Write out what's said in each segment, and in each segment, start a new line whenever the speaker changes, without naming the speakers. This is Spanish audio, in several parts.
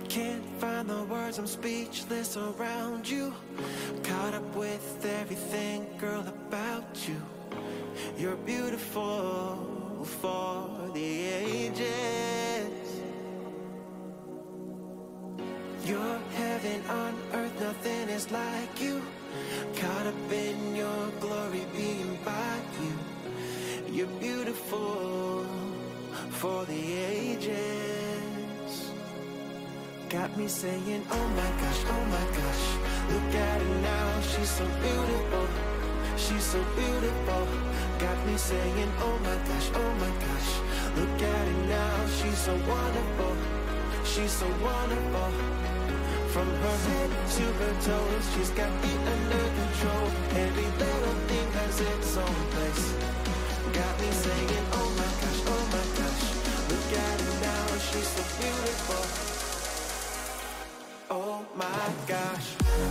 Can't find the words, I'm speechless around you. Caught up with everything, girl, about you. You're beautiful for the ages. You're heaven on earth, nothing is like you. Caught up in your glory, being by you. You're beautiful for the ages. Got me saying, oh my gosh, oh my gosh. Look at her now, she's so beautiful. She's so beautiful. Got me saying, oh my gosh, oh my gosh. Look at her now, she's so wonderful. She's so wonderful. From her head to her toes, she's got me under control. Every little thing has its own place. Got me saying, oh my gosh, oh my gosh. Look at her now, she's so beautiful. Oh my gosh.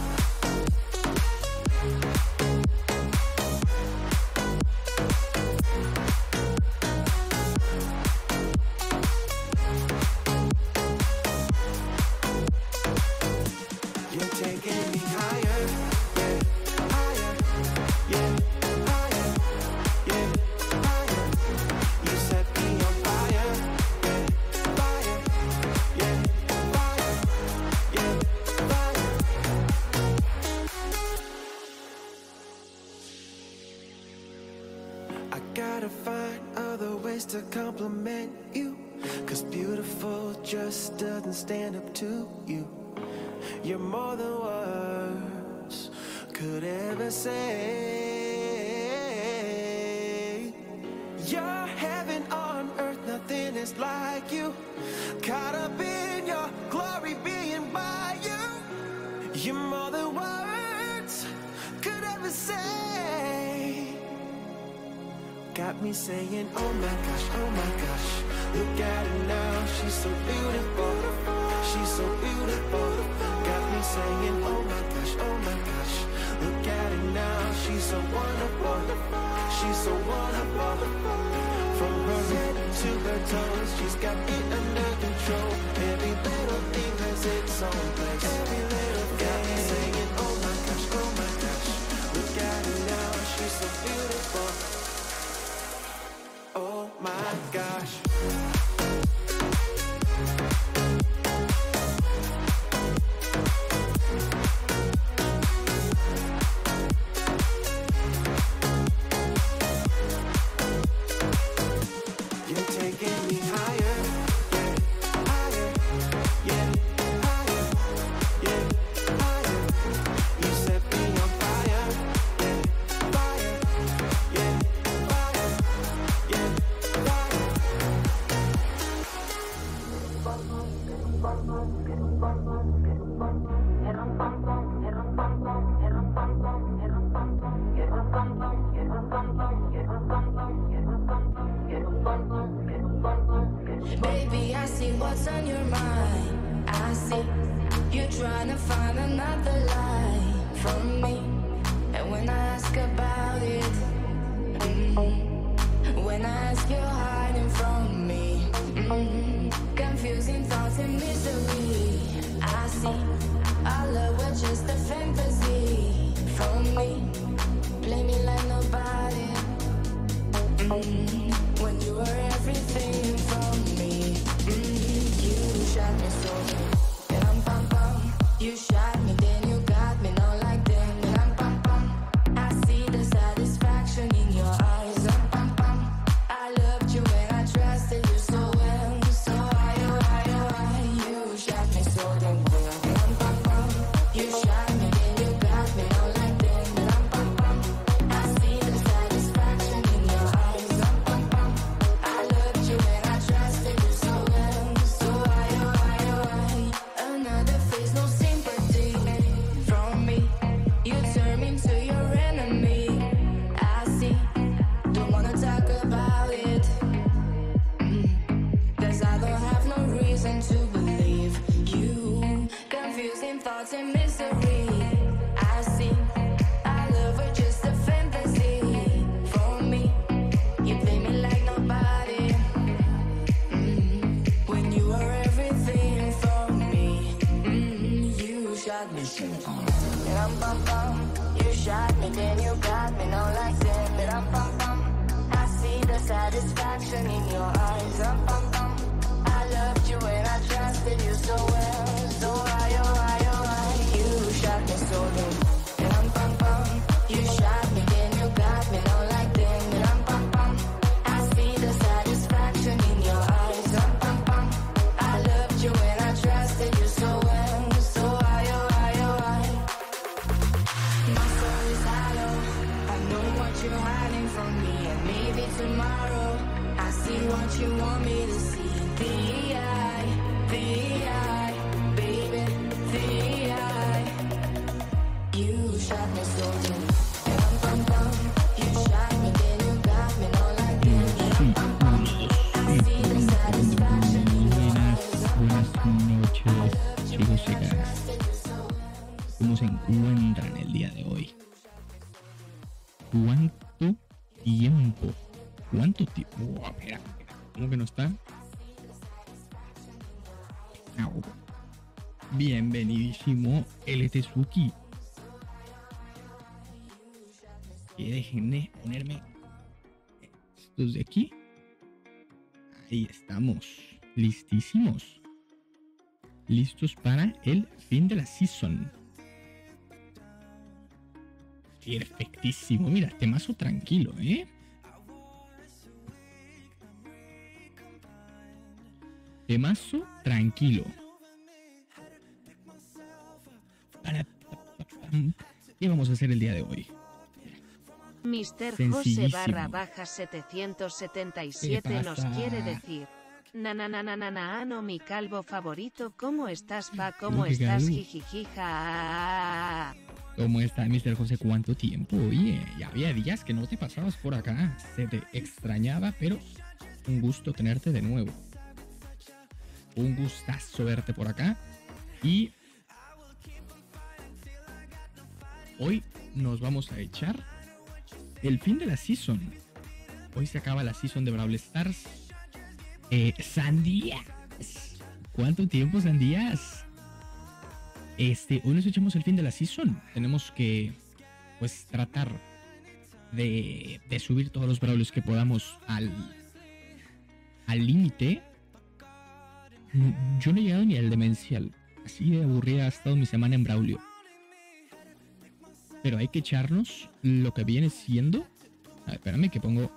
You're taking me higher, yeah, higher, yeah, higher, yeah, higher. You set me on fire, yeah, fire, yeah, fire, yeah, fire. I gotta find other ways to compliment you, 'cause beautiful just doesn't stand up to you. You're more than words could ever say. You're heaven on earth, nothing is like you. Caught up in your glory, being by you. You're more than words could ever say. Got me saying, oh my gosh, oh my gosh. Look at her now, she's so beautiful. She's so beautiful. Got me saying, oh my gosh, oh my gosh. Look at her now, she's so wonderful. She's so wonderful. From her head to her toes, she's got me under control. Every little thing has its own place. Every little thing. Got me saying, oh my gosh, oh my gosh. Look at her now, she's so beautiful. Oh my gosh. You're taking me higher, yeah, higher, yeah, higher, yeah, higher. You set me on fire, yeah, fire, yeah, fire, yeah, fire.
Baby, I see what's on your mind. I see you trying to find another lie from me. And when I ask about it, when I ask, you're hiding from me. Confusing thoughts and misery. I see our love was just a fantasy from me. Play me like nobody. When you were everything from me. You shot me so. You shot me, then you got me, not like them. I see the satisfaction in your eyes. I loved you and I trusted you so well. So why, you shot me so damn well. You shot me, then you got me, not like them. I Ram-pam-pam. You shot me, then you got me, now like them. Ram-pam-pam. I see the satisfaction in your eyes. Ram-pam-pam. I loved you and I trusted you so well. So why, oh why, oh why? You shot me so then. Ram-pam-pam. You shot me, then you got me, now like them. Ram-pam-pam. I see the satisfaction in your eyes. Ram-pam-pam. I loved you and I trusted you so well. So why, oh why, oh why? My soul is hollow. I know what you're hiding from me, and maybe tomorrow I see what you want me to see. The eye, baby, the eye. You shot me so deep. Pum pum pum. You shot me, then you got me, no like that. Pum pum. I see the satisfaction in your eyes.
Buenas noches, chicos y chicas. ¿Cómo se encuentran el día de hoy? ¿Cuánto tiempo? ¿Cuánto tiempo? Espera, ¿cómo que no está? Au. Bienvenidísimo el Tezuki. Que dejen de ponerme estos de aquí. Ahí estamos, listísimos. Listos para el fin de la season. Perfectísimo. Mira, temazo tranquilo, ¿eh? Temazo tranquilo. ¿Qué vamos a hacer el día de hoy?
Mr. José
Sencillísimo.
/ 777 nos
pasa?
quiere decir. No, mi calvo favorito, ¿cómo estás, pa? ¿Cómo
¿Qué
estás,
calvo?
jijijija?
¿Cómo está, Mr. José? ¿Cuánto tiempo? Oye, ya había días que no te pasabas por acá. Se te extrañaba, pero un gusto tenerte de nuevo. Un gustazo verte por acá. Y hoy nos vamos a echar el fin de la season. Hoy se acaba la season de Brawl Stars. Sandías. ¿Cuánto tiempo, Sandías? Hoy nos echamos el fin de la season. Tenemos que, pues, tratar de subir todos los brawlers que podamos al límite. Yo no he llegado ni al demencial. Así de aburrida ha estado mi semana en Braulio. Pero hay que echarnos lo que viene siendo. A ver, espérame que pongo.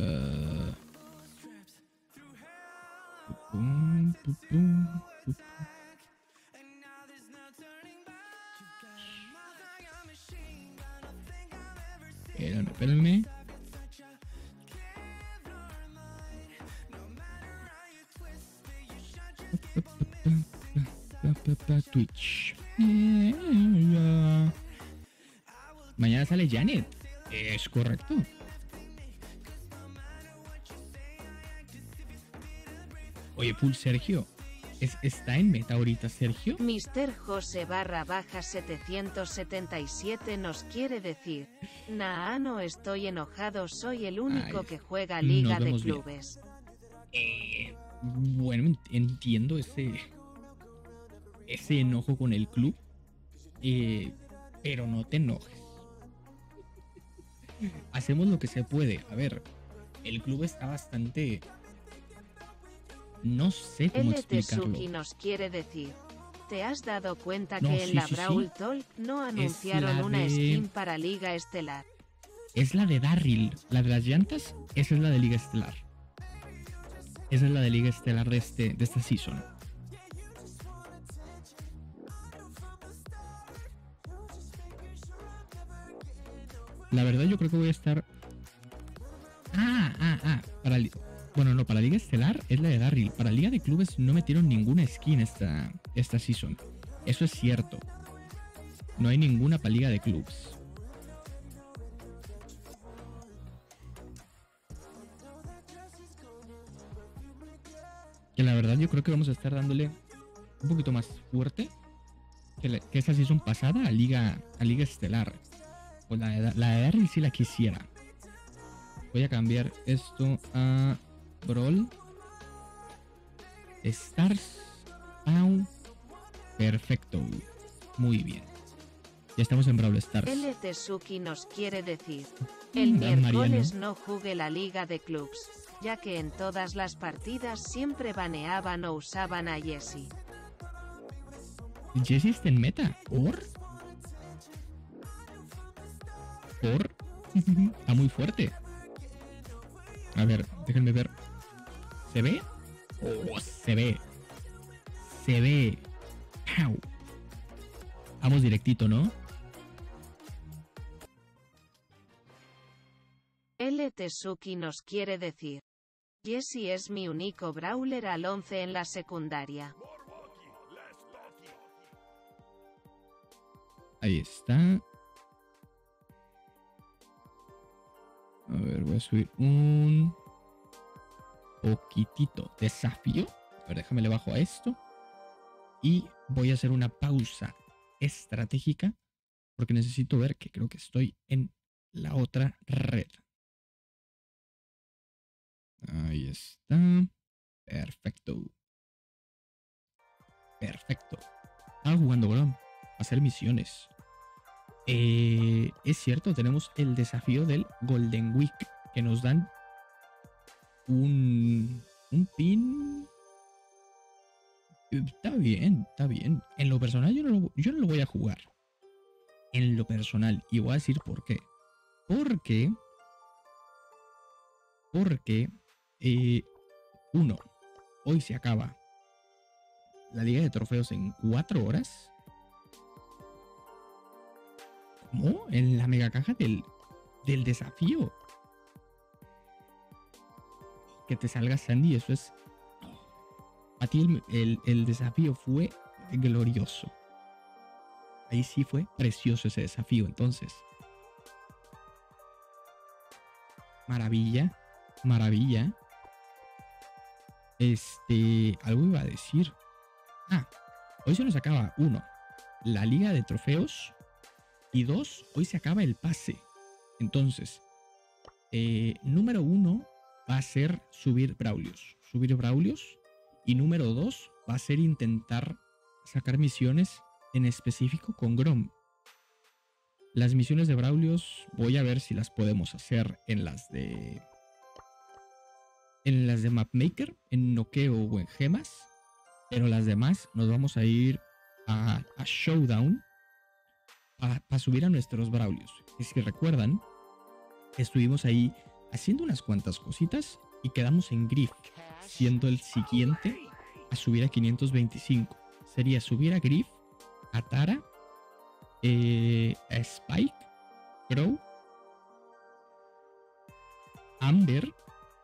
Espérame. Twitch. Mañana sale Janet. Es correcto. Oye, full Sergio. ¿Está en meta ahorita, Sergio?
Mr. José / 777 nos quiere decir. No estoy enojado, soy el único
Ay,
que juega Liga de
vemos bien.
Clubes.
Bueno, entiendo ese enojo con el club. Pero no te enojes. Hacemos lo que se puede. A ver, el club está bastante... No sé cómo
El
explicarlo.
Tezuki nos quiere decir. ¿Te has dado cuenta
No,
que en
sí,
la
sí, sí.
Brawl Talk no anunciaron
la
una
de-
skin para Liga Estelar?
Es la de Darryl. La de las llantas, esa es la de Liga Estelar. Esa es la de Liga Estelar de esta season. La verdad yo creo que voy a estar... Bueno, no, para Liga Estelar es la de Darryl. Para Liga de Clubes no metieron ninguna skin esta season. Eso es cierto. No hay ninguna para Liga de Clubes. Que la verdad yo creo que vamos a estar dándole un poquito más fuerte que esa season pasada a Liga Estelar. Pues la de Darryl sí la quisiera. Voy a cambiar esto a Brawl Stars. Perfecto. Muy bien. Ya estamos en Brawl Stars.
L. Tezuki nos quiere decir: el
Mariano.
miércoles no jugué la liga de clubs, ya que en todas las partidas siempre baneaban o usaban a Jessie.
Jessie está en meta. ¿Por? Está muy fuerte. A ver, déjenme ver. ¿Se ve? Oh, se ve. Se ve. Au. Vamos directito, ¿no?
L. Tezuki nos quiere decir: Jessie es mi único brawler al 11 en la secundaria.
Ahí está. A ver, voy a subir un poquitito. Desafío. A ver, déjame le bajo a esto. Y voy a hacer una pausa estratégica. Porque necesito ver que creo que estoy en la otra red. Ahí está. Perfecto. Perfecto. Estaba jugando Grom. Hacer misiones. Es cierto, tenemos el desafío del Golden Week, que nos dan un pin. Está bien, está bien. En lo personal yo no lo voy a jugar. En lo personal. Y voy a decir por qué. Porque, uno, hoy se acaba la liga de trofeos en 4 horas. ¿Cómo? En la mega caja del desafío. Que te salga Sandy, eso es... A ti el desafío fue glorioso. Ahí sí fue precioso ese desafío, entonces. Maravilla. Maravilla. Algo iba a decir. Hoy se nos acaba, 1, la liga de trofeos. Y 2, hoy se acaba el pase. Entonces, número 1 va a ser subir Braulios. Y número 2 va a ser intentar sacar misiones en específico con Grom. Las misiones de Braulios voy a ver si las podemos hacer en las de Mapmaker, en Noqueo o en Gemas. Pero las demás nos vamos a ir a Showdown. Para subir a nuestros Braulios. Y si recuerdan, estuvimos ahí haciendo unas cuantas cositas y quedamos en Griff, siendo el siguiente a subir a 525. Sería subir a Griff, a Tara, a Spike, Crow, Amber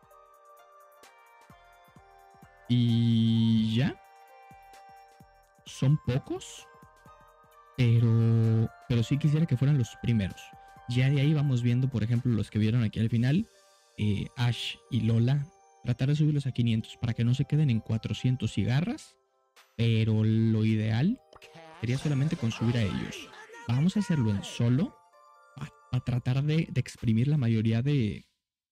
y ya. Son pocos. Pero sí quisiera que fueran los primeros. Ya de ahí vamos viendo, por ejemplo, los que vieron aquí al final. Ash y Lola. Tratar de subirlos a 500 para que no se queden en 400 y garras. Pero lo ideal sería solamente con subir a ellos. Vamos a hacerlo en solo. Para tratar de exprimir la mayoría de...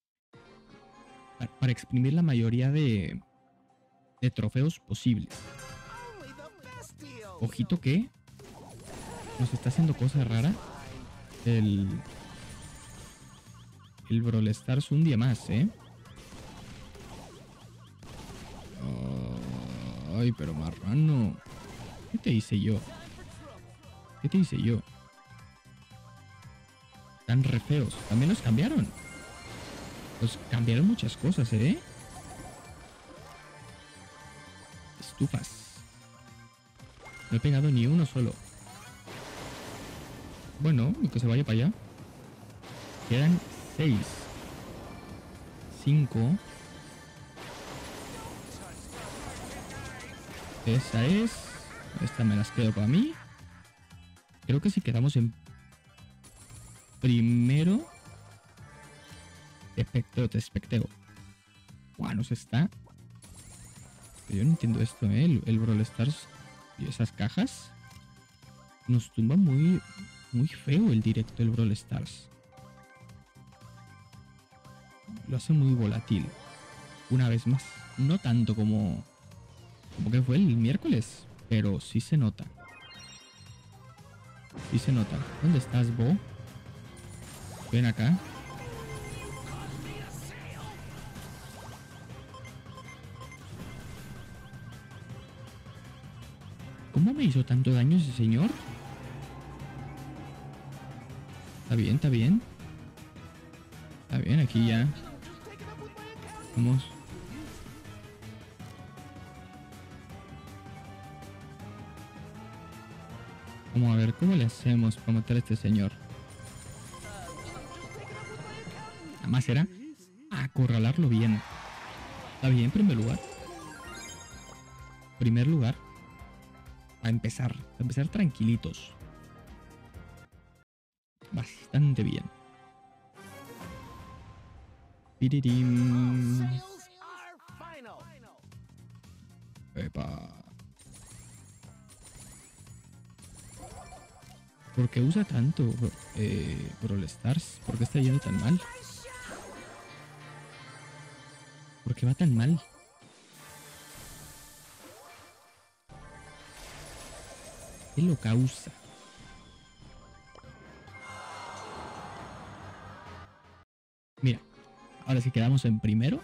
Para exprimir la mayoría de trofeos posibles. Ojito que... nos está haciendo cosa rara el Brawl Stars un día más, ¿eh? Ay, pero marrano. ¿Qué te hice yo? ¿Qué te hice yo? Están re feos. También los cambiaron. Los cambiaron muchas cosas, ¿eh? Estufas. No he pegado ni uno solo. Bueno, y que se vaya para allá. Quedan 6. 5. Esa es. Esta me las quedo para mí. Creo que si quedamos en primero. Te especteo. Guau, nos está. Yo no entiendo esto, ¿eh? El Brawl Stars y esas cajas. Nos tumba muy feo el directo del Brawl Stars. Lo hace muy volátil. Una vez más. No tanto como que fue el miércoles, pero sí se nota. Sí se nota. ¿Dónde estás, Bo? Ven acá. ¿Cómo me hizo tanto daño ese señor? Está bien, está bien. Está bien, aquí ya. Vamos. Vamos a ver cómo le hacemos para matar a este señor. Nada más era acorralarlo bien. Está bien, primer lugar. Primer lugar. A empezar tranquilitos. Bastante bien. Piririm. Epa. ¿Por qué usa tanto Brawl Stars? ¿Por qué está yendo tan mal? ¿Por qué va tan mal? ¿Qué lo causa? Mira, ahora sí quedamos en primero.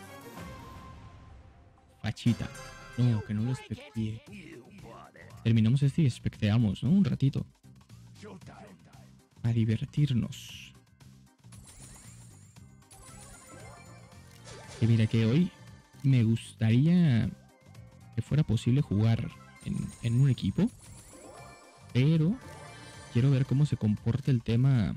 Fachita. No, que no lo expecté. Terminamos este y expecteamos, ¿no? Un ratito. A divertirnos. Y mira que hoy me gustaría que fuera posible jugar en un equipo. Pero quiero ver cómo se comporta el tema.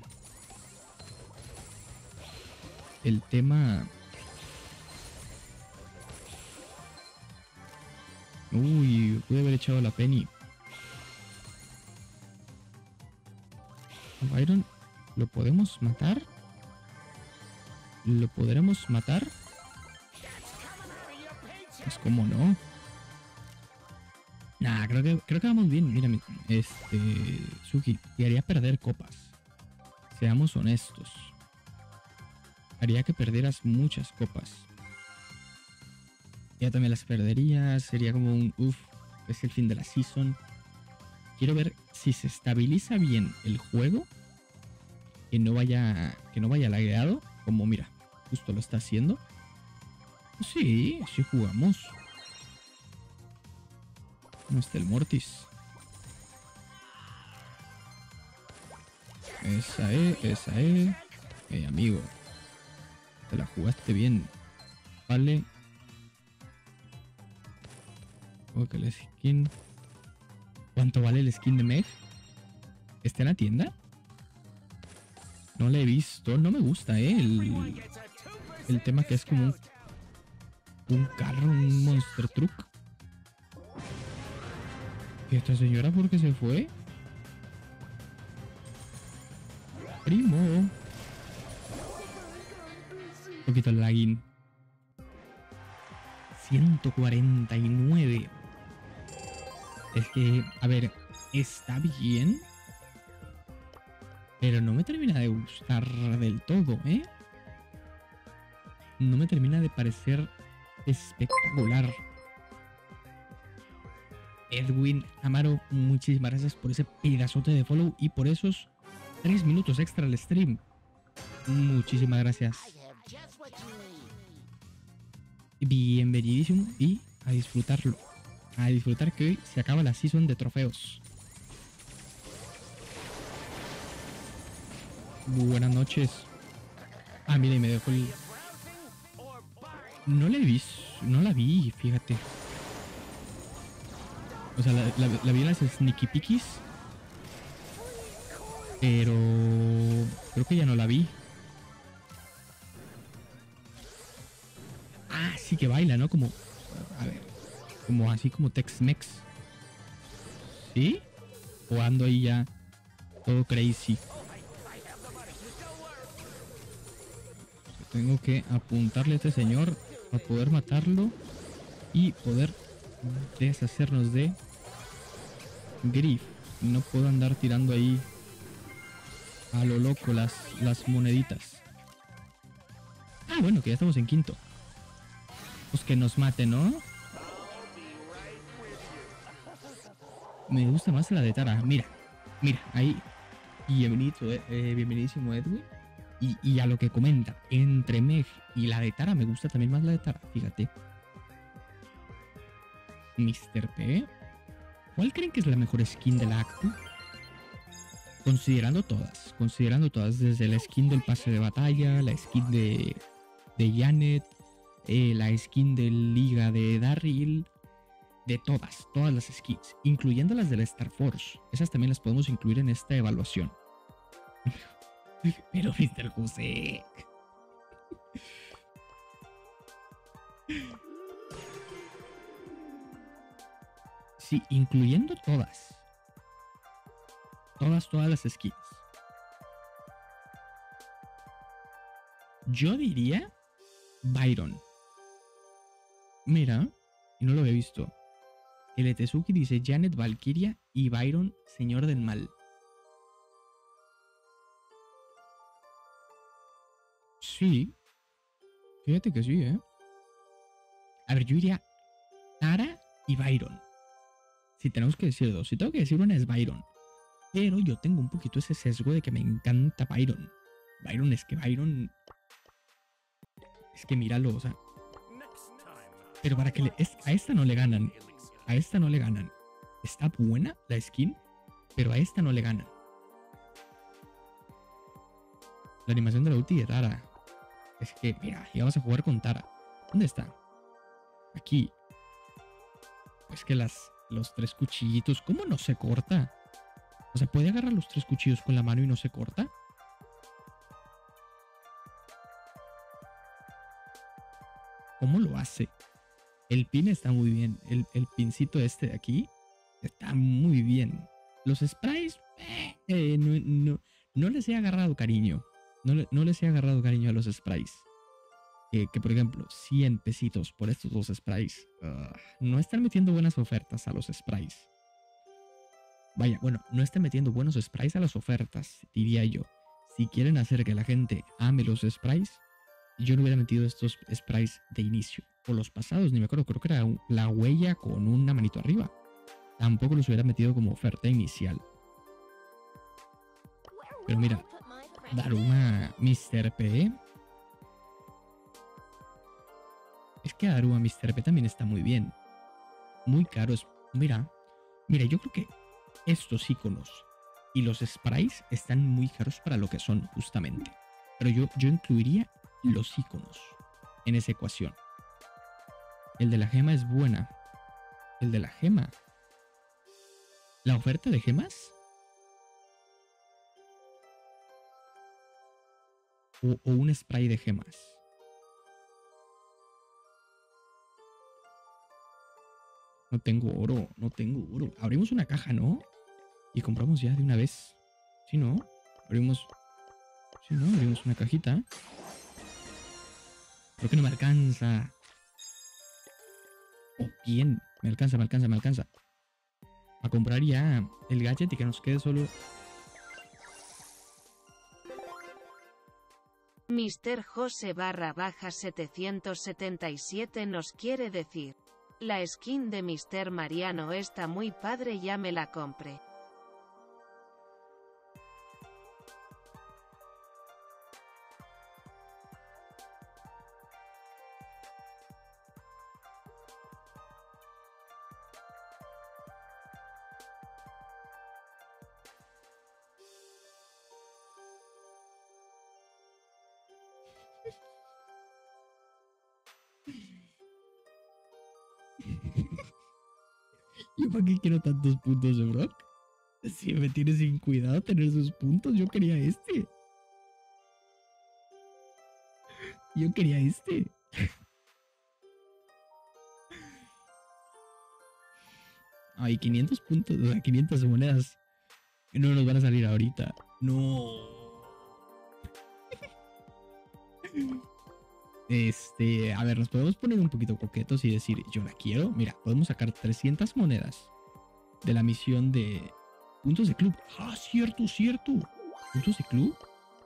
Uy, pude haber echado la Penny. Byron, ¿lo podemos matar? ¿Lo podremos matar? Pues cómo no. Nah, creo que vamos bien. Mira, Suki, te haría perder copas. Seamos honestos. Haría que perdieras muchas copas. Ya también las perderías. Sería como un es el fin de la season. Quiero ver si se estabiliza bien el juego. Que no vaya lagueado. Como mira, justo lo está haciendo. Sí jugamos. ¿Cómo está el Mortis? Esa es. Amigo. Te la jugaste bien. Vale. Ok, el skin. ¿Cuánto vale el skin de Meg? ¿Está en la tienda? No la he visto. No me gusta, el tema que es como un carro, un monster truck. ¿Y esta señora por qué se fue? Primo. Un poquito el lagging. 149. Es que, a ver, está bien. Pero no me termina de gustar del todo, ¿eh? No me termina de parecer espectacular. Edwin Amaro, muchísimas gracias por ese pedazote de follow y por esos 3 minutos extra al stream. Muchísimas gracias. Bienvenidísimo y a disfrutarlo. A disfrutar que hoy se acaba la season de trofeos. Muy buenas noches. Ah, mira, y me dejó el... No la vi, fíjate. O sea, la vi en las Sneaky Pickies. Pero creo que ya no la vi. Ah, sí que baila, ¿no? Como... A ver. Como así como Tex-Mex. ¿Sí? O ando ahí ya todo crazy. Tengo que apuntarle a este señor para poder matarlo y poder deshacernos de Griff. No puedo andar tirando ahí a lo loco las moneditas. Ah, bueno, que ya estamos en quinto. Pues que nos mate, ¿no? Me gusta más la de Tara. Mira, ahí Bienvenidísimo Edwin. Y a lo que comenta, entre Meg y la de Tara, me gusta también más la de Tara, fíjate. Mr. P. ¿Cuál creen que es la mejor skin de la Actu? Considerando todas, desde la skin del pase de batalla, la skin de Janet, la skin de Liga de Darryl, de todas las skins, incluyendo las de la Star Force. Esas también las podemos incluir en esta evaluación. Pero Mr. José. Sí, incluyendo todas. Todas las skins. Yo diría Byron. Mira, y no lo había visto. El Etezuki dice Janet Valkyria y Byron, Señor del Mal. Sí. Fíjate que sí, ¿eh? A ver, yo diría Tara y Byron. Si tenemos que decir dos. Si tengo que decir una es Byron. Pero yo tengo un poquito ese sesgo de que me encanta Byron. Es que míralo, o sea. Pero para que a esta no le ganan. A esta no le ganan. Está buena la skin, pero a esta no le ganan. La animación de la ulti de Tara. Es que, mira, ya vamos a jugar con Tara. ¿Dónde está? Aquí. Es que los 3 cuchillitos, ¿cómo no se corta? O sea, ¿puede agarrar los 3 cuchillos con la mano y no se corta? ¿Cómo lo hace? El pin está muy bien. El pincito este de aquí está muy bien. Los sprays, no les he agarrado cariño. No les he agarrado cariño a los sprays. Que por ejemplo, 100 pesitos por estos 2 sprays. No están metiendo buenas ofertas a los sprays. Vaya, bueno, no están metiendo buenos sprays a las ofertas, diría yo. Si quieren hacer que la gente ame los sprays, yo no hubiera metido estos sprays de inicio. O los pasados, ni me acuerdo, creo que era la huella con una manito arriba. Tampoco los hubiera metido como oferta inicial. Pero mira, Daruma Mr. P. Es que Daruma Mr. P también está muy bien. Muy caro. Mira, yo creo que estos iconos y los sprays están muy caros para lo que son, justamente. Pero yo incluiría los iconos en esa ecuación. El de la gema es buena. El de la gema. La oferta de gemas. O un spray de gemas. No tengo oro. Abrimos una caja, ¿no? Y compramos ya de una vez. ¿Sí, no? Abrimos una cajita. Creo que no me alcanza. Oh, bien. Me alcanza. A comprar ya el gadget y que nos quede solo.
Mr. Jose _ 777 nos quiere decir. La skin de Mr. Mariano está muy padre, ya me la compré.
¿Yo para qué quiero tantos puntos de Brock? Si me tiene sin cuidado tener sus puntos, yo quería este. Ay, 500 puntos, o sea, 500 monedas. No nos van a salir ahorita. No. A ver, nos podemos poner un poquito coquetos y decir, yo la quiero. Mira, podemos sacar 300 monedas de la misión de puntos de club. Ah, cierto. Puntos de club.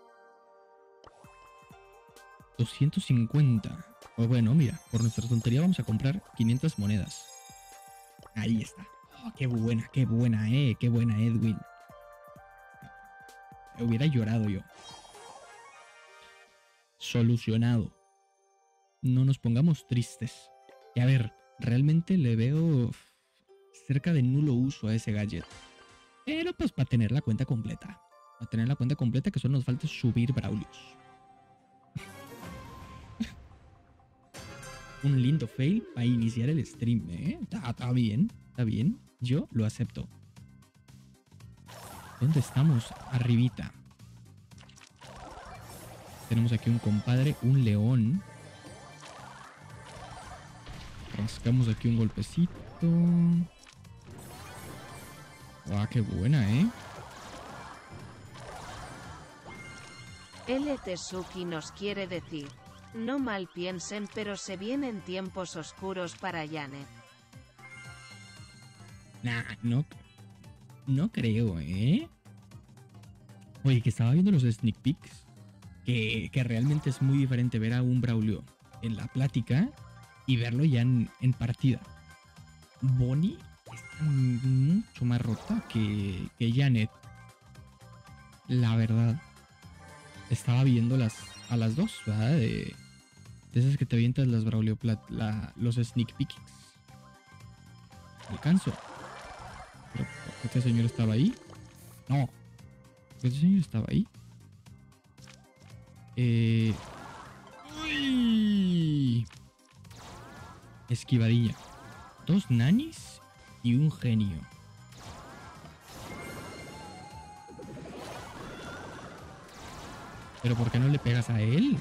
250. Pues bueno, mira, por nuestra tontería vamos a comprar 500 monedas. Ahí está. Oh, qué buena, Edwin. hubiera llorado yo. Solucionado. No nos pongamos tristes. Y a ver, realmente le veo cerca de nulo uso a ese gadget. Pero pues para tener la cuenta completa. Para tener la cuenta completa, que solo nos falta subir Braulios. Un lindo fail para iniciar el stream, ¿eh? Está bien, está bien. Yo lo acepto. ¿Dónde estamos? Arribita. Tenemos aquí un compadre, un león. Rascamos aquí un golpecito. ¡Guau, qué buena, eh!
L. Tezuki nos quiere decir: no mal piensen, pero se vienen tiempos oscuros para Janet.
Nah, no creo, ¿eh? Oye, que estaba viendo los sneak peeks. Que realmente es muy diferente ver a un Braulio en la plática y verlo ya en partida. Bonnie está mucho más rota que Janet. La verdad. Estaba viendo a las dos, ¿verdad? De esas que te avientas las Braulio los sneak peeks. Alcanzo. Pero, ¿este señor estaba ahí? No. ¿Este señor estaba ahí? Uy. Esquivadilla. 2 nanis y un genio. ¿Pero por qué no le pegas a él?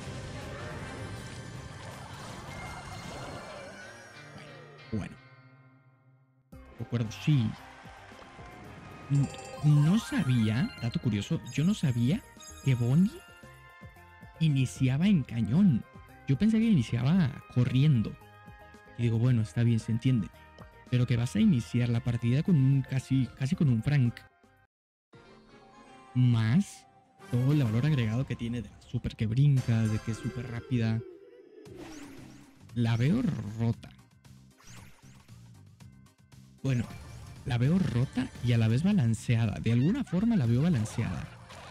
Bueno. Recuerdo, sí. No sabía, dato curioso, yo no sabía que Bonnie iniciaba en cañón. Yo pensé que iniciaba corriendo. Y digo, bueno, está bien, se entiende. Pero que vas a iniciar la partida con un casi con un Frank. Más todo el valor agregado que tiene de la super que brinca, de que es súper rápida. La veo rota. Bueno, la veo rota y a la vez balanceada. De alguna forma la veo balanceada.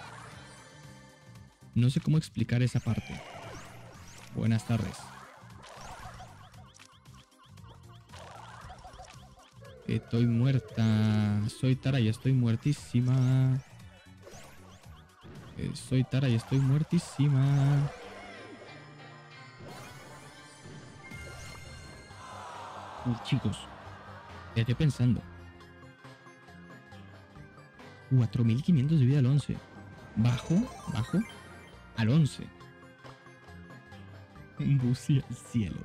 No sé cómo explicar esa parte. Buenas tardes. Estoy muerta. Soy Tara y estoy muertísima. Soy Tara y estoy muertísima. Chicos, ya estoy pensando. 4500 de vida al 11. Bajo al 11. Un buci al cielo.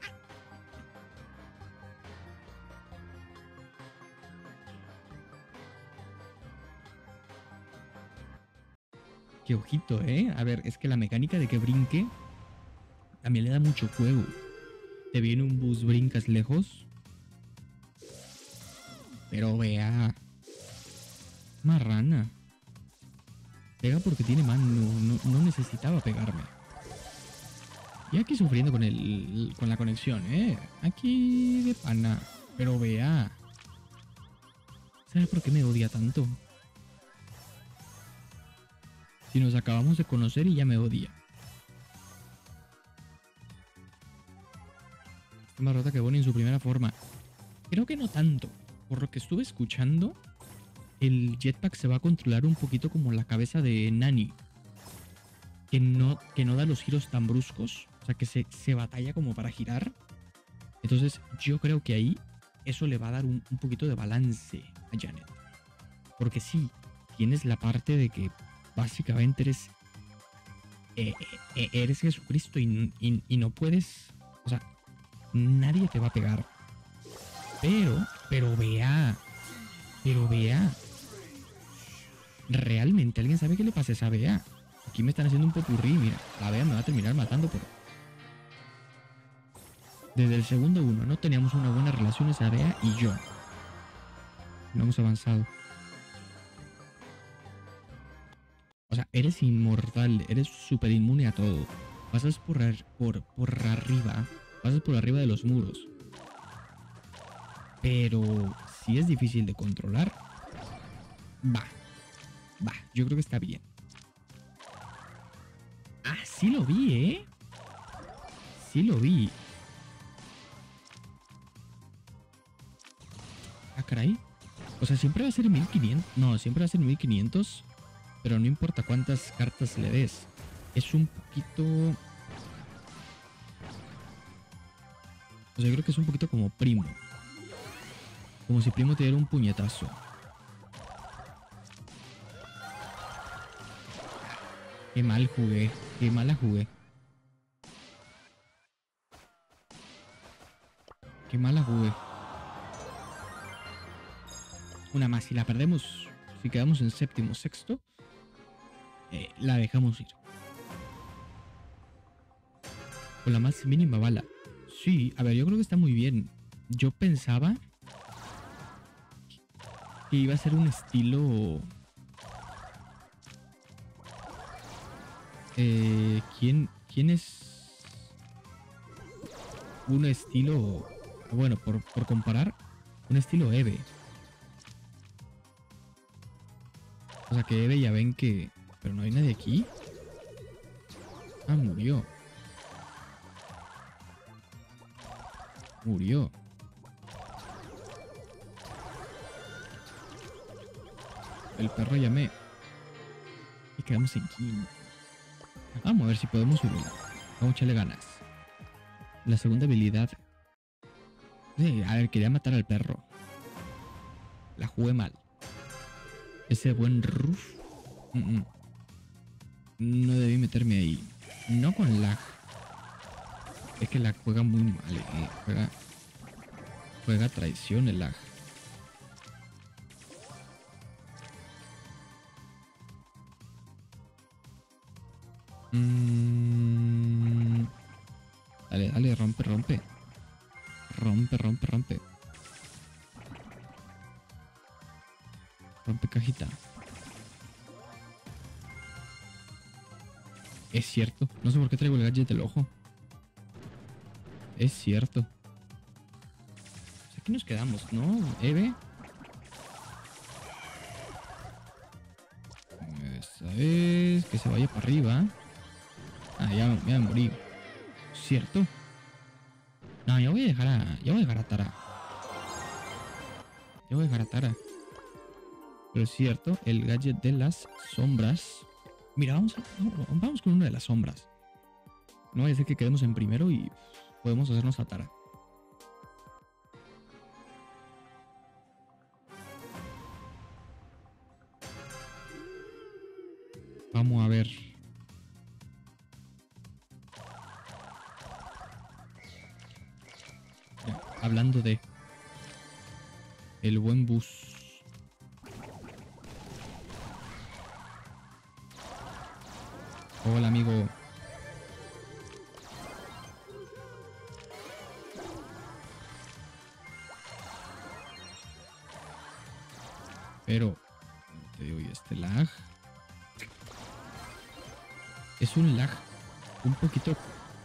Qué ojito, ¿eh? A ver, es que la mecánica de que brinque también le da mucho juego. Te viene un bus, brincas lejos. Pero vea. Marrana. Pega porque tiene mano. No necesitaba pegarme. Y aquí sufriendo con la conexión, ¿eh? Aquí de pana. Pero vea. ¿Sabe por qué me odia tanto? Si nos acabamos de conocer y ya me odia. Está más rota que Bonnie en su primera forma. Creo que no tanto. Por lo que estuve escuchando, el jetpack se va a controlar un poquito como la cabeza de Nani. Que no da los giros tan bruscos. O sea, que se batalla como para girar. Entonces yo creo que ahí eso le va a dar un poquito de balance a Janet. Porque sí, tienes la parte de que básicamente eres Jesucristo y no puedes... O sea, nadie te va a pegar. Pero vea. ¿Realmente alguien sabe qué le pasa a esa Bea? Aquí me están haciendo un popurrí, mira. La Bea me va a terminar matando por... Desde el segundo 1 no teníamos una buena relación esa Bea y yo. No hemos avanzado. O sea, eres inmortal, eres súper inmune a todo. Pasas por arriba. Pasas por arriba de los muros. Pero si es difícil de controlar, va. Yo creo que está bien. sí lo vi, ¿eh? Sí lo vi. Ah, caray. O sea, siempre va a ser 1500. No, siempre va a ser 1500. Pero no importa cuántas cartas le des. Es un poquito... O sea, yo creo que es un poquito como Primo. Como si Primo te diera un puñetazo. Qué mal jugué. Qué mala jugué. Qué mala jugué. Una más. Si la perdemos, si quedamos en séptimo, sexto, la dejamos ir. Con la más mínima bala. Sí, a ver, yo creo que está muy bien. Yo pensaba que iba a ser un estilo... ¿quién es un estilo... Bueno, por comparar, un estilo Eve. O sea que Eve ya ven que... Pero no hay nadie aquí. Ah, murió. Murió. El perro llamé. Y quedamos en quinto. Vamos a ver si podemos subirla. Vamos a echarle ganas. La segunda habilidad. Sí, a ver, quería matar al perro. La jugué mal. Ese buen Ruf. No debí meterme ahí. No con lag. Es que lag juega muy mal. Juega traición el lag. Dale, dale, rompe, rompe. Rompe, rompe, rompe. Rompe cajita. Es cierto. No sé por qué traigo el gadget del ojo. Es cierto. Pues aquí nos quedamos, ¿no? Eve. Esa es. Que se vaya para arriba. Ah, ya me morí. ¿Cierto? No, ya voy a dejar a... Ya voy a dejar a Tara. Ya voy a dejar a Tara. Pero es cierto, el gadget de las sombras. Mira, vamos con una de las sombras. No vaya a ser que quedemos en primero y podemos hacernos a Tara. Vamos a ver. Ya, hablando de el buen bus. Hola, amigo. Pero te digo, ¿y este lag? Es un lag un poquito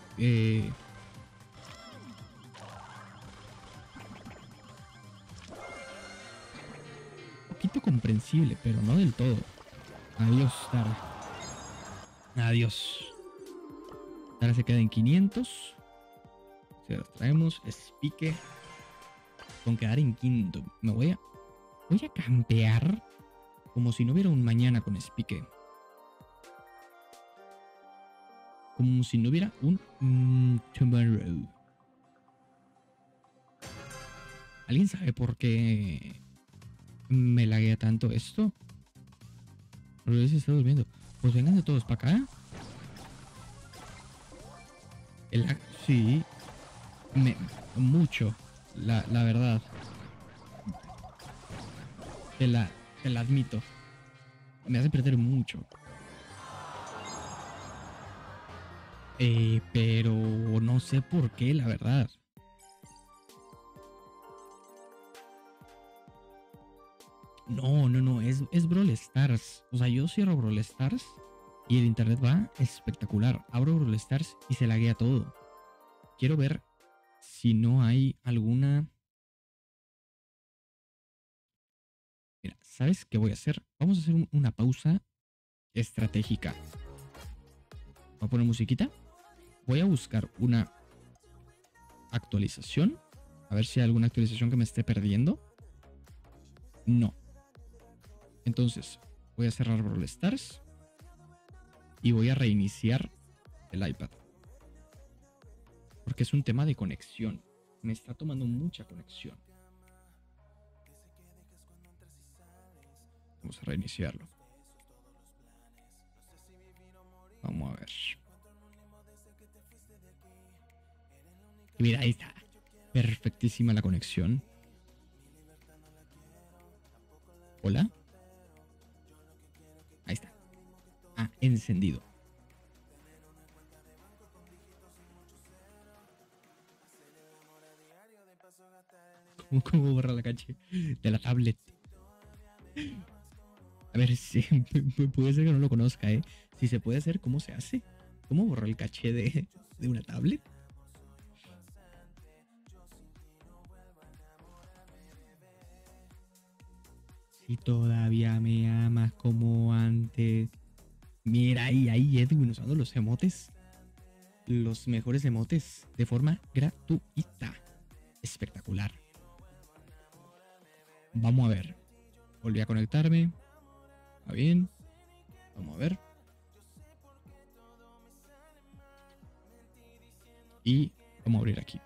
poquito comprensible, pero no del todo. Adiós, Tara. Adiós. Tara se queda en 500. Se los traemos. Spique. Con quedar en quinto. Voy a campear como si no hubiera un mañana con Spique. Como si no hubiera un tomorrow. ¿Alguien sabe por qué me laguea tanto esto? Lo hubiese estado durmiendo. Pues vengan de todos para acá. El lag, sí. Mucho. La verdad. Te la admito. Me hace perder mucho. Pero no sé por qué, la verdad. No, es Brawl Stars. O sea, yo cierro Brawl Stars y el internet va espectacular. Abro Brawl Stars y se laguea todo. Quiero ver si no hay alguna... Mira, ¿sabes qué voy a hacer? Vamos a hacer una pausa estratégica. Voy a poner musiquita. Voy a buscar una actualización. A ver si hay alguna actualización que me esté perdiendo. No. Entonces, voy a cerrar Brawl Stars. Y voy a reiniciar el iPad. Porque es un tema de conexión. Me está tomando mucha conexión. Vamos a reiniciarlo. Vamos a ver. Y mira, ahí está. Perfectísima la conexión. Hola. Ahí está. Ah, encendido. ¿Cómo borra la caché de la tablet? A ver si puede ser que no lo conozca, ¿eh? Si se puede hacer, ¿cómo se hace? ¿Cómo borro el caché de una tablet? Si todavía me amas como antes. Mira ahí Edwin usando los emotes. Los mejores emotes de forma gratuita. Espectacular. Vamos a ver. Volví a conectarme. ¿Va bien? Vamos a ver. Y vamos a abrir aquí.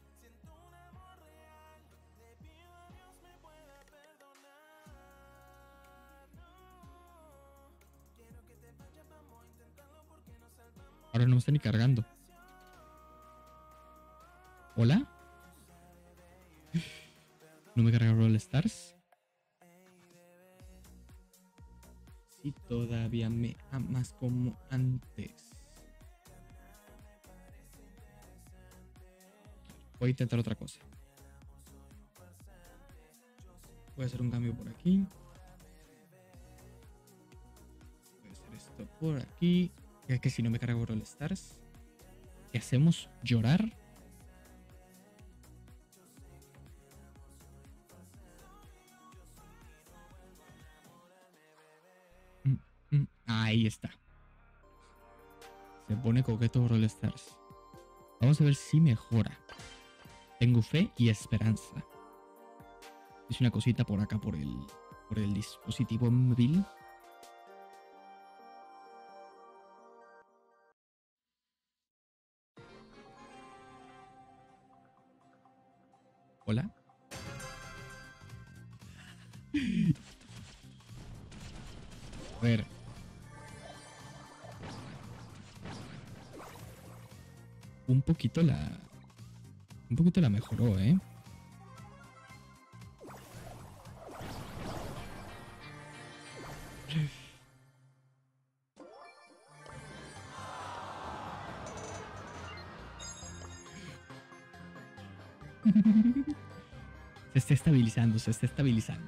Ahora no me está ni cargando. ¿Hola? ¿No me carga Brawl Stars? Si todavía me amas como antes. Voy a intentar otra cosa. Voy a hacer un cambio por aquí. Voy a hacer esto por aquí. Es que si no me carga Brawl Stars, ¿qué hacemos? ¿Llorar? Ahí está. Se pone coqueto Brawl Stars. Vamos a ver si mejora. Tengo fe y esperanza. Es una cosita por acá, por el dispositivo móvil. Hola. A ver. Un poquito la mejoró, ¿eh? Se está estabilizando, se está estabilizando.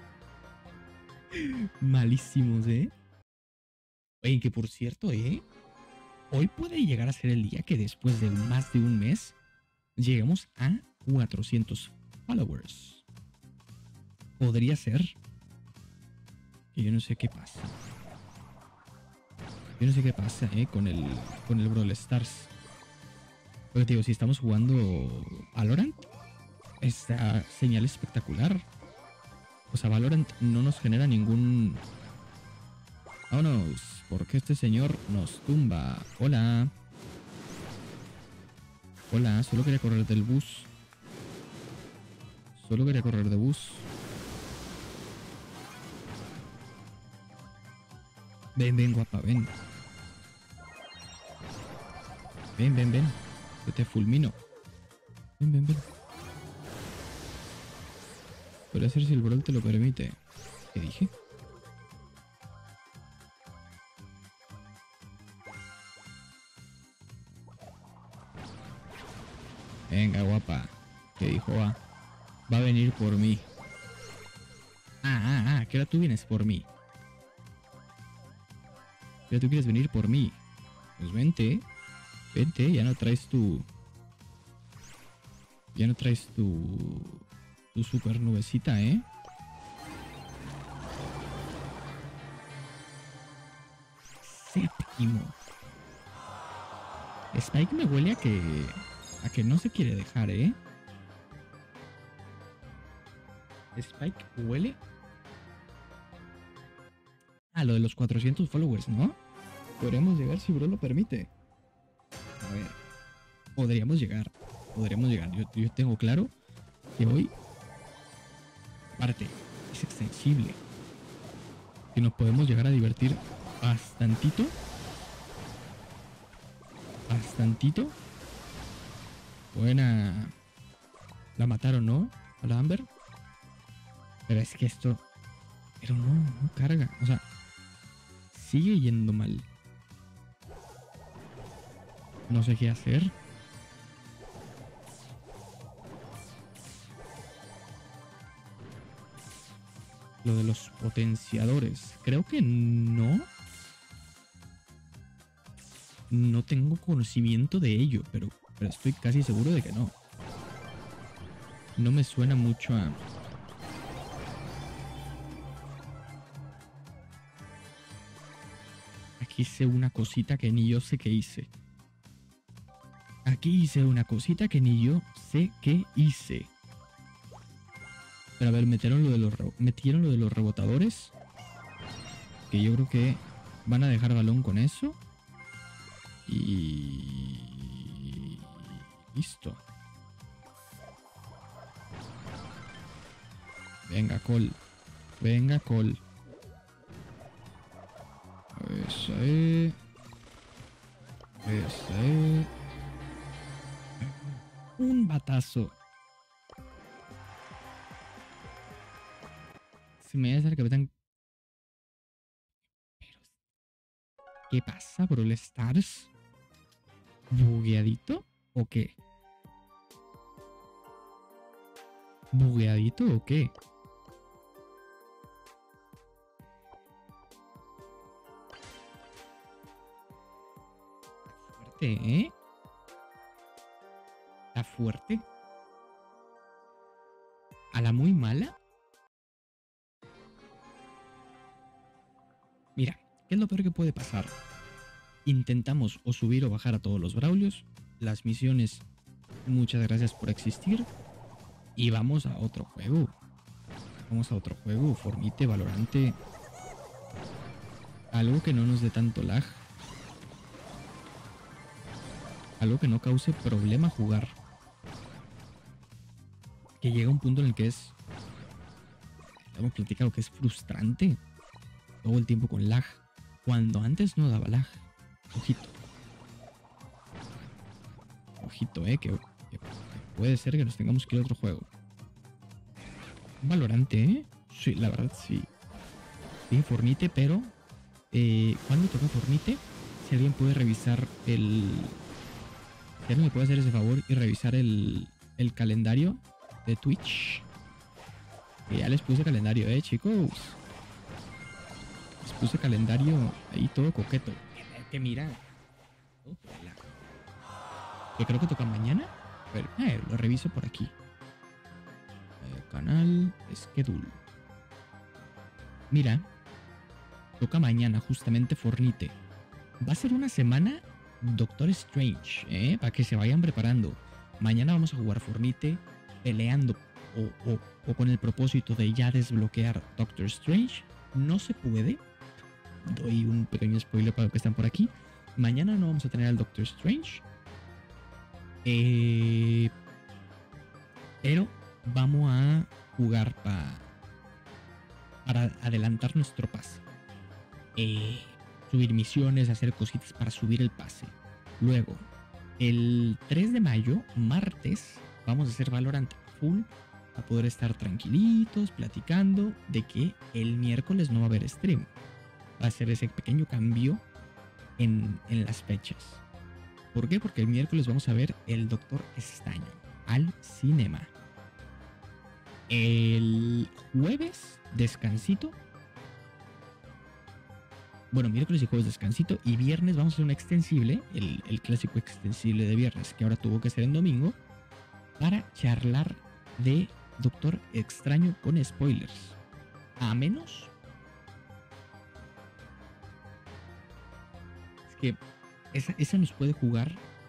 Malísimos, ¿eh? Oye, que por cierto, hoy puede llegar a ser el día que después de más de un mes lleguemos a 400 followers. Podría ser. Que yo no sé qué pasa. Yo no sé qué pasa, con el Brawl Stars. Pero te digo, si estamos jugando Valorant, esta señal espectacular. O sea, Valorant no nos genera ningún... Vámonos, porque este señor nos tumba. Hola. Hola, solo quería correr del bus. Solo quería correr de bus. Ven, guapa, ven. Ven. Yo te fulmino. Ven. Podría ser si el Brawl te lo permite. ¿Qué dije? Venga, guapa. ¿Qué dijo? Va a venir por mí. Que ahora tú vienes por mí. Pero tú quieres venir por mí. Pues vente. Vente, ya no traes tu... Ya no traes tu super nubecita, ¿eh? Séptimo. Spike me huele a que no se quiere dejar, ¿eh? Spike huele a lo de los 400 followers, ¿no? Podríamos llegar si Bro lo permite. A ver. Podríamos llegar. Yo tengo claro que hoy, aparte, es extensible. Que nos podemos llegar a divertir bastantito. Buena. La mataron, ¿no? A la Amber. Pero es que esto... Pero no carga. O sea, sigue yendo mal. No sé qué hacer. Lo de los potenciadores. Creo que no. No tengo conocimiento de ello, pero estoy casi seguro de que no. No me suena mucho a... Aquí hice una cosita que ni yo sé qué hice. Aquí hice una cosita que ni yo sé qué hice. Pero a ver, metieron lo de los rebotadores. Que yo creo que van a dejar balón con eso. Y... listo. Venga, Cole. Venga, Cole. Esa es. Un batazo. Se me va a hacer el capitán. Pero... ¿qué pasa, Brawl Stars? ¿Bugueadito o qué? ¿Bugueadito o qué? Fuerte, ¿eh? ¿Está fuerte? ¿A la muy mala? Mira, ¿qué es lo peor que puede pasar? Intentamos o subir o bajar a todos los Braulios. Las misiones, muchas gracias por existir. Y vamos a otro juego. Fornite, Valorante. Algo que no nos dé tanto lag. Algo que no cause problema jugar. Que llega un punto en el que es... hemos platicado que es frustrante. Todo el tiempo con lag. Cuando antes no daba lag. Ojito, que puede ser que nos tengamos que ir a otro juego. Un Valorante, ¿eh? Sí, la verdad sí. Sí, Fornite, pero... ¿cuándo toca Fornite? Si alguien puede revisar el... si alguien me puede hacer ese favor y revisar el calendario de Twitch. Que ya les puse calendario, chicos. Les puse calendario ahí todo coqueto. Que mira. Que creo que toca mañana. A ver, lo reviso por aquí. Canal, schedule. Mira. Toca mañana justamente Fornite. Va a ser una semana Doctor Strange, para que se vayan preparando. Mañana vamos a jugar Fornite peleando o con el propósito de ya desbloquear Doctor Strange. No se puede. Doy un pequeño spoiler para los que están por aquí. Mañana no vamos a tener al Doctor Strange. Pero vamos a jugar para adelantar nuestro pase. Subir misiones, hacer cositas para subir el pase. Luego, el 3 de mayo, martes, vamos a hacer Valorant full. A poder estar tranquilitos, platicando de que el miércoles no va a haber stream. Va a ser ese pequeño cambio en las fechas. ¿Por qué? Porque el miércoles vamos a ver el Doctor Extraño al cinema. El jueves, descansito. Bueno, miércoles y jueves descansito. Y viernes vamos a hacer un extensible, el clásico extensible de viernes, que ahora tuvo que ser en domingo, para charlar de Doctor Extraño con spoilers. A menos... es que esa nos puede jugar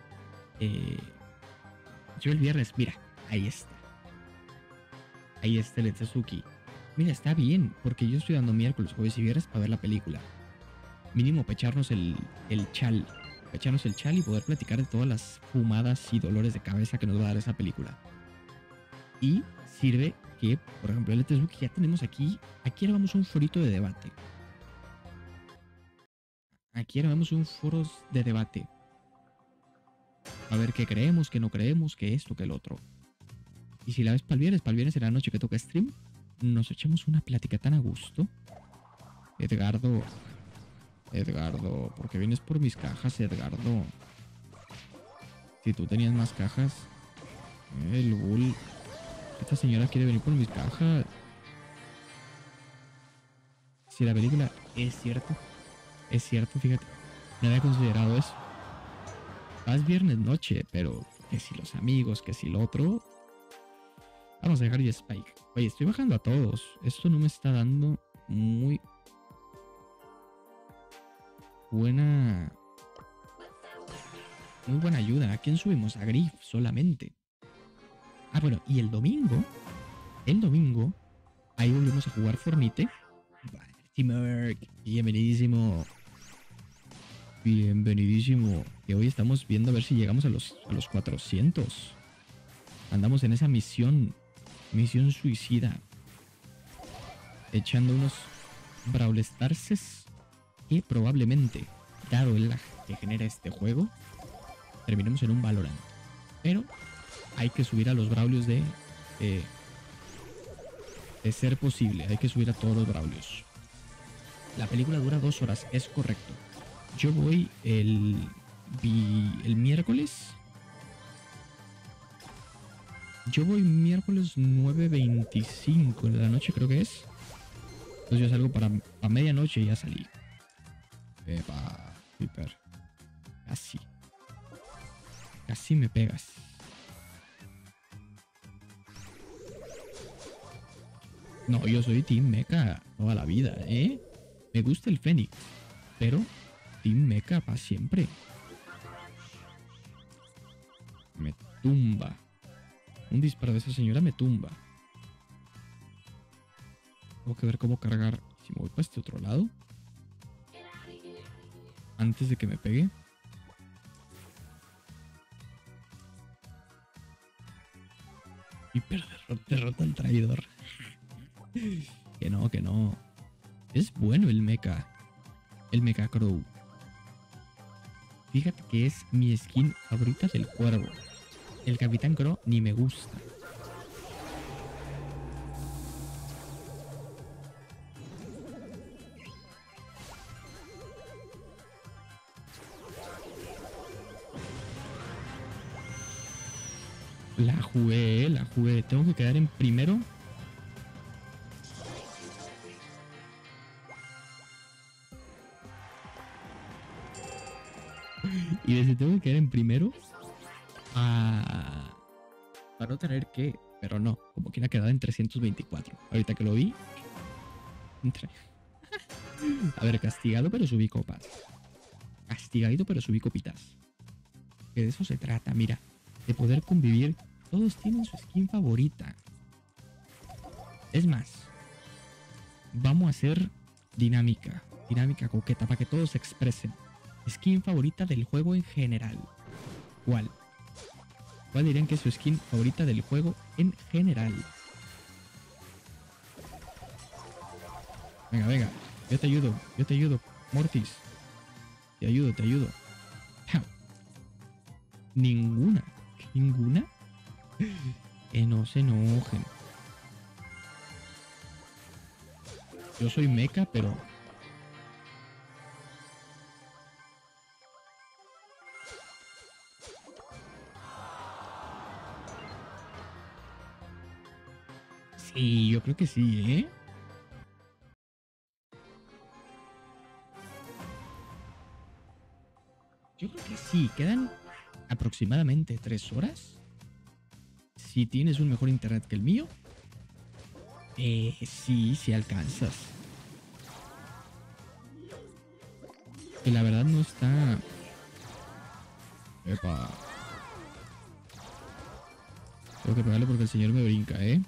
Eh, yo el viernes, mira, ahí está. Ahí está el Etsuki. Mira, está bien, porque yo estoy dando miércoles, jueves y viernes para ver la película. Mínimo pecharnos el chal. Pecharnos el chal y poder platicar de todas las fumadas y dolores de cabeza que nos va a dar esa película. Y sirve que, por ejemplo, el Etsuki ya tenemos aquí. Aquí armamos un forito de debate. Aquí armamos un foro de debate. A ver qué creemos, qué no creemos, qué esto, qué el otro. Y si la ves para el viernes en la noche que toca stream, nos echamos una plática tan a gusto. Edgardo, ¿por qué vienes por mis cajas, Edgardo? Si tú tenías más cajas. El bull. Esta señora quiere venir por mis cajas. Si la película es cierto, fíjate. No había considerado eso. Vas viernes noche, pero que si los amigos, que si lo otro. Vamos a dejar ya Spike. Oye, estoy bajando a todos. Esto no me está dando muy buena ayuda. ¿A quién subimos? A Griff solamente. Ah, bueno, y el domingo, ahí volvemos a jugar Fornite. Teamwork, bienvenidísimo. Que hoy estamos viendo a ver si llegamos a los 400. Andamos en esa misión suicida. Echando unos Brawl Starses que probablemente, dado el lag que genera este juego, terminemos en un Valorant. Pero hay que subir a los Brawlios de ser posible. Hay que subir a todos los Brawlios. La película dura 2 horas, es correcto. Yo voy el miércoles. Yo voy miércoles 9:25 de la noche, creo que es. Entonces yo salgo para medianoche y ya salí. Epa, Piper. Casi me pegas. No, yo soy Team Mecha toda la vida, ¿eh? Me gusta el Fénix, pero Team Mecha para siempre. Me tumba. Un disparo de esa señora me tumba. Tengo que ver cómo cargar. Si me voy para este otro lado, antes de que me pegue. Y derrota al traidor. Que no. Es bueno el mecha. El Mecha Crow. Fíjate que es mi skin favorita del juego. El Capitán Crow ni me gusta. La jugué. Tengo que quedar en primero. Y desde tengo que quedar en primero. Para no tener que. Pero no, como que ha quedado en 324. Ahorita que lo vi. A ver, castigado, pero subí copas. Castigadito, pero subí copitas. Que de eso se trata, mira. De poder convivir. Todos tienen su skin favorita. Es más, vamos a hacer dinámica. Dinámica coqueta para que todos se expresen. Skin favorita del juego en general. ¿Cuál? ¿Cuál dirían que es su skin favorita del juego en general? Venga. Yo te ayudo. Mortis. Te ayudo. ¡Pau! ¿Ninguna? Que no se enojen. Yo soy mecha, pero... Sí, yo creo que sí, ¿eh? Yo creo que sí. Quedan aproximadamente 3 horas. Si tienes un mejor internet que el mío. Sí alcanzas. Que la verdad no está... Epa. Tengo que pegarle porque el señor me brinca, ¿eh?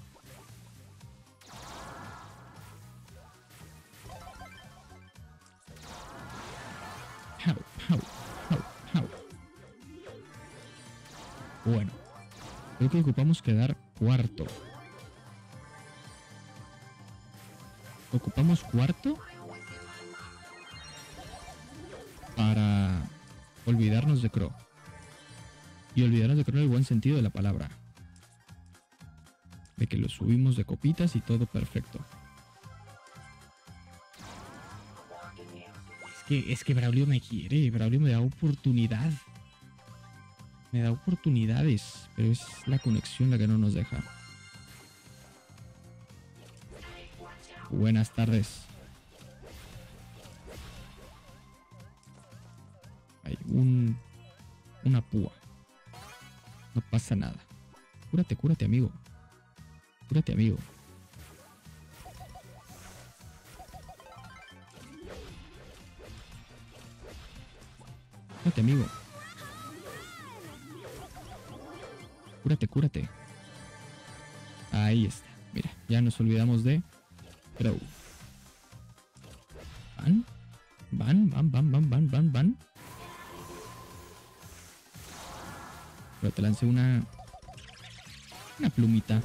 Au, au, au, au. Bueno, creo que ocupamos quedar cuarto. Ocupamos cuarto para olvidarnos de Crow. Y olvidarnos de Crow en el buen sentido de la palabra. De que lo subimos de copitas y todo perfecto. Es que Braulio me quiere. Braulio me da oportunidad. Me da oportunidades. Pero es la conexión la que no nos deja. Buenas tardes. Hay una púa. No pasa nada. Cúrate, cúrate, amigo. Cúrate, amigo. Cúrate, amigo. Cúrate, cúrate. Ahí está. Mira, ya nos olvidamos de Crow. Van. Van, van, van, van, van, van, van. Pero te lancé una plumita.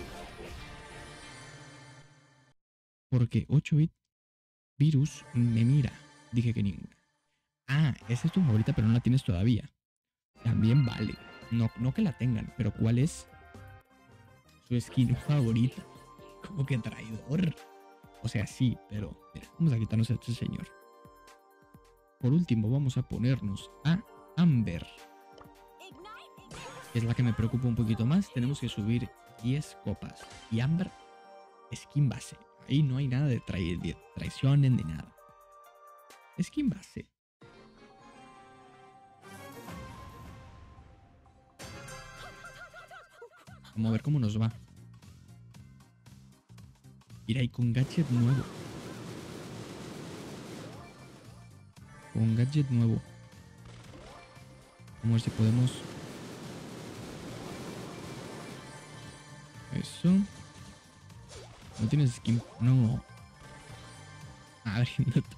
Porque 8-bit virus me mira. Dije que ninguna. Ah, esa es tu favorita, pero no la tienes todavía. También vale. No que la tengan, pero ¿cuál es su skin favorita? Como que traidor. O sea, sí, pero mira, vamos a quitarnos a este señor. Por último, vamos a ponernos a Amber. Es la que me preocupa un poquito más. Tenemos que subir 10 copas. Y Amber, skin base. Ahí no hay nada de traiciones ni nada. Skin base. Vamos a ver cómo nos va. Mira, y con gadget nuevo. Con gadget nuevo. Vamos a ver si podemos. Eso. No tienes skin. No. A ver.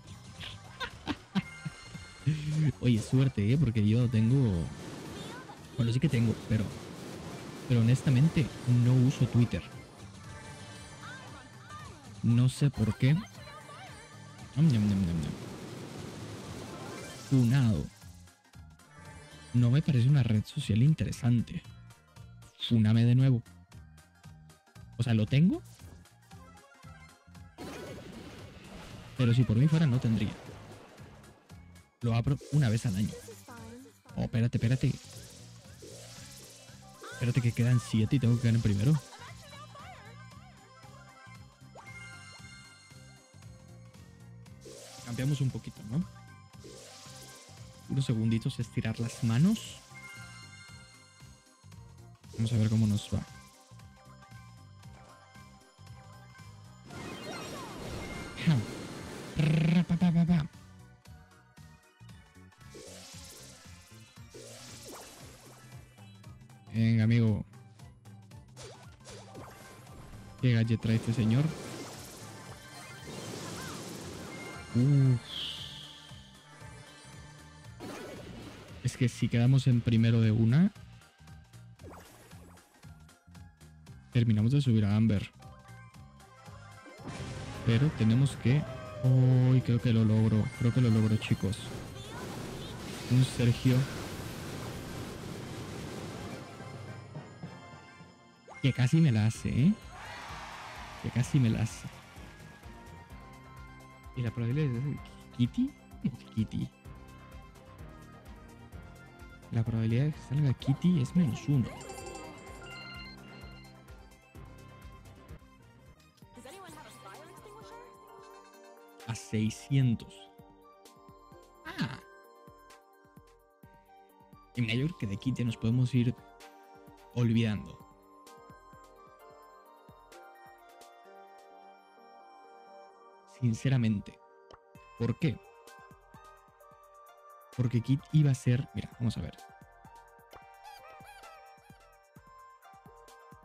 Oye, suerte, porque yo tengo. Bueno, sí que tengo, pero honestamente no uso Twitter. No sé por qué. Funado. No me parece una red social interesante. Funame de nuevo. O sea, lo tengo. Pero si por mí fuera, no tendría. Lo abro una vez al año. Oh, espérate, espérate. Espérate que quedan 7 y tengo que quedar en primero. Cambiamos un poquito, ¿no? Unos segunditos, estirar las manos. Vamos a ver cómo nos va. Venga, amigo. ¿Qué gadget trae este señor? Es que si quedamos en primero de una, terminamos de subir a Amber. Pero tenemos que... Uy, creo que lo logro. Creo que lo logro, chicos. Un Sergio. Que casi me la hace, ¿eh? Que casi me la hace. ¿Y la probabilidad de Kitty? ¿Cómo que Kitty? La probabilidad de que salga Kitty es -1. A 600. Ah. Y mira, yo creo que de Kitty nos podemos ir olvidando. Sinceramente. ¿Por qué? Porque Kit iba a ser... Mira, vamos a ver.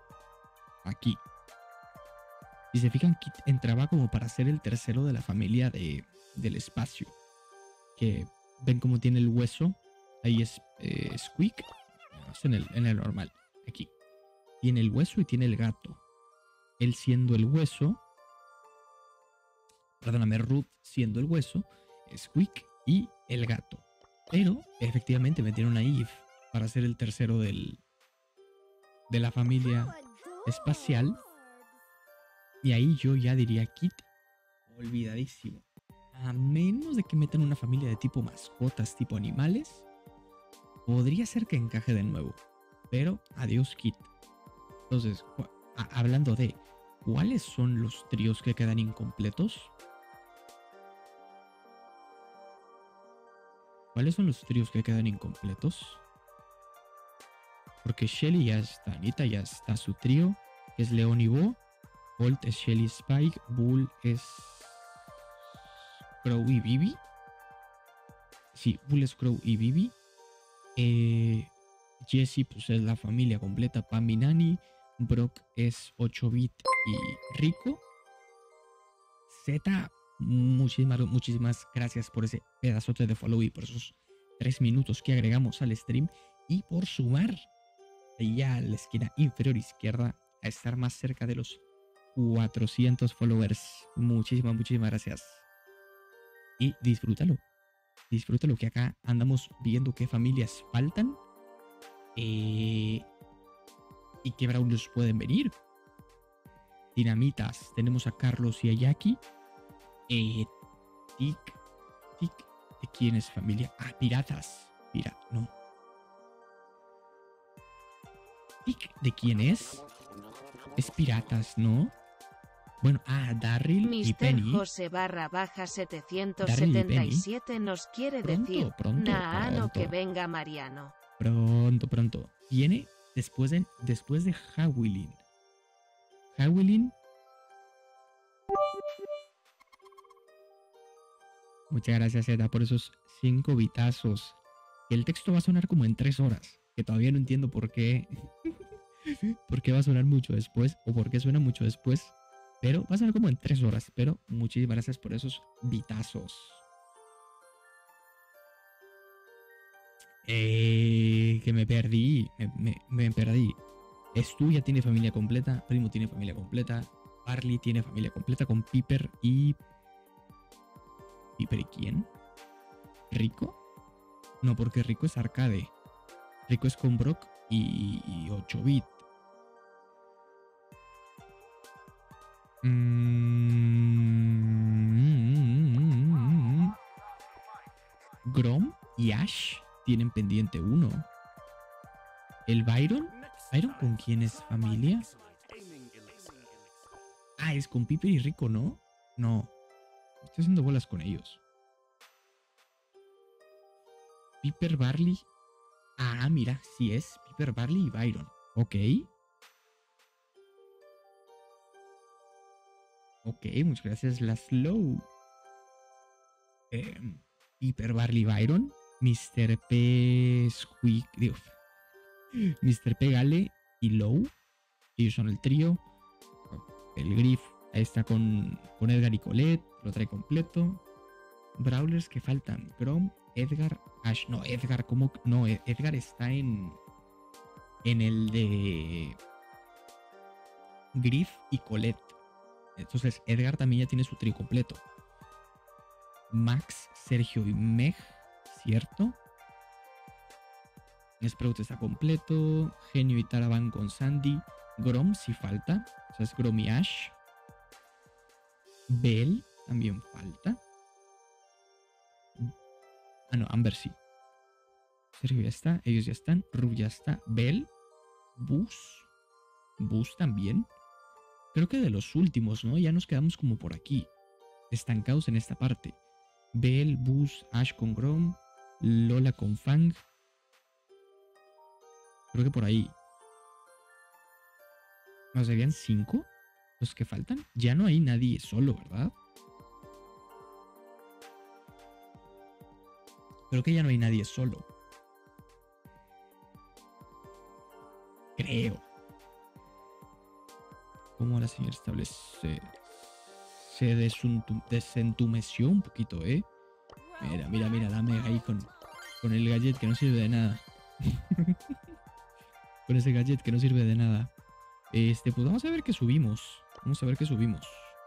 aquí. Si se fijan, Kit entraba como para ser el tercero de la familia del espacio. Que ven cómo tiene el hueso. Ahí es Squeak. Es en el normal. Aquí. Tiene el hueso y tiene el gato. Él siendo el hueso. Perdóname, Ruth siendo el hueso. Squeak y el gato. Pero efectivamente metieron a Eve para ser el tercero de la familia espacial. Y ahí yo ya diría Kit olvidadísimo. A menos de que metan una familia de tipo mascotas, tipo animales, podría ser que encaje de nuevo. Pero adiós Kit. Entonces, hablando de ¿cuáles son los tríos que quedan incompletos? ¿Cuáles son los tríos que quedan incompletos? Porque Shelly ya está, Anita ya está su trío, que es Leon y Bo. Bolt es Shelly Spike, Bull es Crow y Bibi. Sí, Bull es Crow y Bibi. Jessie pues es la familia completa, Pam y Nani. Brock es 8-bit y Rico. Z, muchísimas gracias por ese pedazote de follow y por esos 3 minutos que agregamos al stream. Y por sumar ya a la esquina inferior izquierda a estar más cerca de los 400 followers. Muchísimas gracias. Y disfrútalo que acá andamos viendo qué familias faltan. Y qué Brawlers pueden venir. Dinamitas. Tenemos a Carlos y a Jackie. Tic. ¿De quién es familia? Ah, piratas. No. Tic, ¿de quién es? Es piratas, ¿no? Bueno, Darryl y Penny.
Mr. José / 777 nos quiere decir Naano que venga Mariano.
Pronto. Viene después de Hawilin. Muchas gracias, Zeta, por esos 5 bitazos. El texto va a sonar como en 3 horas. Que todavía no entiendo por qué. ¿Por qué va a sonar mucho después? ¿O por qué suena mucho después? Pero va a sonar como en 3 horas. Pero muchísimas gracias por esos bitazos. Que me perdí. Me perdí. Stu ya tiene familia completa. Primo tiene familia completa. Barley tiene familia completa con Piper y... ¿Piper y quién? ¿Rico? No, porque Rico es arcade. Rico es con Brock y 8-bit. Grom y Ash tienen pendiente 1. ¿El Byron? ¿Byron con quién es familia? Ah, es con Piper y Rico, ¿no? No. Estoy haciendo bolas con ellos. Piper, Barley. Ah, mira, sí es Piper, Barley y Byron. Ok. Ok, muchas gracias, Laszlo. Piper, Barley, Byron. Mr. P. Squeak. Digo, Mr. P. Gale y Low. Ellos son el trío. El Griff ahí está con Edgar y Colette. Lo trae completo. Brawlers que faltan. Grom, Edgar, Ash. No, Edgar, ¿cómo? No, Edgar está en el de Griff y Colette. Entonces Edgar también ya tiene su trío completo. Max, Sergio y Meg, ¿cierto? Sprout está completo. Genio y Tara van con Sandy. Grom sí falta. O sea, es Grom y Ash. Bell también falta. Ah, no, Amber sí. Sergio ya está. Ellos ya están. Rub ya está. Bell. Bus también. Creo que de los últimos, ¿no? Ya nos quedamos como por aquí. Estancados en esta parte. Bell, Bus, Ash con Grom. Lola con Fang. Creo que por ahí. ¿No serían 5 los que faltan? Ya no hay nadie solo, ¿verdad? Creo que ya no hay nadie solo. Creo. la señal estable se desentumeció un poquito, ¿eh? Mira, la Mega ahí con el gadget que no sirve de nada. Con ese gadget que no sirve de nada. Pues vamos a ver qué subimos. Vamos a ver qué subimos.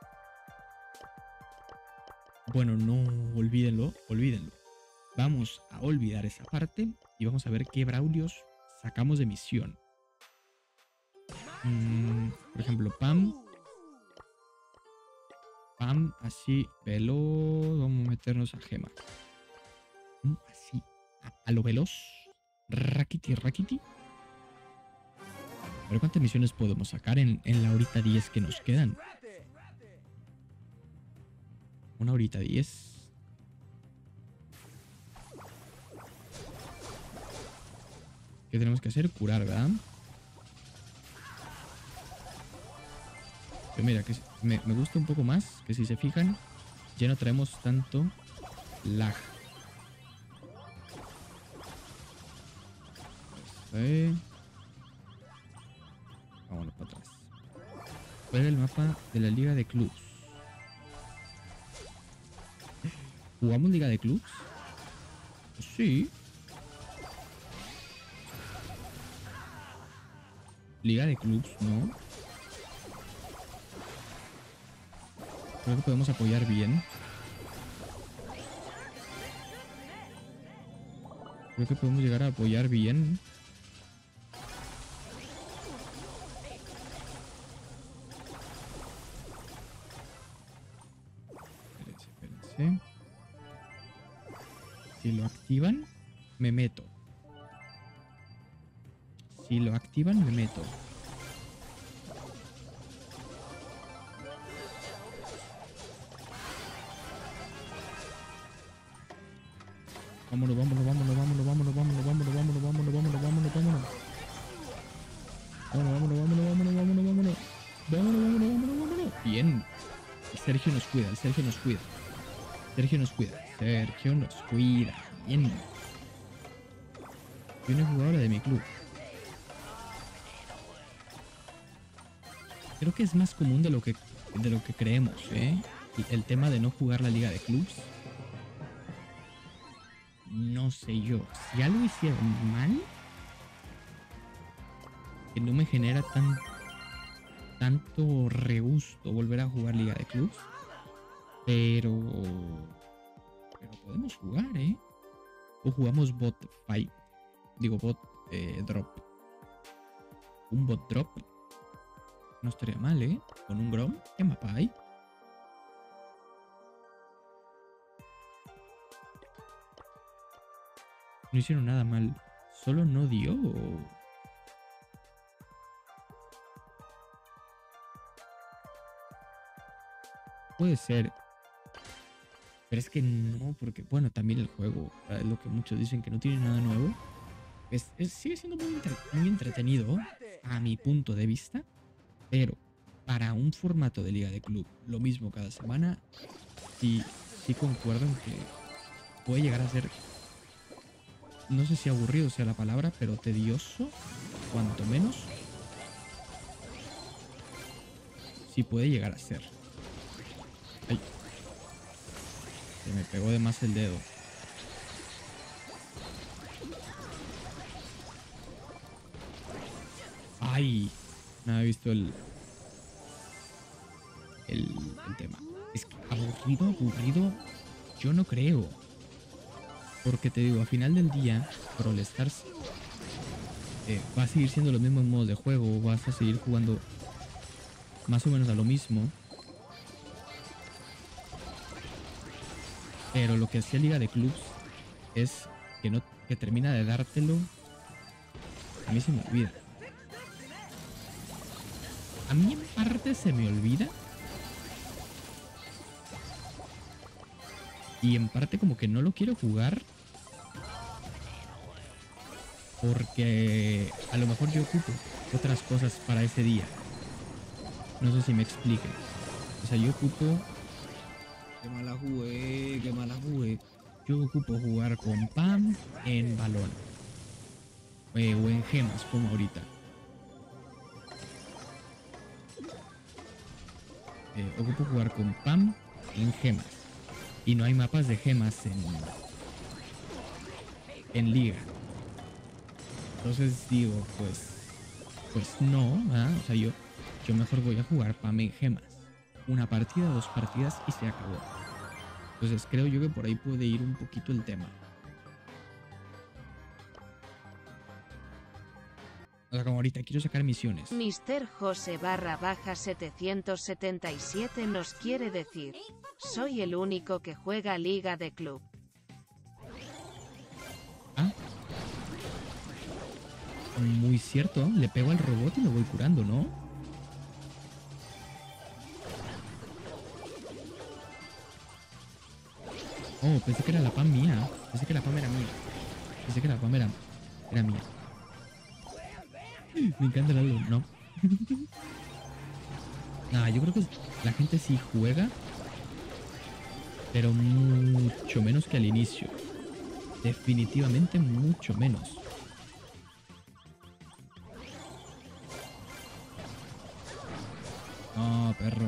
Bueno, no, olvídenlo. Vamos a olvidar esa parte y vamos a ver qué Braulios sacamos de misión. Por ejemplo, Pam, así, veloz. Vamos a meternos a Gema. Así, a lo veloz. Rakiti. A ver cuántas misiones podemos sacar en la horita 10 que nos quedan. Una horita 10. ¿Qué tenemos que hacer? Curar, ¿verdad? Pero mira, que me gusta un poco más, que si se fijan, ya no traemos tanto lag. Vámonos para atrás. ¿Cuál es el mapa de la Liga de Clubs? ¿Jugamos Liga de Clubs? Sí. Liga de Clubs, ¿no? Creo que podemos apoyar bien. Creo que podemos llegar a apoyar bien. Espérense. Si lo activan, me meto. Si lo activan, me meto. Vámonos. Bien. Sergio nos cuida. Bien. Soy una jugadora de mi club. Creo que es más común de lo que creemos, ¿eh? El tema de no jugar la liga de clubs. No sé yo. Si algo hicieron mal, que no me genera tanto regusto volver a jugar liga de clubs. Pero podemos jugar, ¿eh? O jugamos bot fight. Digo bot drop. Un bot drop no estaría mal, ¿eh? Con un Grom. ¿Qué mapa hay? No hicieron nada mal. Solo no dio. Puede ser. Pero es que no, porque bueno, también el juego, es lo que muchos dicen que no tiene nada nuevo. Sigue siendo muy entretenido a mi punto de vista. Pero para un formato de liga de club, lo mismo cada semana, sí concuerdo en que puede llegar a ser, no sé si aburrido sea la palabra, pero tedioso, cuanto menos. Sí puede llegar a ser. Ay, se me pegó de más el dedo. Ay, no he visto el tema. Es que aburrido, yo no creo. Porque te digo, a final del día, Brawl Stars va a seguir siendo los mismos modos de juego. Vas a seguir jugando más o menos a lo mismo. Pero lo que hacía Liga de Clubs es que termina de dártelo. A mí se me olvida. A mí en parte se me olvida. Y en parte como que no lo quiero jugar. Porque a lo mejor yo ocupo otras cosas para ese día. No sé si me explique. O sea, yo ocupo... Qué mala jugué. Yo ocupo jugar con Pam en balón. O en gemas, como ahorita. ocupo jugar con Pam en gemas. Y no hay mapas de gemas en liga. Entonces digo, pues no, ¿verdad? O sea, yo mejor voy a jugar Pam en gemas. Una partida, 2 partidas y se acabó. Entonces creo yo que por ahí puede ir un poquito el tema. O sea, como ahorita quiero sacar misiones.
Mr. José _ 777 nos quiere decir: soy el único que juega liga de club.
Ah. Muy cierto, le pego al robot y lo voy curando, ¿no? Oh, pensé que era la Pam mía. Pensé que la Pam era mía. Pensé que la Pam era mía. Me encanta el algo, ¿no? Nah, yo creo que la gente sí juega, pero mucho menos que al inicio. Definitivamente mucho menos. Oh, perro.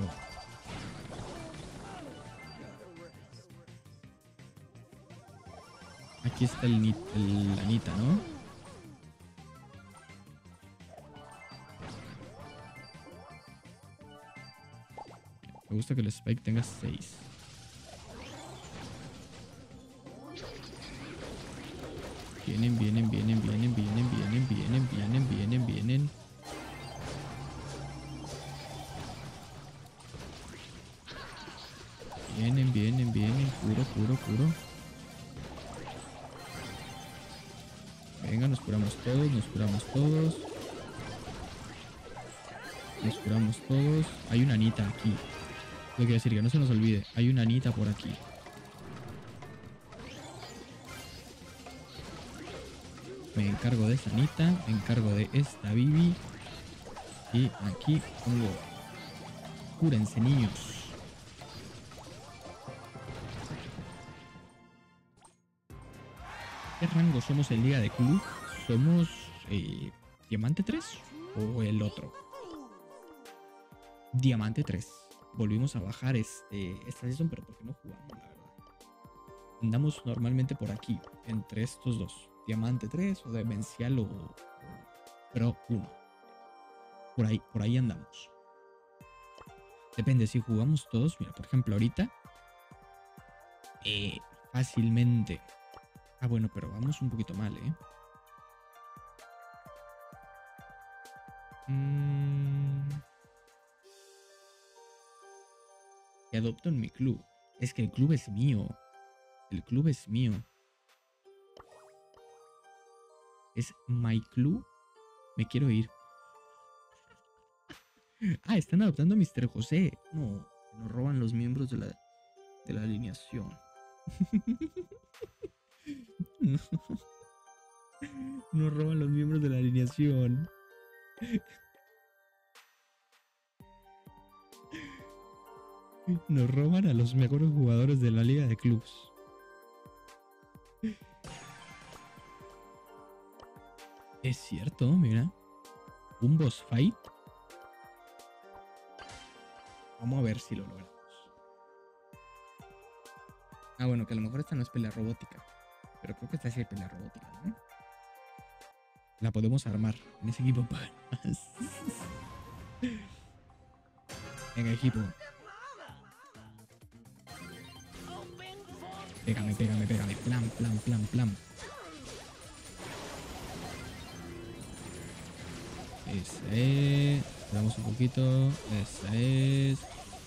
Aquí está el Anita, ¿no? Me gusta que el Spike tenga 6. Vienen. Vienen. Curo. Venga, nos curamos todos. Hay una Anita aquí. Lo que decir, que no se nos olvide. Hay una Anita por aquí. Me encargo de esa Anita. Me encargo de esta Bibi. Y aquí pongo. Cúrense, niños. ¿Qué rango somos en Liga de Club? ¿Somos Diamante 3 o el otro? Diamante 3. Volvimos a bajar esta season, pero porque no jugamos, la verdad. Andamos normalmente por aquí, entre estos dos. Diamante 3 o Demencial o Pro 1. Por ahí andamos. Depende, si jugamos todos, mira, por ejemplo, ahorita fácilmente. Ah, bueno, pero vamos un poquito mal, Te adopto en mi club. Es que el club es mío. Es my club. Me quiero ir. Ah, están adoptando a Mr. José. No, nos roban los miembros de la alineación. No. Nos roban los miembros de la alineación. Nos roban a los mejores jugadores de la liga de clubs. Es cierto, mira. Un boss fight. Vamos a ver si lo logramos. Ah, bueno, que a lo mejor esta no es pelea robótica. Pero creo que esta sí es pelea robótica, ¿no? La podemos armar en ese equipo. Venga, equipo. Pégame. Plan. Esa es. Esperamos un poquito. Esa es.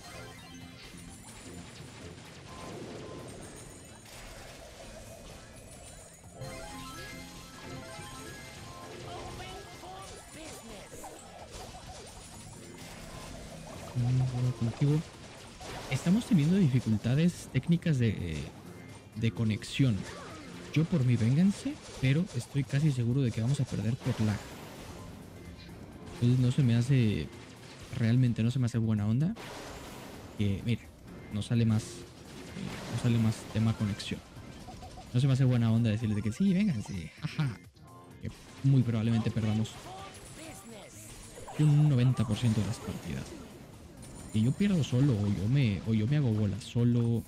Contigo. Estamos teniendo dificultades técnicas de conexión. Yo por mi vénganse, pero estoy casi seguro de que vamos a perder por lag. Entonces no se me hace, realmente no se me hace buena onda. Que mira, no sale más tema conexión. No se me hace buena onda decirles de que sí, vénganse, jaja. Que muy probablemente perdamos un 90% de las partidas. Que yo pierdo solo o yo me hago bola solo.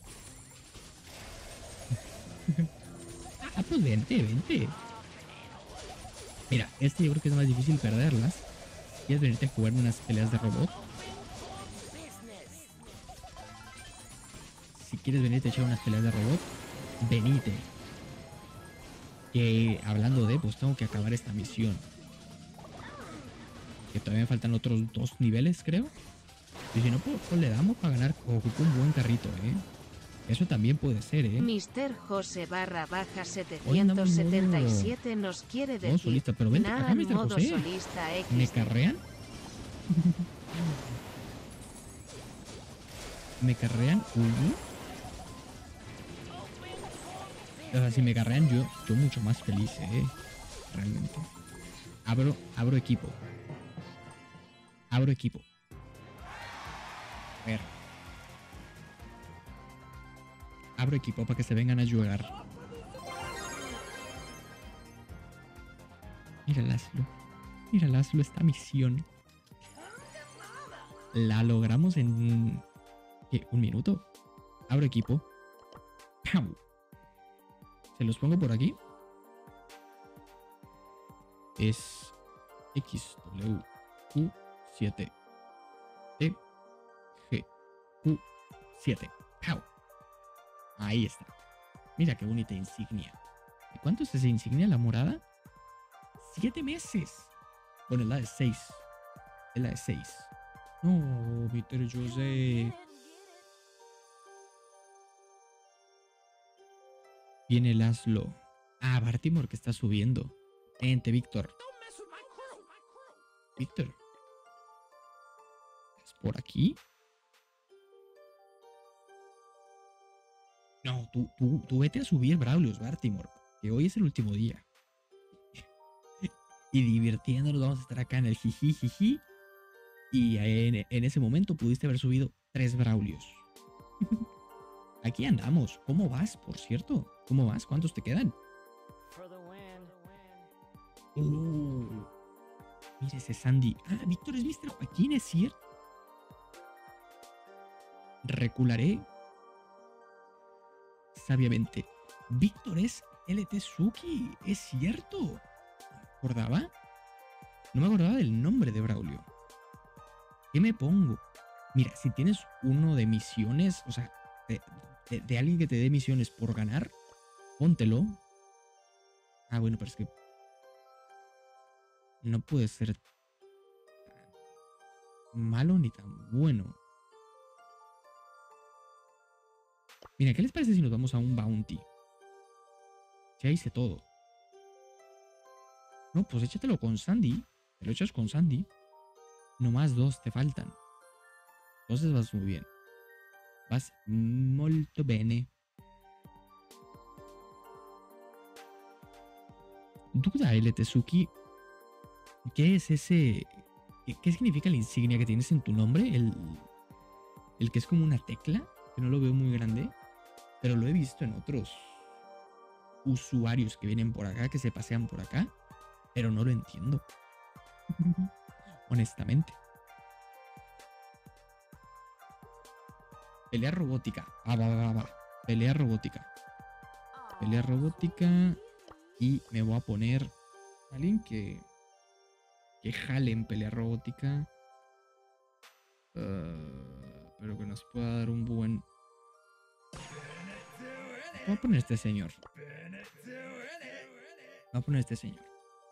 Ah, pues vente, vente. Mira, este yo creo que es más difícil perderlas. ¿Quieres venirte a jugar unas peleas de robot? Si quieres venirte a echar unas peleas de robot, venite. Que hablando de, pues tengo que acabar esta misión. Que todavía me faltan otros 2 niveles, creo. Y si no, pues le damos para ganar. Ocupo un buen carrito, Eso también puede ser,
Mr. José barra baja
Hoy andamos
777 nos quiere
modo
decir.
solista, pero vente
Nada
acá,
en
Mr.
modo
José.
solista
¿Me
XD.
carrean? ¿Me carrean? O sea, si me carrean yo mucho más feliz, realmente. Abro equipo. Abro equipo. A ver. Abro equipo para que se vengan a ayudar. Mira, Laszlo. Mira, Laszlo, esta misión. La logramos en... ¿qué? ¿Un minuto? Abro equipo. ¡Pau! Se los pongo por aquí. Es XWQ7 EGQ7. ¡Pau! Ahí está. Mira qué bonita insignia. ¿Y cuánto es esa insignia, la morada? 7 meses. Bueno, es la de 6. Es la de 6. No, Mr. José. Viene Laszlo. Ah, Baltimore que está subiendo. Vente, Víctor. Víctor. ¿Es por aquí? No, tú vete a subir Brawlios, Baltimore. Que hoy es el último día. Y divirtiéndonos vamos a estar acá en el jiji. Y en ese momento pudiste haber subido 3 Brawlios. Aquí andamos. ¿Cómo vas, por cierto? ¿Cómo vas? ¿Cuántos te quedan? Mira ese Sandy. Ah, Víctor es Mr. Joaquín, es cierto. Recularé sabiamente. Víctor es LT Suki, es cierto. ¿No me acordaba? No me acordaba del nombre de Braulio. ¿Qué me pongo? Mira, si tienes uno de misiones, o sea, de alguien que te dé misiones por ganar, póntelo. Ah, bueno, pero es que no puede ser tan malo ni tan bueno. Mira, ¿qué les parece si nos vamos a un bounty? Ya hice todo. No, pues échatelo con Sandy. Te lo echas con Sandy. Nomás 2 te faltan. Entonces vas muy bien. Vas molto bene. Duda, Tezuki. ¿Qué es ese? ¿Qué significa la insignia que tienes en tu nombre? El que es como una tecla. Que no lo veo muy grande. Pero lo he visto en otros usuarios que vienen por acá, que se pasean por acá. Pero no lo entiendo. Honestamente. Pelea robótica. Va. Pelea robótica. Pelea robótica. Y me voy a poner a alguien que jale en pelea robótica. Pero que nos pueda dar un buen... Voy a poner este señor. Voy a poner este señor.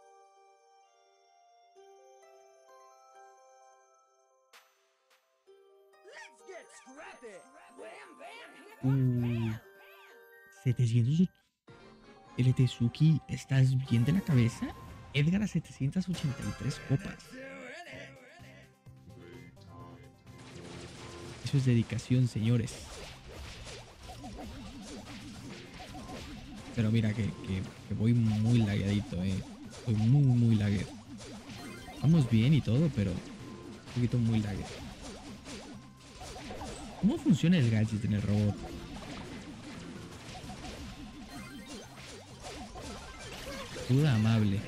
Uh, 700. El Tezuki, ¿estás bien de la cabeza? Edgar a 783 copas. Eso es dedicación, señores. Pero mira que voy muy lagueadito, Voy muy lagueado. Vamos bien y todo, pero un poquito muy lagueado. ¿Cómo funciona el gadget en el robot? Duda amable.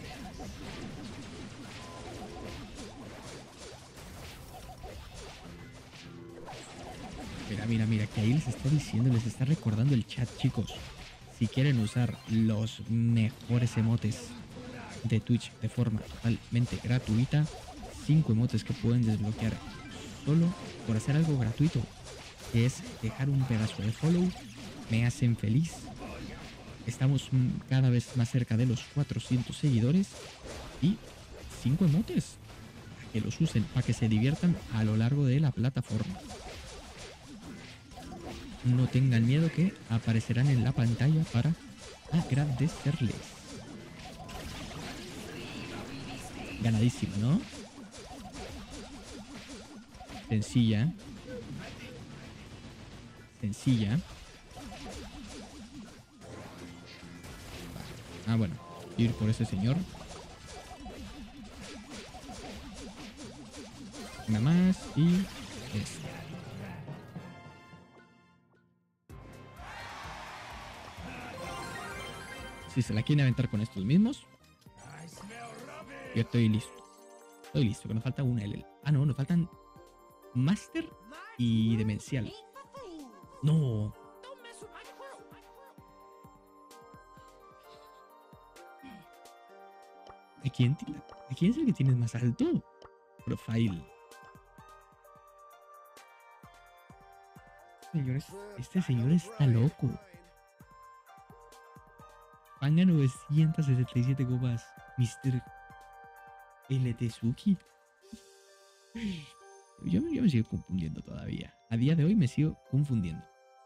Mira, que ahí les está diciendo, les está recordando el chat, chicos. Si quieren usar los mejores emotes de Twitch de forma totalmente gratuita, 5 emotes que pueden desbloquear solo por hacer algo gratuito, que es dejar un pedazo de follow, me hacen feliz. Estamos cada vez más cerca de los 400 seguidores y 5 emotes para que los usen, para que se diviertan a lo largo de la plataforma. No tengan miedo que aparecerán en la pantalla para agradecerles. Ganadísimo, ¿no? Sencilla. Sencilla. Ah, bueno. Ir por ese señor. Una más y esta. Si se la quieren aventar con estos mismos, yo estoy listo. Estoy listo, que nos falta una LL. Ah, no, nos faltan Master y Demencial. No. ¿De quién es el que tienes más alto? Profile. Este señor está loco. Paga 967 copas. Mr. L. Tezuki. Yo me sigo confundiendo todavía. A día de hoy me sigo confundiendo.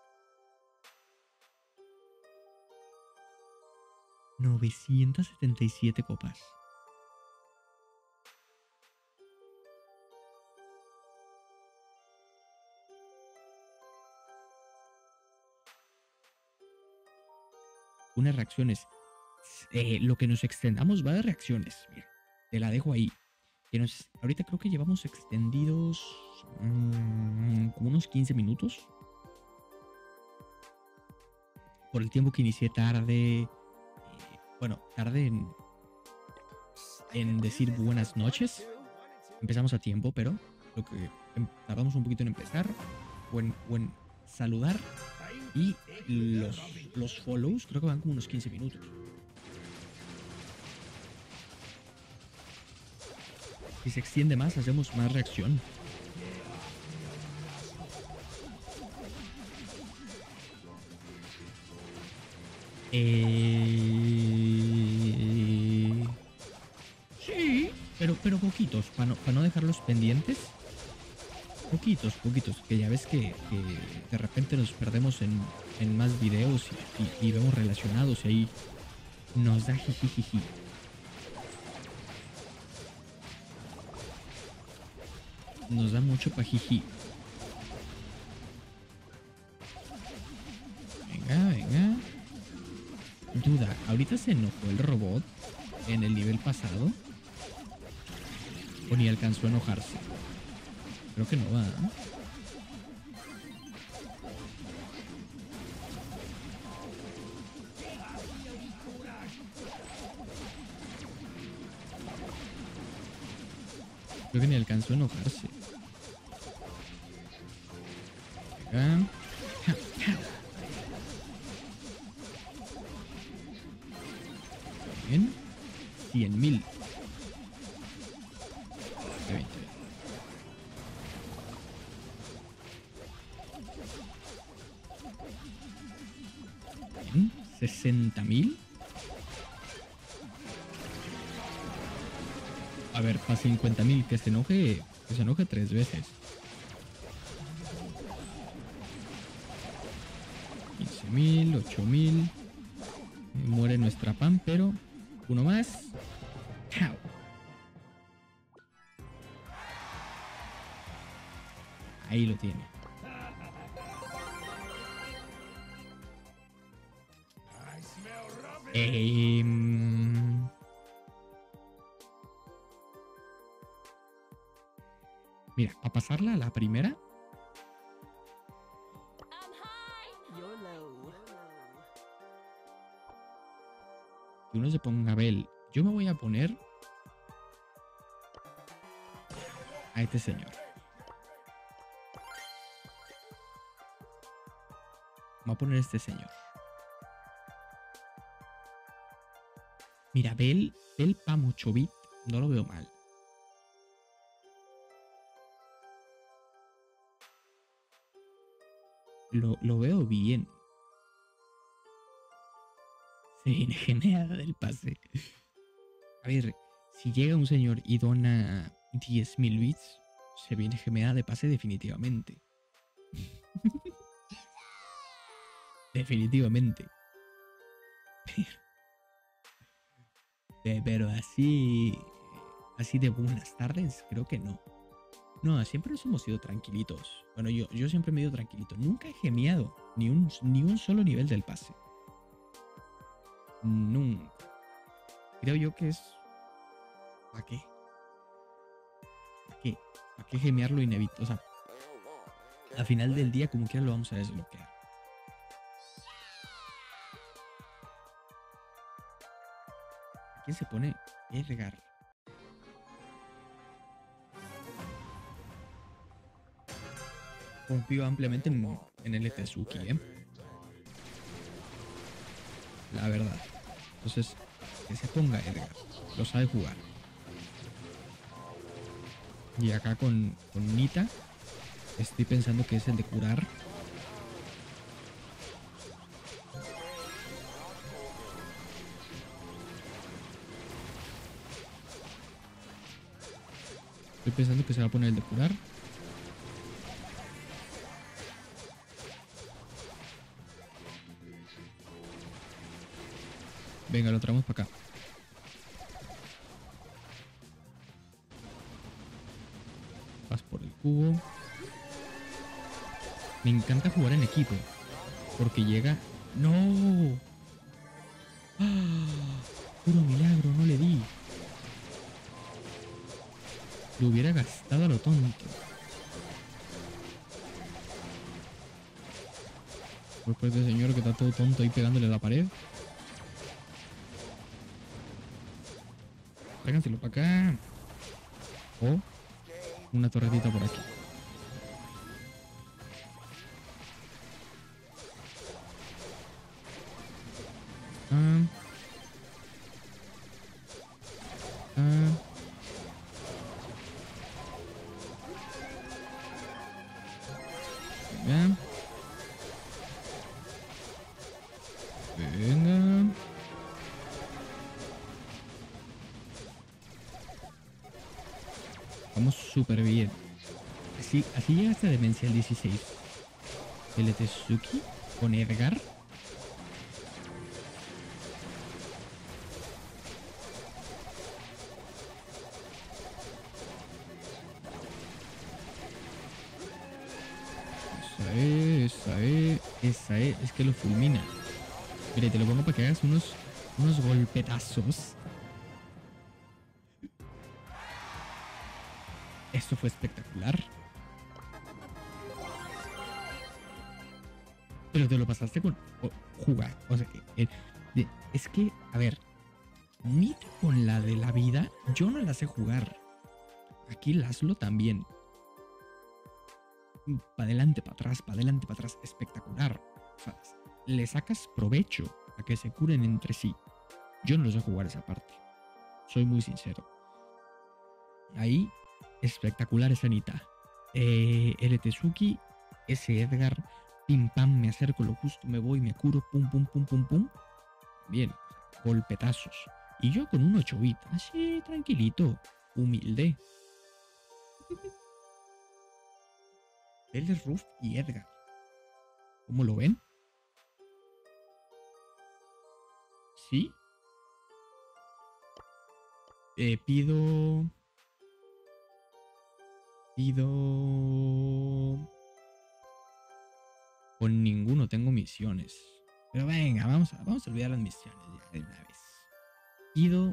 977 copas. Unas reacciones. Lo que nos extendamos va de reacciones. Mira, te la dejo ahí. Ahorita creo que llevamos extendidos como unos 15 minutos. Por el tiempo que inicié tarde. Bueno, tarde en decir buenas noches. Empezamos a tiempo, pero lo que tardamos un poquito en empezar. O en saludar. Y los follows creo que van como unos 15 minutos. Si se extiende más, hacemos más reacción. Sí, pero poquitos, para no dejarlos pendientes. Poquitos, que ya ves que de repente nos perdemos en más videos y vemos relacionados y ahí nos da jijijiji. Nos da mucho pajiji. Venga. Duda, ¿ahorita se enojó el robot en el nivel pasado? ¿O ni alcanzó a enojarse? Creo que no va, ¿eh? Creo que ni alcanzó a enojarse. Venga. Bien. 100.000. Bien. 60.000. A ver, para 50.000, que se enoje 3 veces. 15.000, 8.000. Muere nuestra pan, pero uno más. ¡Chao! Ahí lo tiene. Mira, a pasarla a la primera. Que uno se ponga Bell. Yo me voy a poner a este señor. Me voy a poner este señor. Mira, Bell Pamuchovit. No lo veo mal. Lo veo bien. Se viene gemeada del pase. A ver, si llega un señor y dona 10.000 bits, se viene gemeada de pase definitivamente. Definitivamente. Pero así de buenas tardes, creo que no. No, siempre nos hemos ido tranquilitos. Bueno, yo siempre me he ido tranquilito. Nunca he gemeado ni un solo nivel del pase. Nunca. Creo yo que es... ¿Para qué? ¿Para qué gemear lo inevitable? O sea, al final del día, como quiera, lo vamos a desbloquear. ¿A quién se pone? Edgar. Confío ampliamente en el Tezuki, la verdad. Entonces, que se ponga Edgar. Lo sabe jugar. Y acá con Nita, estoy pensando que es el de curar. Estoy pensando que se va a poner el de curar. Venga, lo traemos para acá. Vas por el cubo. Me encanta jugar en equipo. Porque llega... ¡No! ¡Ah! Puro milagro, no le di. Lo hubiera gastado a lo tonto. Por este señor que está todo tonto ahí pegándole a la pared. Tráiganselo para acá. O una torretita por aquí. Venga. Venga. Vamos súper bien. Así llega esta demencia el 16. El Tezuki con Edgar. Esa es. Es que lo fulmina. Mira, te lo pongo para que hagas unos golpetazos. Esto fue espectacular. Pero te lo pasaste con jugar. O sea, es que, a ver, Nita con la de la vida, yo no la sé jugar. Aquí Laszlo también. Para adelante, para atrás, para adelante, para atrás. Espectacular. O sea, le sacas provecho a que se curen entre sí. Yo no lo sé jugar esa parte. Soy muy sincero. Ahí, espectacular esa Nita. El Tezuki, ese Edgar, pim pam, me acerco lo justo, me voy, me curo, pum, pum, pum, pum, pum. Bien, golpetazos. Y yo con un 8 bit, así, tranquilito, humilde. Él es Ruff y Edgar. ¿Cómo lo ven? ¿Sí? Pido... Con ninguno tengo misiones. Pero venga, vamos a olvidar las misiones ya de una vez. Pido...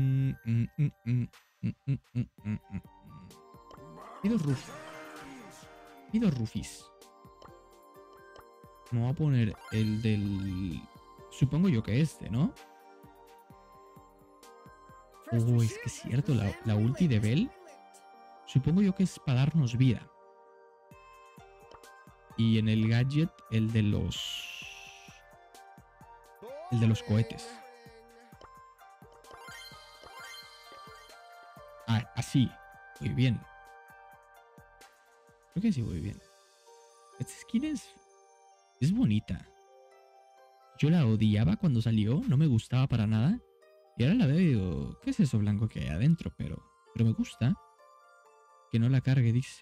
Pido Ruff. Pido Rufis. Me voy a poner el del... Supongo yo que este, ¿no? Oh, es que es cierto, la ulti de Bell. Supongo yo que es para darnos vida. Y en el gadget, el de los... El de los cohetes. Ah, así. Muy bien. Creo que sí voy bien. Esta skin es bonita. Yo la odiaba cuando salió. No me gustaba para nada. Y ahora la veo y digo, ¿qué es eso blanco que hay adentro? Pero me gusta. Que no la cargue, dice.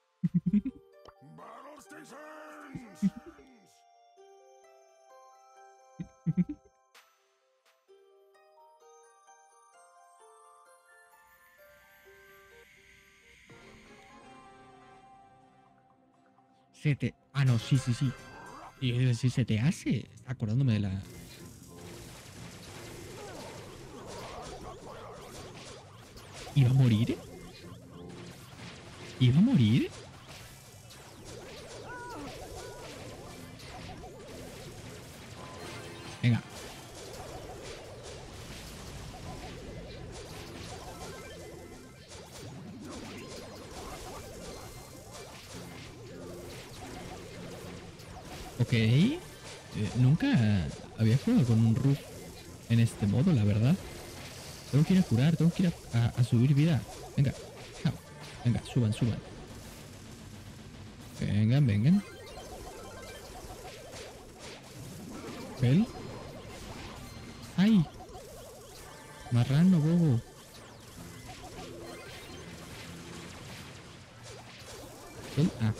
Ah, no, sí, sí, sí. Y si se te hace. Acordándome de la. ¿Iba a morir? ¿Iba a morir? Venga. Ok. Nunca había jugado con un Roof en este modo, la verdad. Tengo que ir a curar, tengo que ir a subir vida. Venga. Chao. Venga, suban, suban. Vengan, vengan. ¿Vel? ¡Ay! Marrano, bobo. ¿Vel? Ah.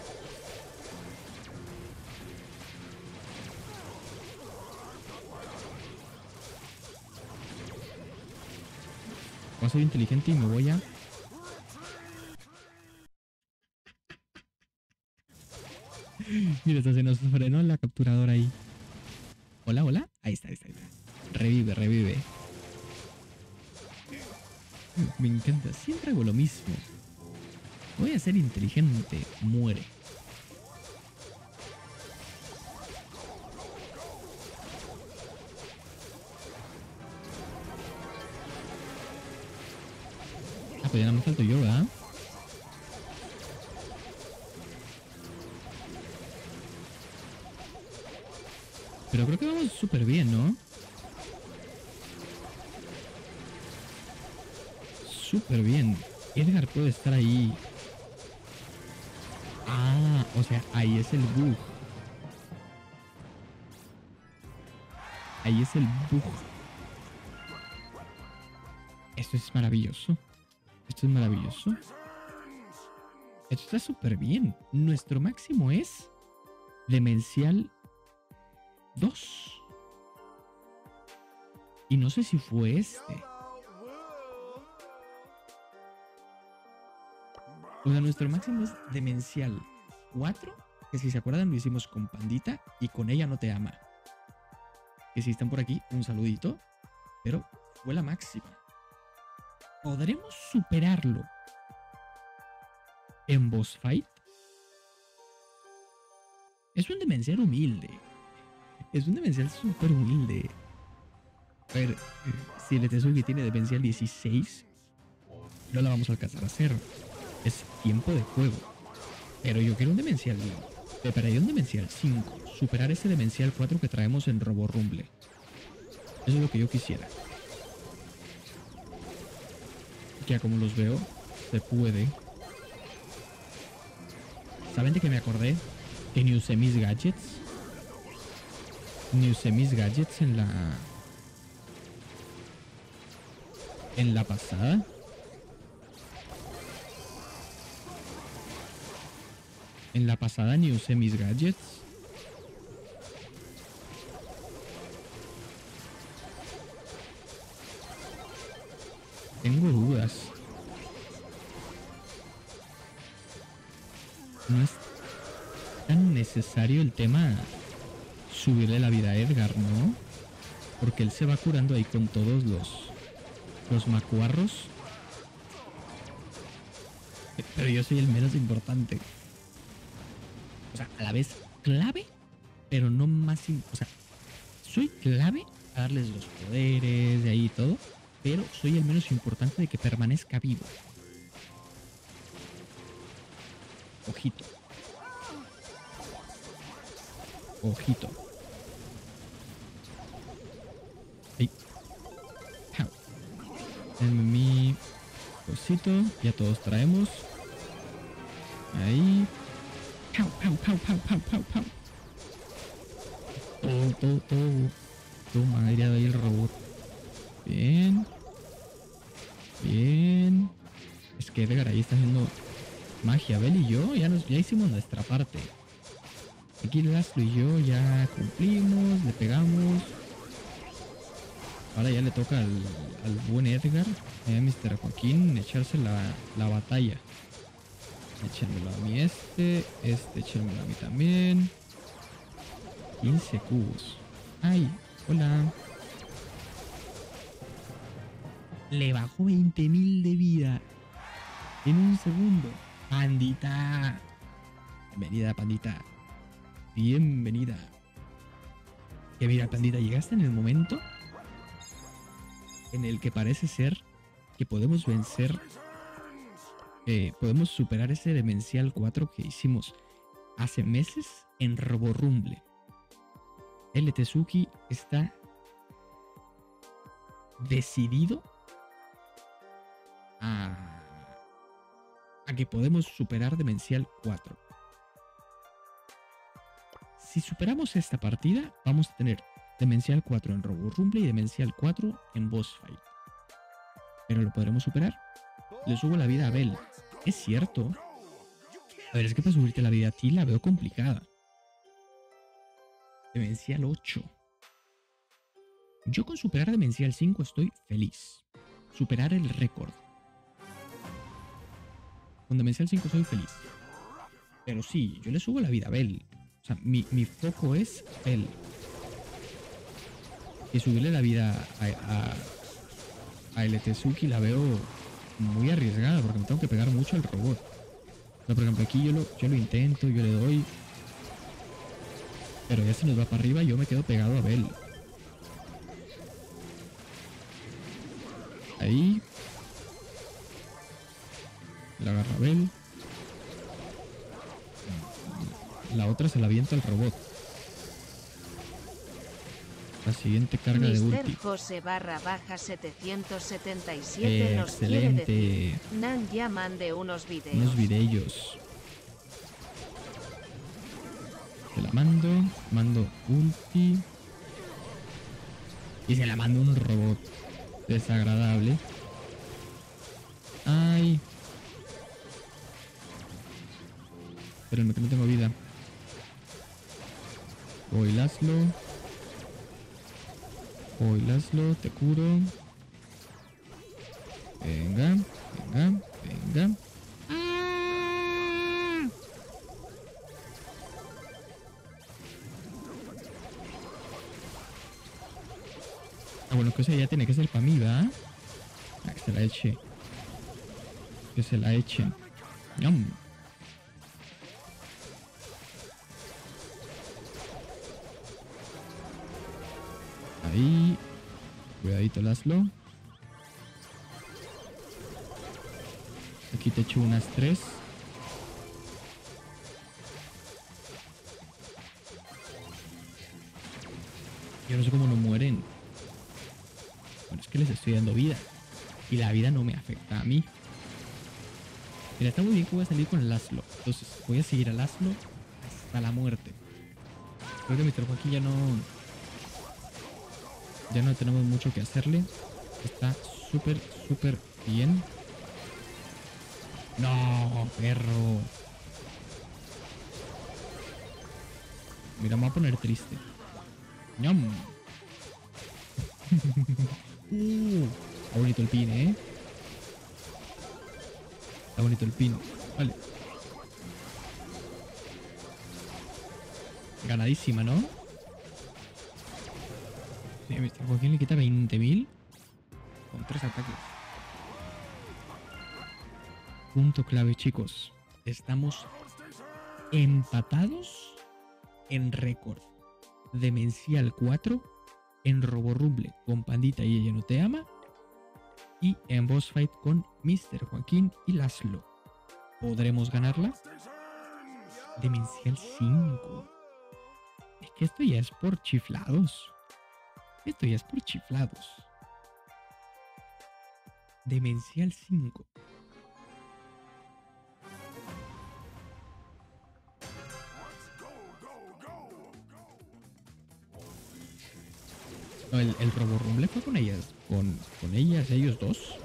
Voy a ser inteligente y me voy a... Mira, hasta se nos frenó la capturadora ahí. Hola, hola. Ahí está, ahí está, ahí está. Revive, revive. Me encanta. Siempre hago lo mismo. Voy a ser inteligente. Muere. Ah, pues ya no me falto yo, ¿verdad? Pero creo que vamos súper bien, ¿no? Súper bien. Edgar puede estar ahí. Ah, o sea, ahí es el bug. Ahí es el bug. Esto es maravilloso. Esto es maravilloso. Esto está súper bien. Nuestro máximo es demencial 2. Y no sé si fue este. O sea, nuestro máximo es demencial 4. Que si se acuerdan lo hicimos con Pandita. Y con Ella No Te Ama. Que si están por aquí, un saludito. Pero fue la máxima. ¿Podremos superarlo en boss fight? Es un demencial humilde. Es un demencial súper humilde. A ver, si el Tetsuki tiene demencial 16, no la vamos a alcanzar a hacer. Es tiempo de juego. Pero yo quiero un demencial. Prepararía un demencial 5. Superar ese demencial 4 que traemos en Robo Rumble. Eso es lo que yo quisiera. Ya como los veo, se puede. ¿Saben de qué me acordé? Que ni usé mis gadgets. Ni usé mis gadgets en la pasada. En la pasada ni usé mis gadgets. Tengo dudas. No es tan necesario el tema subirle la vida a Edgar, ¿no? Porque él se va curando ahí con todos los macuarros. Pero yo soy el menos importante. O sea, a la vez clave, pero no más... O sea, soy clave a darles los poderes de ahí y todo, pero soy el menos importante de que permanezca vivo. Ojito. Ojito. Denme mi cosito. Ya todos traemos. Ahí. Pau, pau, pau, pau, pau, pau, pau. Todo madreado ahí el robot. Bien. Bien. Es que Edgar ahí está haciendo magia. Bel y yo ya hicimos nuestra parte. Aquí Laszlo y yo ya cumplimos, le pegamos. Ahora ya le toca al buen Edgar, a Mr. Joaquín, echarse la batalla. Échenmelo a mí échenmelo a mí también. 15 cubos. Ay, hola. Le bajó 20.000 de vida en un segundo. Pandita. Bienvenida, pandita. Bienvenida. Que mira, pandita, llegaste en el momento en el que parece ser que podemos vencer, podemos superar ese Demencial 4 que hicimos hace meses en Roborumble. El Tezuki está decidido a que podemos superar Demencial 4. Si superamos esta partida, vamos a tener Demencial 4 en Roborumble y Demencial 4 en Boss Fight. Pero lo podremos superar. Le subo la vida a Bel. Es cierto. A ver, es que para subirte la vida a ti la veo complicada. Demencial 8. Yo con superar Demencial 5 estoy feliz. Superar el récord. Con Demencial 5 soy feliz. Pero sí, yo le subo la vida a Bel. O sea, mi foco es Bel. Y subirle la vida a El Tezuki la veo muy arriesgada porque me tengo que pegar mucho al robot. O sea, por ejemplo, aquí yo lo intento, yo le doy. Pero ya se nos va para arriba y yo me quedo pegado a Bel. Ahí. La agarra Bel. La otra se la avienta al robot. La siguiente carga de ulti.
Mr. José / 777 nos quiere
Excelente.
decir. Nan ya mande unos videos.
Unos videillos. Se la mando ulti. Y se la mando un robot. Desagradable. Ay. Espérenme que no tengo vida. Voy Laszlo. Voy Laszlo, te curo. Venga, venga, venga. ¡Ah! Bueno, que esa ya tiene que ser para mí, ¿verdad? Que se la eche. Que se la echen. ¡Yum! Ahí. Cuidadito, Laszlo. Aquí te echo unas 3. Yo no sé cómo no mueren. Bueno, es que les estoy dando vida. Y la vida no me afecta a mí. Mira, está muy bien que voy a salir con Laszlo. Entonces voy a seguir a Laszlo hasta la muerte. Creo que mi trabajo aquí ya no tenemos mucho que hacerle. Está súper, súper bien. No, perro. Mira, me voy a poner triste. ¡Ñam! Está bonito el pin, ¿eh? Está bonito el pin. Vale. Ganadísima, ¿no? Sí, Mr. Joaquín le quita 20.000 con 3 ataques. Punto clave, chicos. Estamos empatados en récord. Demencial 4 en Roborumble con Pandita y Ella No Te Ama. Y en Boss Fight con Mr. Joaquín y Laszlo. ¿Podremos ganarla? Demencial 5. Es que esto ya es por chiflados. Esto ya es por chiflados. Demencial 5. No, el Roborumble fue con ellas. Con ellas, ellos dos.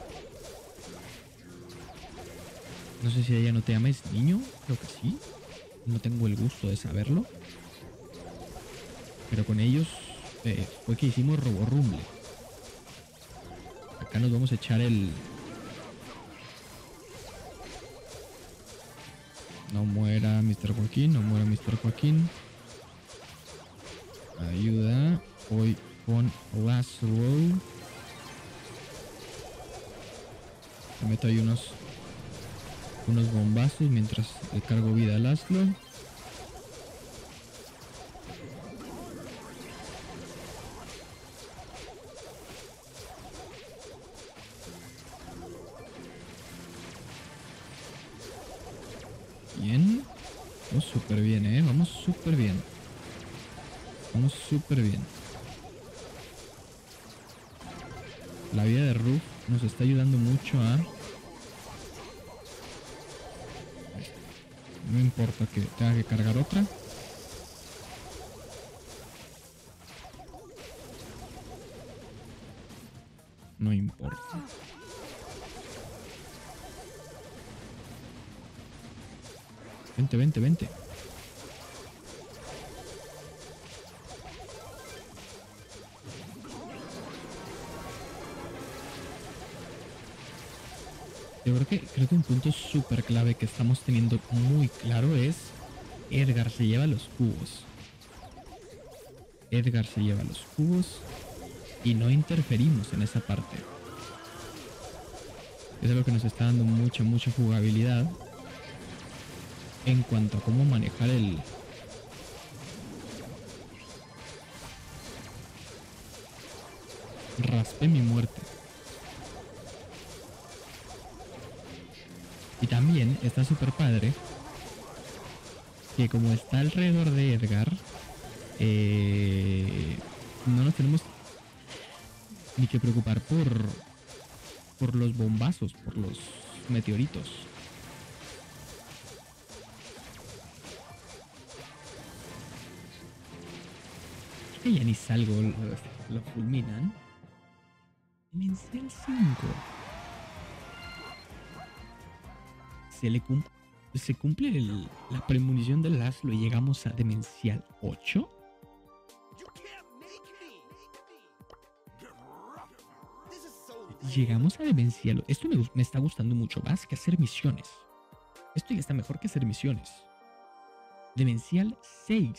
No sé si ella no te llama, es niño. Creo que sí. No tengo el gusto de saberlo. Pero con ellos fue que hicimos Roborumble. Acá nos vamos a echar el... No muera Mr. Joaquín, no muera Mr. Joaquín. Ayuda. Voy con Last Row. Le meto ahí unos bombazos mientras le cargo vida a Laszlo. Bien. Vamos súper bien, vamos súper bien. Vamos súper bien. La vida de Ruf nos está ayudando mucho a... No importa que tenga que cargar otra. No importa. Vente, vente, vente. Yo creo que un punto súper clave que estamos teniendo muy claro es Edgar se lleva los cubos. Edgar se lleva los cubos y no interferimos en esa parte. Eso es lo que nos está dando mucha jugabilidad en cuanto a cómo manejar el... Raspé mi muerte. Y también está súper padre que como está alrededor de Edgar, no nos tenemos ni que preocupar por los bombazos, por los meteoritos. Es que ya ni salgo, lo fulminan. Demencial 5. Se cumple la premonición del Laszlo y llegamos a Demencial 8. Llegamos a Demencial. Esto me está gustando mucho más que hacer misiones. Esto ya está mejor que hacer misiones. Demencial 6.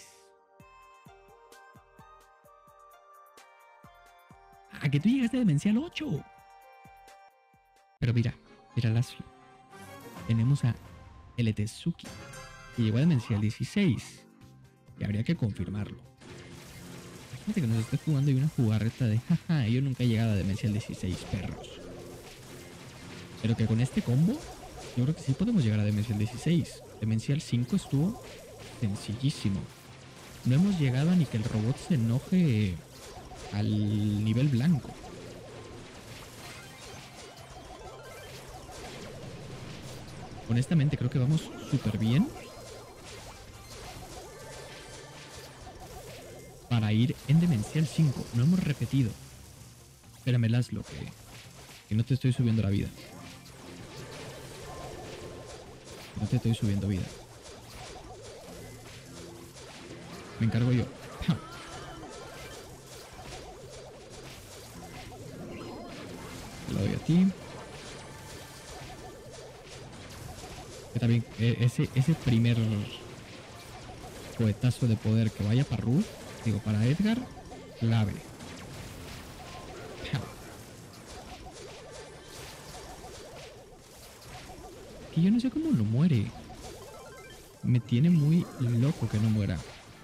¿A que tú llegaste a Demencial 8? Pero mira Laszlo. Tenemos a el Tetsuki, que llegó a Demencial 16. Y habría que confirmarlo. Imagínate que nos esté jugando y una jugarreta de jaja, yo nunca he llegado a Demencial 16, perros. Pero que con este combo, yo creo que sí podemos llegar a Demencial 16. Demencial 5 estuvo sencillísimo. No hemos llegado a ni que el robot se enoje al nivel blanco. Honestamente creo que vamos súper bien para ir en Demencial 5. No hemos repetido. Espérame, Laszlo, que no te estoy subiendo la vida. No te estoy subiendo vida. Me encargo yo. Te lo doy a ti. Que también ese primer cohetazo de poder que vaya para Ruth, digo, para Edgar, clave. Que yo no sé cómo no muere. Me tiene muy loco que no muera.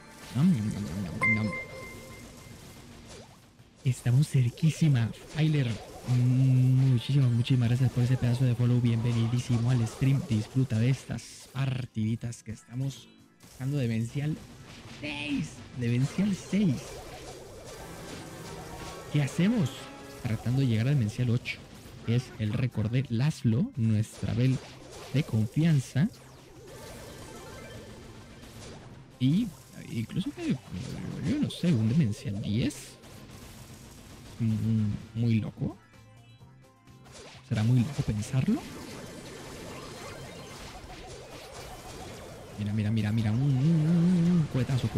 Estamos cerquísima. Tyler, muchísimas gracias por ese pedazo de follow. Bienvenidísimo al stream. Disfruta de estas partiditas que estamos sacando. Demencial 6. Demencial 6. ¿Qué hacemos? Tratando de llegar a Demencial 8. es el récord de Laszlo, nuestra Bell de confianza. Y incluso que, yo no sé, un Demencial 10. Muy loco. ¿Será muy loco pensarlo? Mira. Un cuetazo.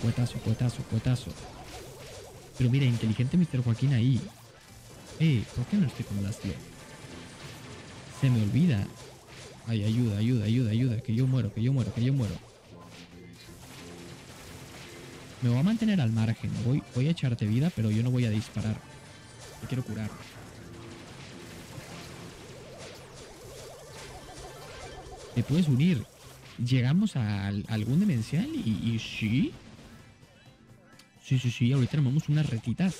Pero mira, inteligente Mr. Joaquín ahí. ¿Por qué no estoy con Laszlo? Se me olvida. Ay, ayuda. Que yo muero. Me voy a mantener al margen. Voy a echarte vida, pero yo no voy a disparar. Te quiero curar. Te puedes unir. Llegamos a algún demencial y sí. Sí. Ahorita armamos unas retitas.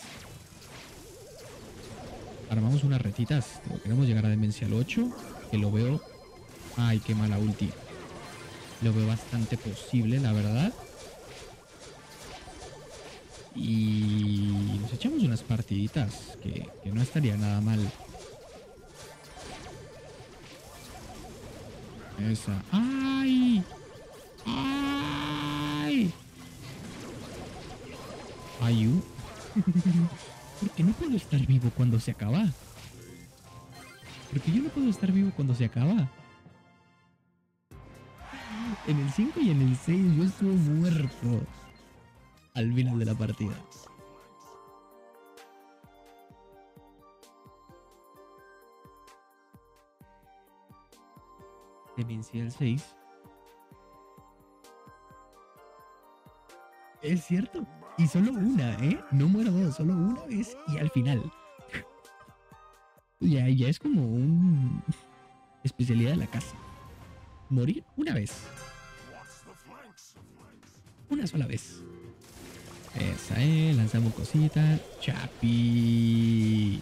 Pero queremos llegar a demencial 8. Que lo veo. Ay, qué mala ulti. Lo veo bastante posible, la verdad. Y nos echamos unas partiditas. Que no estaría nada mal. Esa. ¡Ay! Ayu. ¿Por qué no puedo estar vivo cuando se acaba? Porque yo no puedo estar vivo cuando se acaba. En el 5 y en el 6 yo estuve muerto al final de la partida. Demencial 6. Es cierto. Y solo una, ¿eh? No muero dos, solo una vez y al final. Ya es como un especialidad de la casa. Morir una vez. Una sola vez. Esa, lanzamos cositas. Chapi.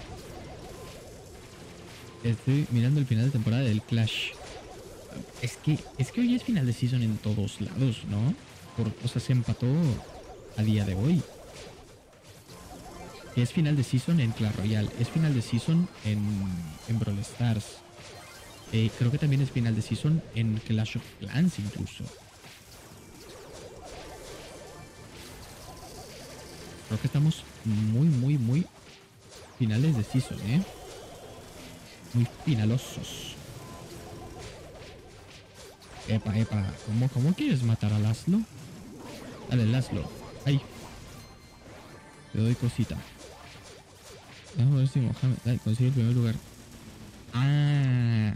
Estoy mirando el final de temporada del Clash. Es que hoy es final de season en todos lados, ¿no? O sea, se empató a día de hoy. Es final de season en Clash Royale. Es final de season en Brawl Stars. Creo que también es final de season en Clash of Clans incluso. Creo que estamos muy finales de season, ¿eh? Muy finalosos. Epa. ¿Cómo quieres matar a Laszlo? Dale, Laszlo. Ay. Te doy cosita. Vamos a ver si Mohamed consigue el primer lugar. Ah.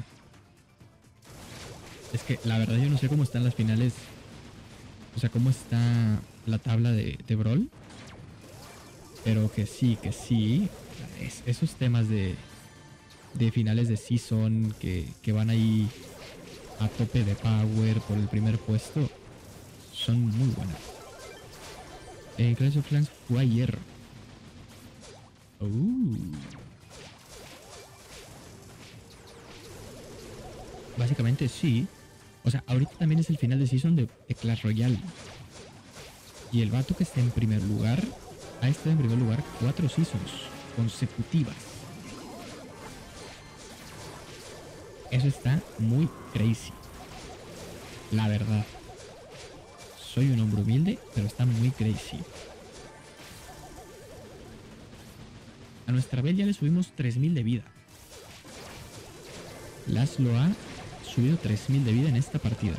Es que la verdad yo no sé cómo están las finales. O sea, cómo está la tabla de Brawl. Pero que sí. Esos temas de finales de season que van ahí a tope de power por el primer puesto son muy buenas. Clash of Clans fue ayer. Básicamente sí. O sea, ahorita también es el final de season de Clash Royale. Y el vato que está en primer lugar ha estado en primer lugar 4 seasons consecutivas. Eso está muy crazy. La verdad. Soy un hombre humilde, pero está muy crazy. A nuestra Bell ya le subimos 3000 de vida. Laszlo ha subido 3000 de vida en esta partida.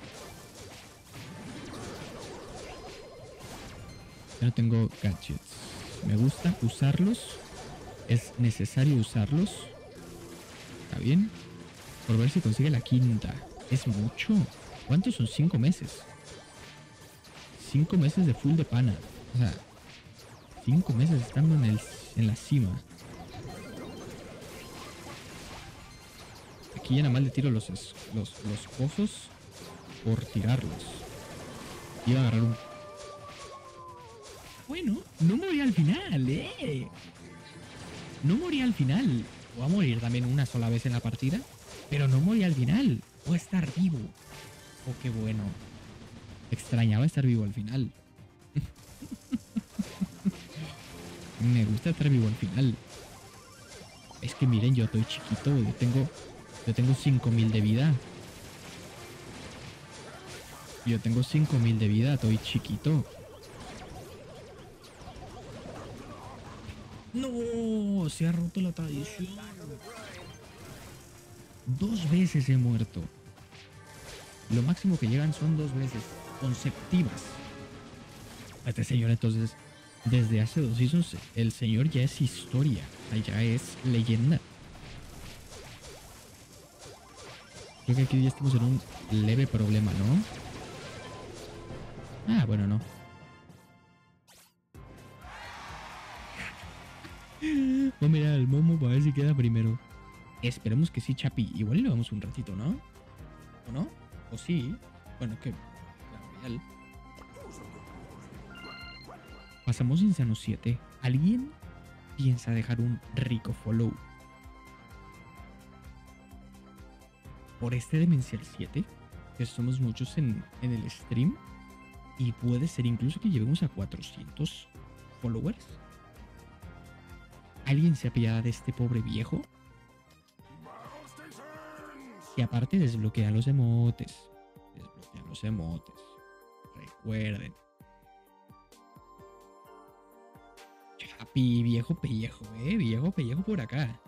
Yo no tengo gadgets. Me gusta usarlos. Es necesario usarlos. Está bien. Por ver si consigue la quinta. Es mucho. ¿Cuántos son? 5 meses. 5 meses de full de pana. O sea, 5 meses estando en la cima. Aquí ya nada más le tiro los pozos por tirarlos. Iba a agarrar un... Bueno, no morí al final, No morí al final. Voy a morir también una sola vez en la partida. Pero no morí al final. Voy a estar vivo. Oh, qué bueno. Extrañaba estar vivo al final. Me gusta estar vivo al final. Es que miren, yo estoy chiquito. Yo tengo 5000 de vida. Yo tengo 5000 de vida. Estoy chiquito. No, se ha roto la tradición. 2 veces he muerto. Lo máximo que llegan son 2 veces consecutivas. Este señor, entonces, desde hace 2 seasons, el señor ya es historia. O sea, ya es leyenda. Creo que aquí ya estamos en un leve problema, ¿no? Ah, bueno, no. Vamos a mirar al Momo para ver si queda primero. Esperemos que sí, Chapi. Igual le vamos un ratito, ¿no? ¿O no? ¿O sí? Bueno, que... la real. Pasamos Insano 7. ¿Alguien piensa dejar un rico follow por este Demencial 7? Que somos muchos en el stream. Y puede ser incluso que lleguemos a 400 followers. ¿Alguien se apellida de este pobre viejo? Y aparte desbloquea los emotes. Desbloquea los emotes. Recuerden. Chapi, viejo pellejo, viejo pellejo por acá.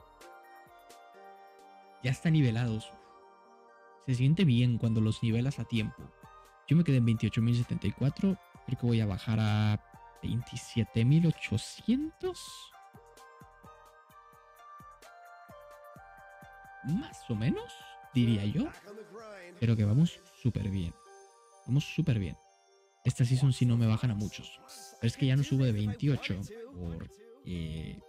Ya están nivelados. Se siente bien cuando los nivelas a tiempo. Yo me quedé en 28.074. Creo que voy a bajar a 27.800. Más o menos, diría yo. Pero que vamos súper bien. Vamos súper bien. Esta season sí no me bajan a muchos. Pero es que ya no subo de 28. Porque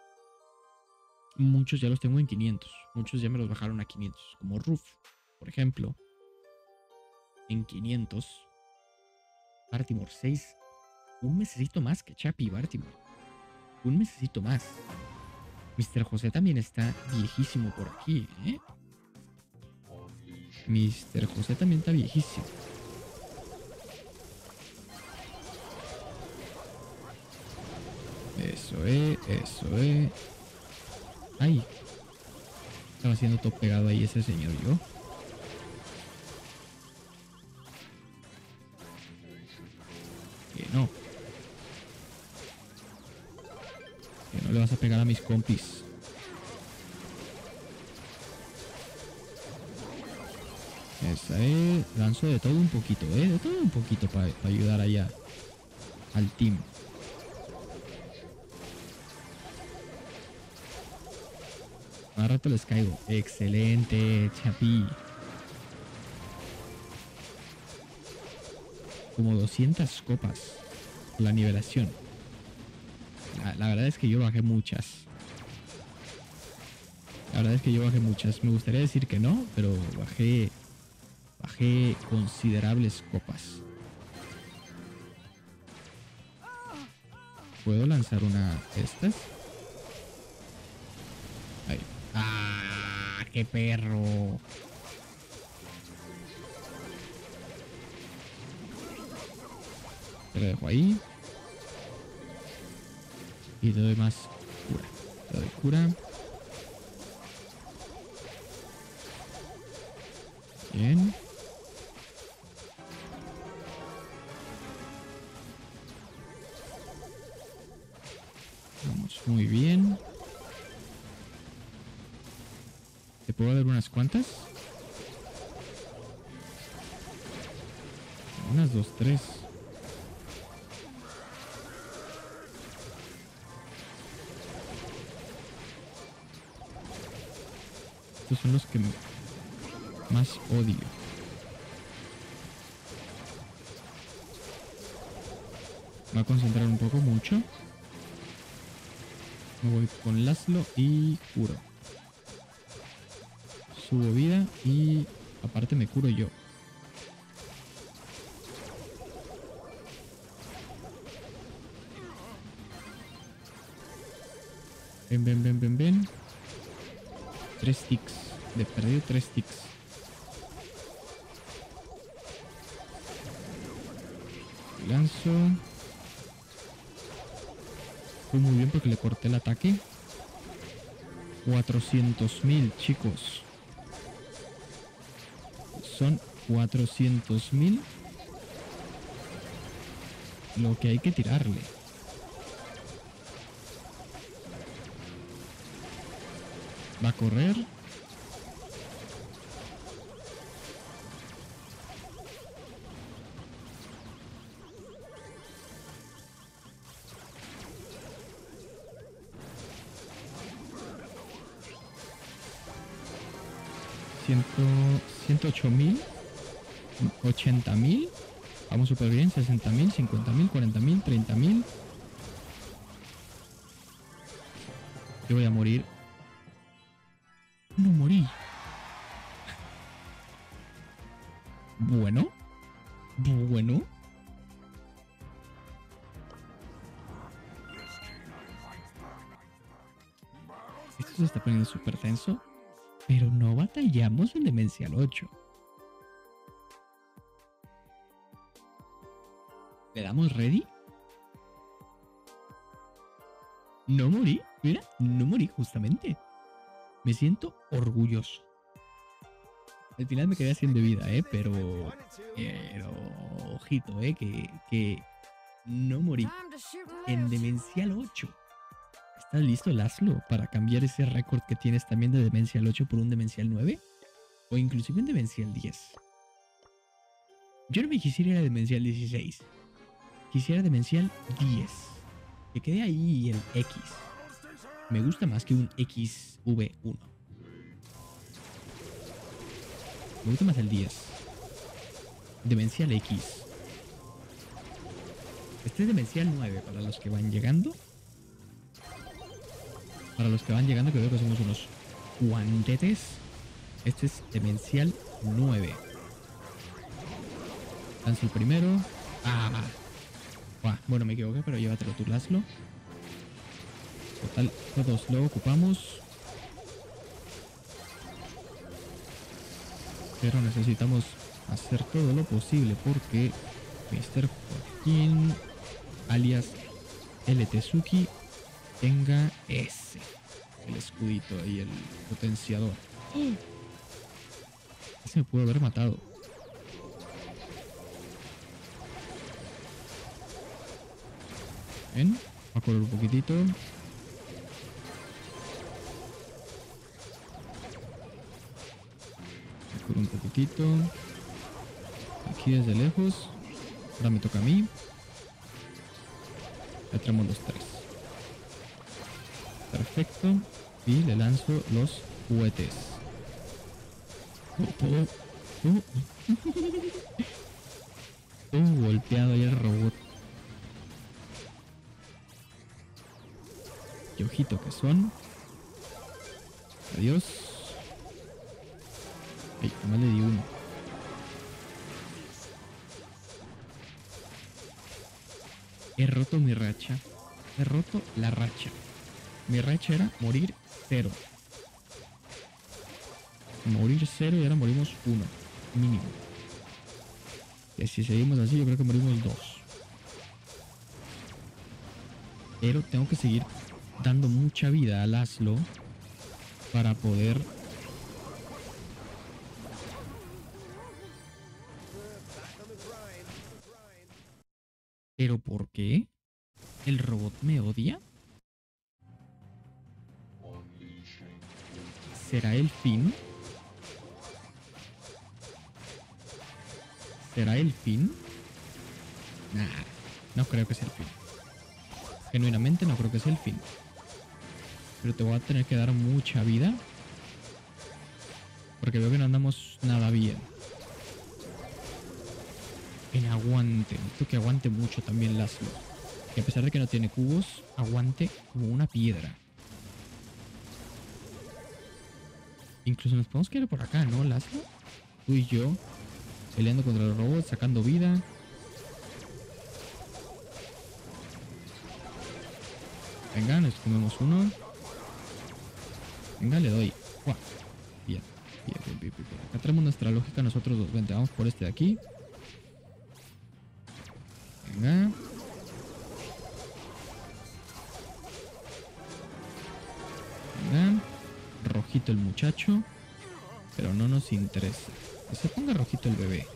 muchos ya los tengo en 500. Muchos ya me los bajaron a 500. Como Ruf, por ejemplo. En 500. Baltimore 6. Un mesecito más que Chapi y Baltimore. Un mesecito más. Mr. José también está viejísimo por aquí, ¿eh? Mr. José también está viejísimo. Eso es, eso es. Ay. Estaba haciendo todo pegado ahí ese señor yo. Que no. Que no le vas a pegar a mis compis. Esa es. Lanzo de todo un poquito, de todo un poquito para ayudar allá al team. Ahora rato les caigo. Excelente, Chapi. Como 200 copas la nivelación. La verdad es que yo bajé muchas. La verdad es que yo bajé muchas. Me gustaría decir que no, pero bajé considerables copas. ¿Puedo lanzar una de estas? Ahí. ¡Ah! ¡Qué perro! Te lo dejo ahí. Y te doy más cura. Te doy cura. Bien. Vamos muy bien. ¿Te puedo dar unas cuantas? Unas 2, 3. Estos son los que más odio. Me voy a concentrar un poco mucho. Me voy con Laszlo y curo. Subo vida y aparte me curo yo. Ven. 3 ticks. De perdido 3 ticks. Lanzo. Fue muy bien porque le corté el ataque. 400.000, chicos. Son 400.000 lo que hay que tirarle. Va a correr. Ciento 108.000, 80.000. Vamos súper bien. 60.000, 50.000, 40.000, 30.000. Yo voy a morir. No morí. Bueno. Bueno. Esto se está poniendo súper tenso. Pero no batallamos en Demencial 8. ¿Le damos ready? No morí. Mira, no morí justamente. Me siento orgulloso. Al final me quedé haciendo vida, pero ojito, que no morí. En Demencial 8. ¿Estás listo, Laszlo, para cambiar ese récord que tienes también de Demencial 8 por un Demencial 9? O inclusive un Demencial 10. Yo no me quisiera ir a Demencial 16. Quisiera Demencial 10. Que quede ahí el X. Me gusta más que un XV1. Me gusta más el 10. Demencial X. Este es Demencial 9 para los que van llegando. Para los que van llegando, que veo que somos unos guantetes. Este es Demencial 9. Lanzo el primero. ¡Ah! Bueno, me equivoqué, pero llévatelo tú, Laszlo. Total, todos lo ocupamos. Pero necesitamos hacer todo lo posible porque Mr. Joaquín, alias El Tezuki, tenga ese. El escudito y el potenciador. Ese me pudo haber matado. Ven, va a correr un poquitito. Un poquitito. Aquí desde lejos. Ahora me toca a mí. Ya tenemos los tres. Perfecto. Y le lanzo los cohetes. Golpeado ahí el robot. Qué ojito que son. Adiós. Ay, nomás le di uno. He roto mi racha. He roto la racha. Mi racha era morir 0. Morir 0 y ahora morimos 1. Mínimo. Y si seguimos así, yo creo que morimos 2. Pero tengo que seguir dando mucha vida a Laszlo para poder... ¿Pero por qué? ¿El robot me odia? ¿Será el fin? ¿Será el fin? Nah, no creo que sea el fin. Genuinamente no creo que sea el fin. Pero te voy a tener que dar mucha vida. Porque veo que no andamos nada bien. En aguante. Necesito que aguante mucho también Laszlo. Que a pesar de que no tiene cubos, aguante como una piedra. Incluso nos podemos quedar por acá, ¿no, Laszlo? Tú y yo. Peleando contra los robots, sacando vida. Venga, nos comemos uno. Venga, le doy. ¡Guau! Bien. Bien. Acá tenemos nuestra lógica nosotros dos. Vente, vamos por este de aquí. Venga. Venga. rojito el muchacho, pero no nos interesa. Que se ponga rojito el bebé.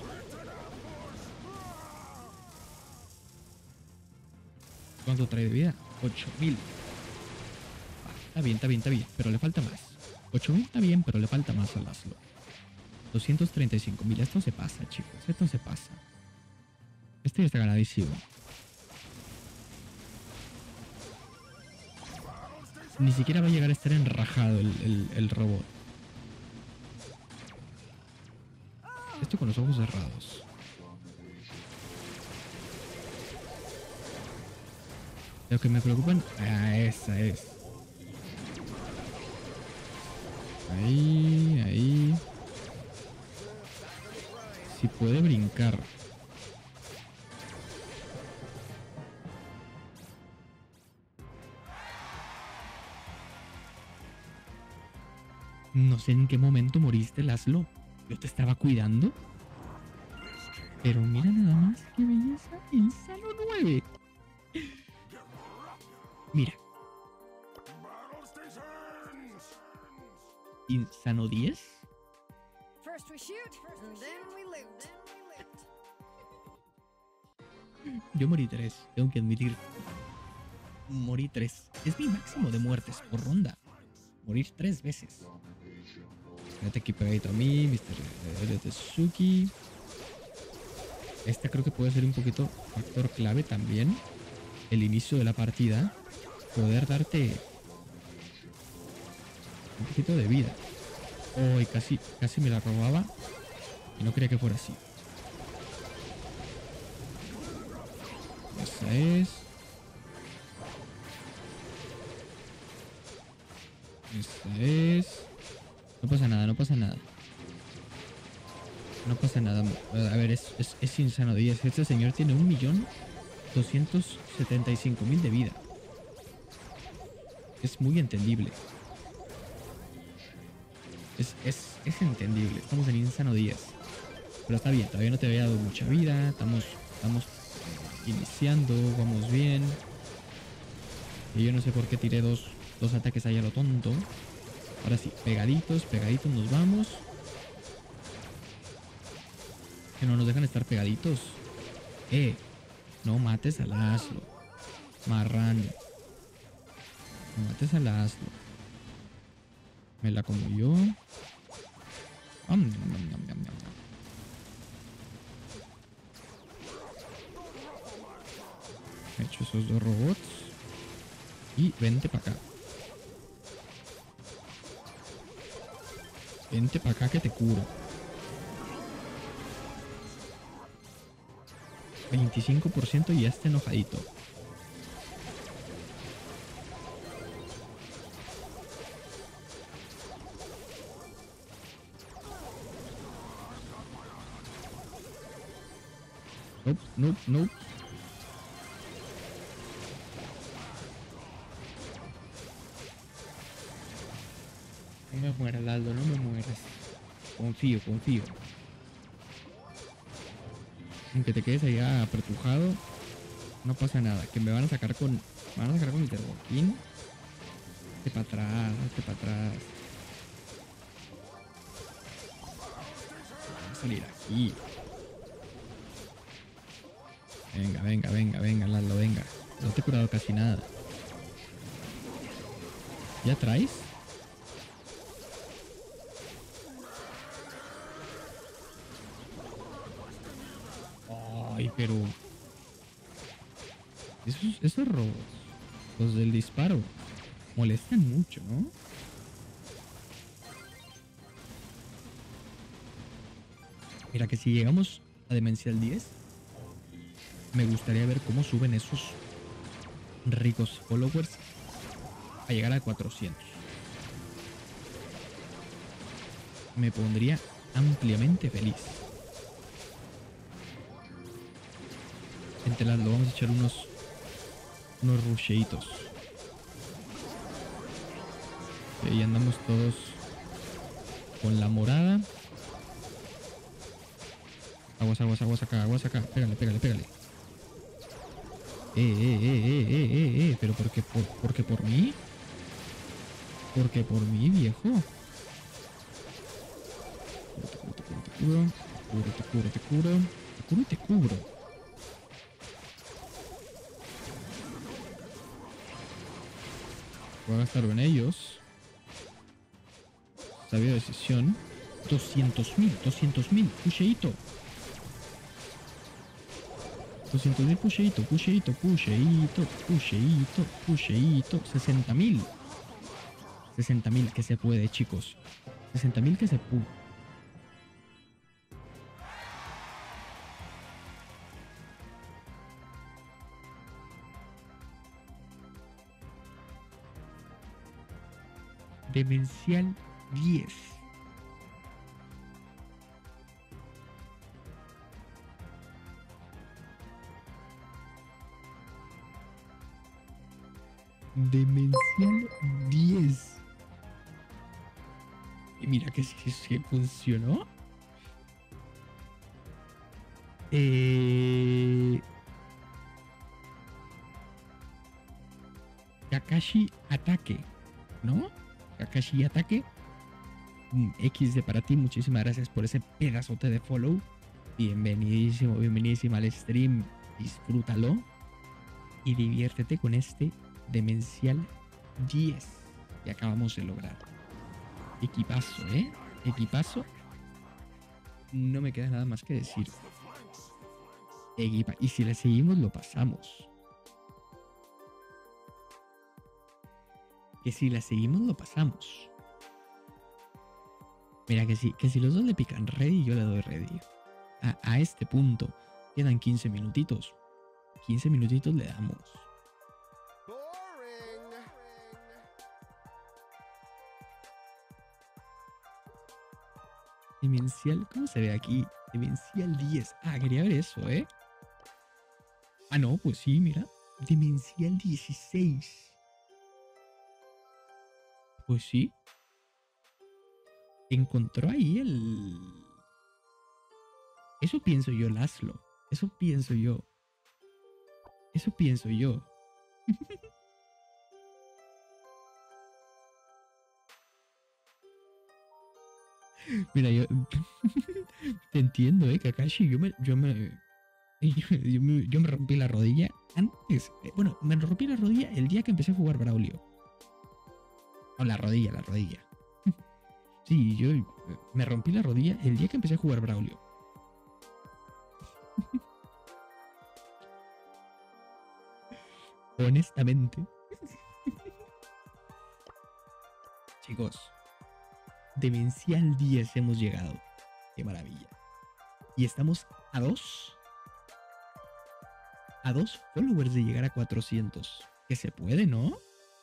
¿Cuánto trae de vida? 8000. Está bien, está bien, está bien, pero le falta más. 8000 está bien, pero le falta más a Laszlo. 235.000. Esto se pasa, chicos. Esto se pasa. Este ya está ganadísimo. Ni siquiera va a llegar a estar enrajado el robot. Esto con los ojos cerrados. Lo que me preocupan... Ah, esa es. Ahí, ahí. Si puede brincar. No sé en qué momento moriste, Laszlo. Yo te estaba cuidando. Pero mira nada más qué belleza. Insano 9. Mira. Insano 10.
First we shoot, and then we loot.
Yo morí 3, tengo que admitir. Morí 3. Es mi máximo de muertes por ronda. Morir 3 veces. Quédate aquí pegadito a mí, Mr. Tetsuki. Este creo que puede ser un poquito factor clave también. El inicio de la partida. Poder darte un poquito de vida. Oh, y casi me la robaba. Y no quería que fuera así. Esa es. Esa es. No pasa nada, no pasa nada. No pasa nada. A ver, es insano 10. Este señor tiene 1.275.000 de vida. Es muy entendible. Es entendible. Estamos en insano 10. Pero está bien, todavía no te había dado mucha vida. Estamos iniciando, vamos bien. Y yo no sé por qué tiré dos ataques ahí a lo tonto. Ahora sí, pegaditos nos vamos. Que no nos dejan estar pegaditos. No mates a Laszlo. Marrano. No mates a Laszlo. Me la como yo. He hecho esos 2 robots. Y vente para acá. Vente para acá que te curo. 25% y ya está enojadito. Nope. No me mueras, Laszlo, no me mueras. Confío. Aunque te quedes ahí apretujado, no pasa nada. Que me van a sacar con mi Terboquín. Hazte para atrás. Voy a salir aquí. Venga, Laszlo, venga. No te he curado casi nada. ¿Ya traes? Ay, pero... Esos robots, los del disparo, molestan mucho, ¿no? Mira que si llegamos a Demencial 10, me gustaría ver cómo suben esos ricos followers a llegar a 400. Me pondría ampliamente feliz. Entre las lo vamos a echar unos rusheitos. Y ahí andamos todos con la morada. Aguas acá. Pégale. ¿Pero por qué por mí? Porque por mí, viejo. Te curo. Te curo. Te curo y te cubro. Voy a gastarlo en ellos. Sabia decisión. 200.000. Pusheito. 200.000 pusheito. 60.000. 60.000 que se puede, chicos. 60.000 que se puede. Demencial 10. Demencial 10. Y mira que sí funcionó. Kakashi ataque, ¿no? Kakashi ataque. XD para ti, muchísimas gracias por ese pedazote de follow. Bienvenidísimo al stream. Disfrútalo y diviértete con este Demencial 10 que acabamos de lograr. Equipazo, equipazo. No me queda nada más que decir. Y si le seguimos lo pasamos. Que si la seguimos lo pasamos. Mira que si los dos le pican ready, yo le doy ready. A este punto quedan 15 minutitos. 15 minutitos le damos. Demencial, ¿cómo se ve aquí? Demencial 10. Ah, quería ver eso, Ah, no, pues sí, mira. Demencial 16. Pues sí. Encontró ahí el... Eso pienso yo, Laszlo. Eso pienso yo. Mira, yo te entiendo, Kakashi. Yo me rompí la rodilla antes. Bueno, me rompí la rodilla el día que empecé a jugar Braulio. No, la rodilla. Sí, yo me rompí la rodilla el día que empecé a jugar Braulio. Honestamente. Chicos, Demencial 10 hemos llegado. Qué maravilla. Y estamos a 2 followers de llegar a 400. Que se puede, ¿no?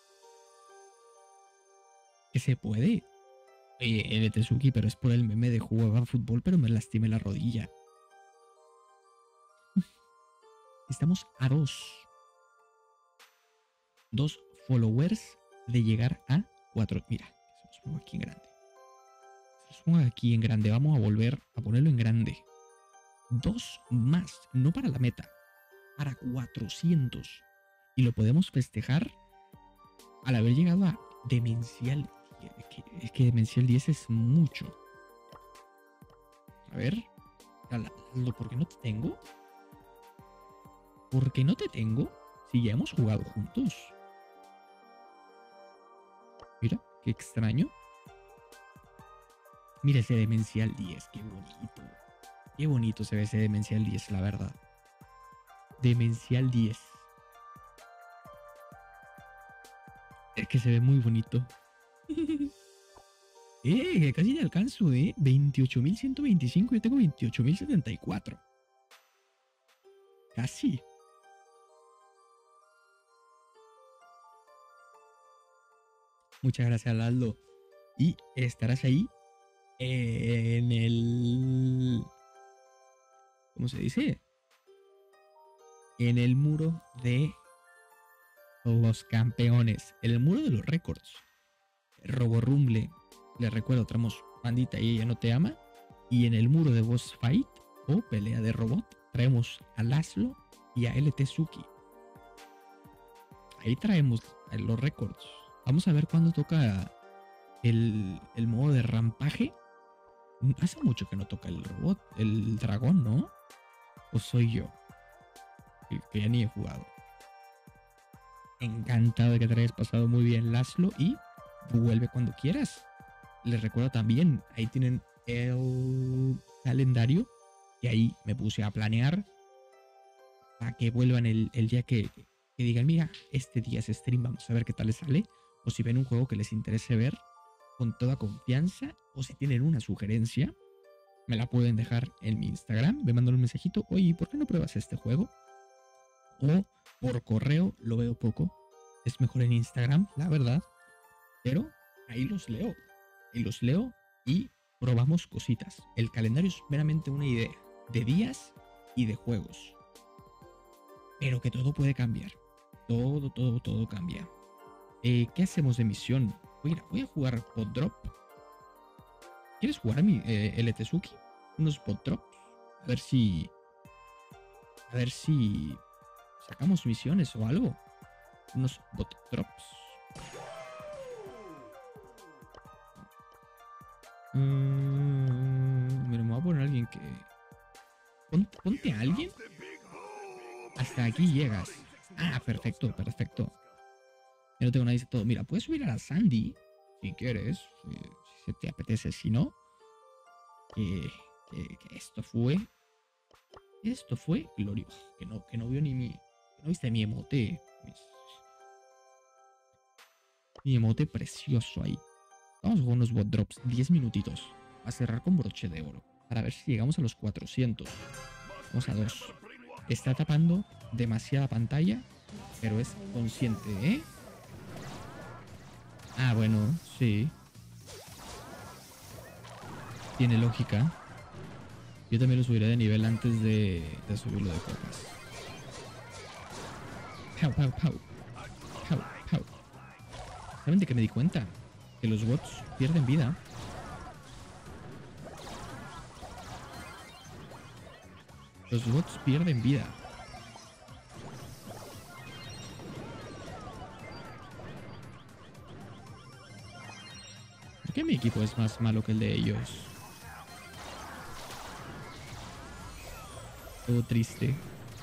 Que se puede. Oye, Tezuki, pero es por el meme de jugaba fútbol, pero me lastimé la rodilla. Estamos a 2 followers de llegar a 4. Mira, se los pongo aquí en grande. Vamos a volver a ponerlo en grande. 2 más, no para la meta, para 400. Y lo podemos festejar al haber llegado a Demencial. Es que Demencial 10 es mucho. A ver. ¿Por qué no te tengo? ¿Por qué no te tengo? Si ya hemos jugado juntos. Mira, qué extraño. Mira ese Demencial 10, qué bonito. Qué bonito se ve ese Demencial 10, la verdad. Demencial 10. Es que se ve muy bonito. Que casi le alcanzo, 28.125, yo tengo 28.074. Casi. Muchas gracias, Laldo. Y estarás ahí en el... ¿Cómo se dice? En el muro de los campeones. En el muro de los récords. Roborumble. Les recuerdo, traemos Pandita y ella no te ama. Y en el muro de Boss Fight o pelea de robot traemos a Laszlo y a Tezuki. Ahí traemos los récords. Vamos a ver cuándo toca el modo de rampaje. Hace mucho que no toca el robot, el dragón, ¿no? ¿O soy yo? Que ya ni he jugado. Encantado de que te hayas pasado muy bien, Laszlo, y vuelve cuando quieras. Les recuerdo también, ahí tienen el calendario, y ahí me puse a planear para que vuelvan el día que digan, mira, este día es stream, vamos a ver qué tal les sale. O si ven un juego que les interese ver, con toda confianza, o si tienen una sugerencia, me la pueden dejar en mi Instagram, me mandan un mensajito, oye, ¿por qué no pruebas este juego? O por correo, lo veo poco, es mejor en Instagram, la verdad, pero ahí los leo y probamos cositas. El calendario es meramente una idea de días y de juegos, pero que todo puede cambiar, todo cambia. ¿Qué hacemos de misión? Voy a jugar Bot Drop. ¿Quieres jugar el Etezuki? Unos Bot Drops. A ver si sacamos misiones o algo. Unos Bot Drops. Mira, me voy a poner a alguien que... Ponte a alguien. Hasta aquí llegas. Ah, perfecto. Yo no tengo nada, dice todo. Mira, puedes subir a la Sandy si quieres, si se te apetece. Si no, que esto fue glorioso. Que no vio ni mi... Que no viste mi emote. Mi emote precioso ahí. Vamos a jugar unos bot drops 10 minutitos. A cerrar con broche de oro. Para ver si llegamos a los 400. Vamos a 2. Está tapando demasiada pantalla, pero es consciente, ¿eh? Ah, bueno, sí. Tiene lógica. Yo también lo subiré de nivel antes de subirlo de copas. Pau. ¿Saben de qué me di cuenta? Que los bots pierden vida. Los bots pierden vida. ¿Por qué mi equipo es más malo que el de ellos? Todo triste.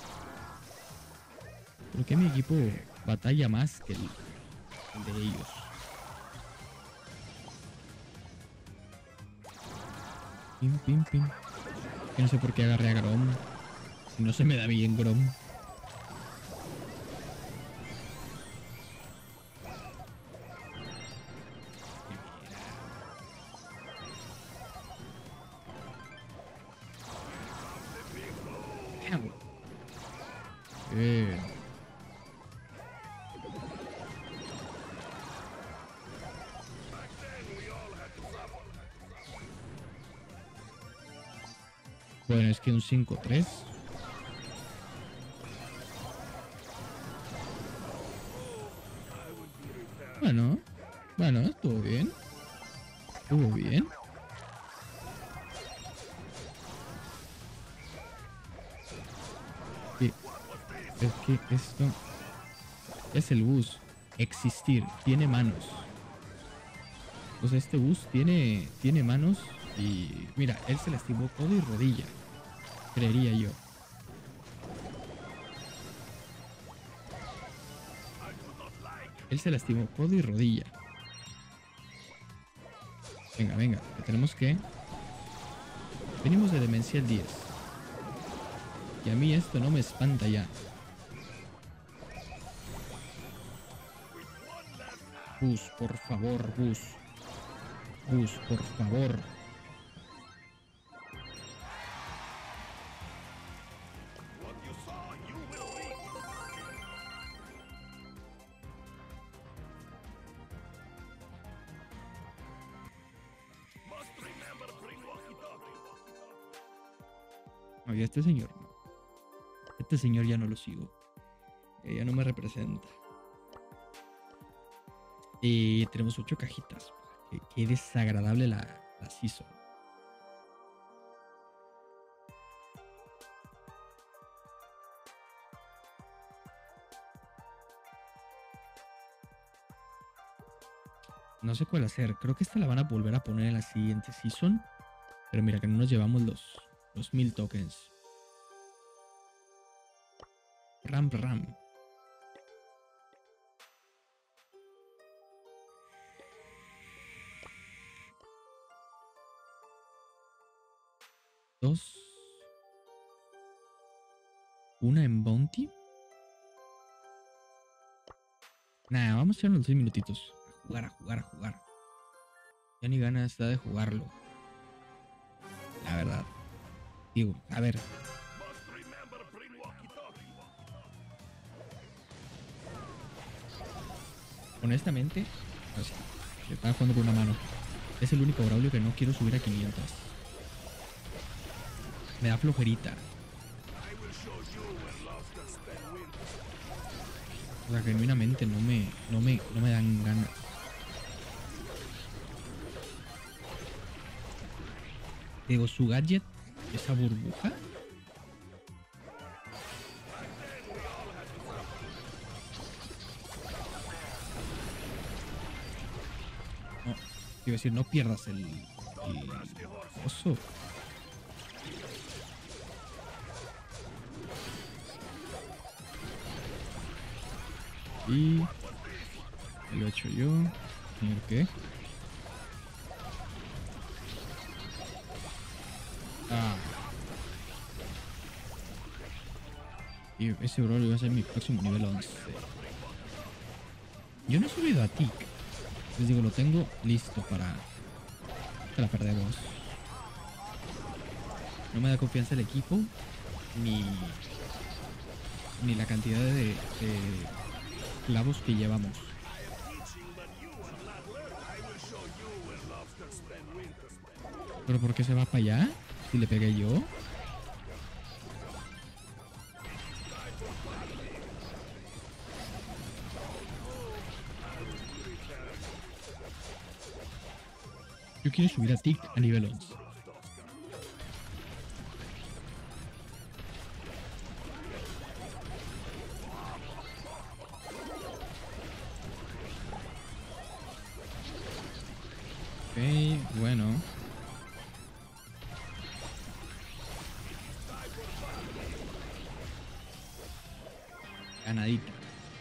¿Por qué mi equipo batalla más que el de ellos? Pim. Que no sé por qué agarré a Grom. Si no se me da bien Grom. Bueno, es que un 5-3. Bueno, estuvo bien. Sí, es que esto es el bus. Existir, tiene manos. O sea, este bus tiene manos y mira, él se lastimó codo y rodilla. Creería yo. Él se lastimó codo y rodilla. Venga, que tenemos que... Venimos de Demencial 10. Y a mí esto no me espanta ya. Bus, por favor, Bus. Bus, por favor. Oye, este señor no. Este señor ya no lo sigo. Ya no me representa. Tenemos 8 cajitas. Qué desagradable la season. No sé cuál hacer. Creo que esta la van a volver a poner en la siguiente season. Pero mira que no nos llevamos los 1000 tokens. Ram. Dos. Una en Bounty. Nah, vamos a hacer unos 6 minutitos. A jugar. Ya ni ganas da de jugarlo. La verdad. Digo, a ver. Honestamente, o sea, le estaba jugando con una mano. Es el único Braulio que no quiero subir a 500. Me da flojerita. O sea, genuinamente no me dan ganas. Digo, su gadget, esa burbuja. No, quiero decir, no pierdas el oso. Y lo he hecho yo. ¿Señor qué? Ah. Y ese bro va a ser mi próximo nivel 11. Yo no he subido a Tick. Les digo, lo tengo listo para... Te la perdemos. No me da confianza el equipo. Ni la cantidad de clavos que llevamos. ¿Pero por qué se va para allá? Si le pegué yo. Yo quiero subir a Tick a nivel 11. Ok, bueno. Ganadita.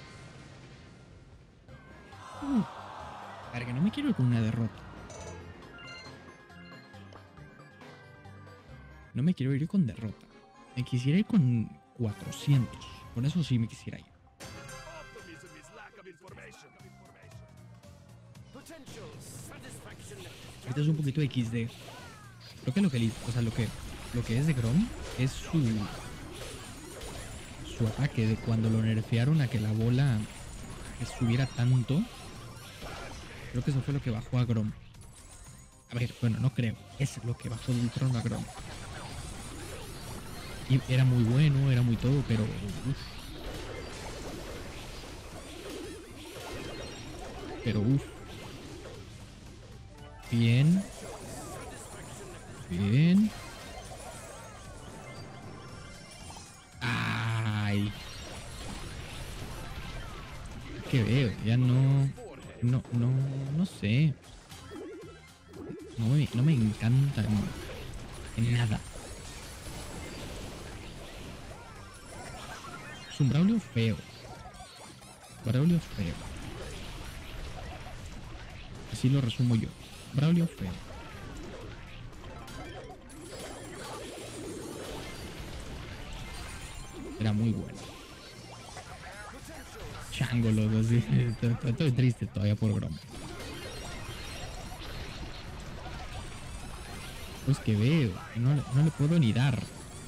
A ver, que no me quiero ir con una derrota. No me quiero ir con derrota. Me quisiera ir con 400. Con eso sí me quisiera ir. Ahorita es un poquito de XD. Creo que lo que es de Grom es su ataque de cuando lo nerfearon a que la bola subiera tanto. Creo que eso fue lo que bajó a Grom. A ver, bueno, no creo. Es lo que bajó del trono a Grom. Y era muy bueno, era muy todo, pero... Pero Bien. Ay. ¿Qué veo? Ya no sé. No me encanta en nada. Es un Braulio feo. Así lo resumo yo. Braulio feo. Era muy bueno. Chango, loco, así. Estoy triste todavía por Grom. Pues que veo. No le puedo ni dar.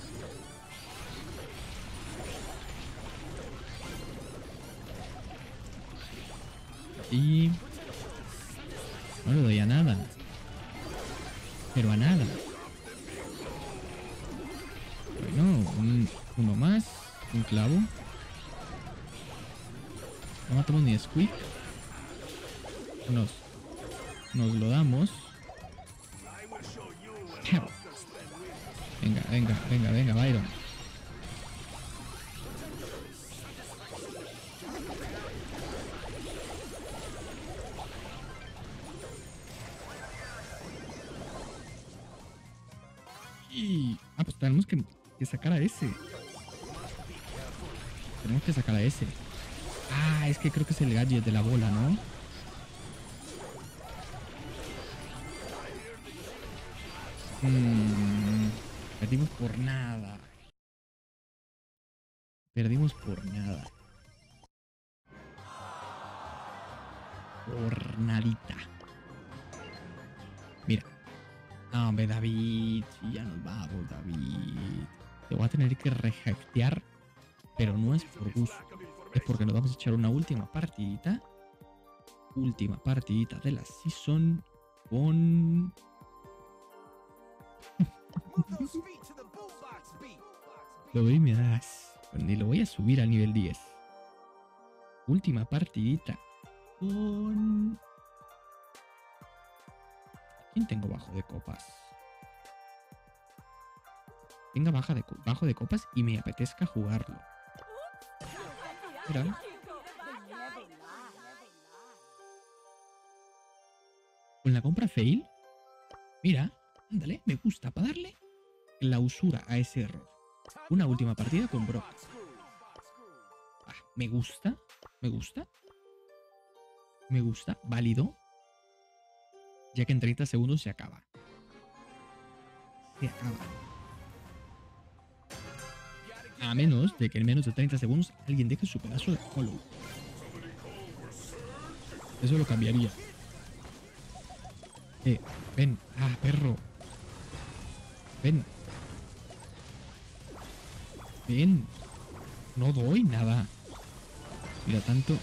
Y... no le doy a nada. Pero a nada. Bueno, uno más. Un clavo. No matamos ni a Squeak. Nos lo damos. Venga, Byron. Y... Ah, pues tenemos que sacar a ese. Tenemos que sacar a ese. Ah, es que creo que es el gadget de la bola, ¿no? Perdimos por nada. Perdimos por nada. Por nadita. Mira. No, hombre, David. Sí, ya nos vamos, David. Te voy a tener que rejectear. Pero no es por gusto. Es porque nos vamos a echar una última partidita. Última partidita de la season. Con... Lo doy y me das. Ni lo voy a subir a nivel 10. Última partidita. Con... ¿Quién tengo bajo de copas? Tenga bajo de copas y me apetezca jugarlo. Mira. Con la compra fail. Mira. Ándale, me gusta. Para darle clausura a ese error. Una última partida con Brock. Ah, me gusta. Me gusta. Me gusta. Válido. Ya que en 30 segundos se acaba. Se acaba. A menos de que en menos de 30 segundos alguien deje su pedazo de follow. Eso lo cambiaría. Ven. Ah, perro. Ven. Ven. No doy nada. Mira, tanto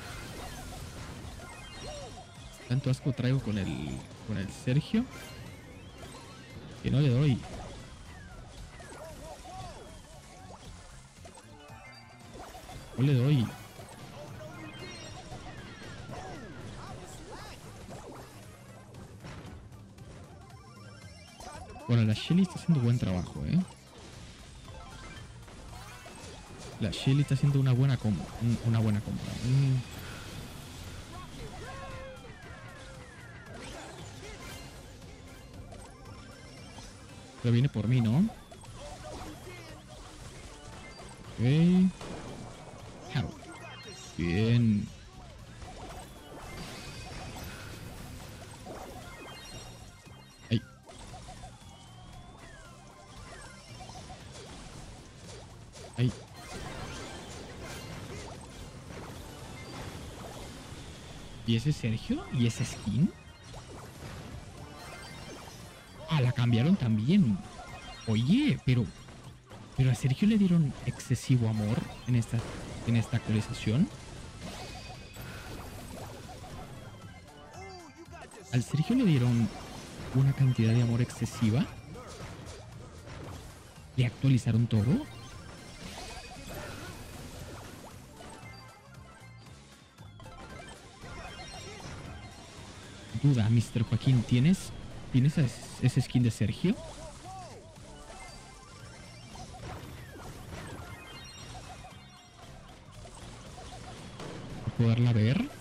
asco traigo con el Sergio que no le doy. No le doy. Bueno, la Shelly está haciendo buen trabajo, ¿eh? La Shelly está haciendo una buena compra. Una buena compra. Pero viene por mí, ¿no? Ok. Claro. Bien. Ahí. Ahí. ¿Y ese Sergio? ¿Y ese skin? Ah, la cambiaron también. Oye, pero a Sergio le dieron excesivo amor en esta actualización. Al Sergio le dieron una cantidad de amor excesiva. Le actualizaron todo. Duda, Mr. Joaquín, ¿tienes ese skin de Sergio? ¿Para poderla ver?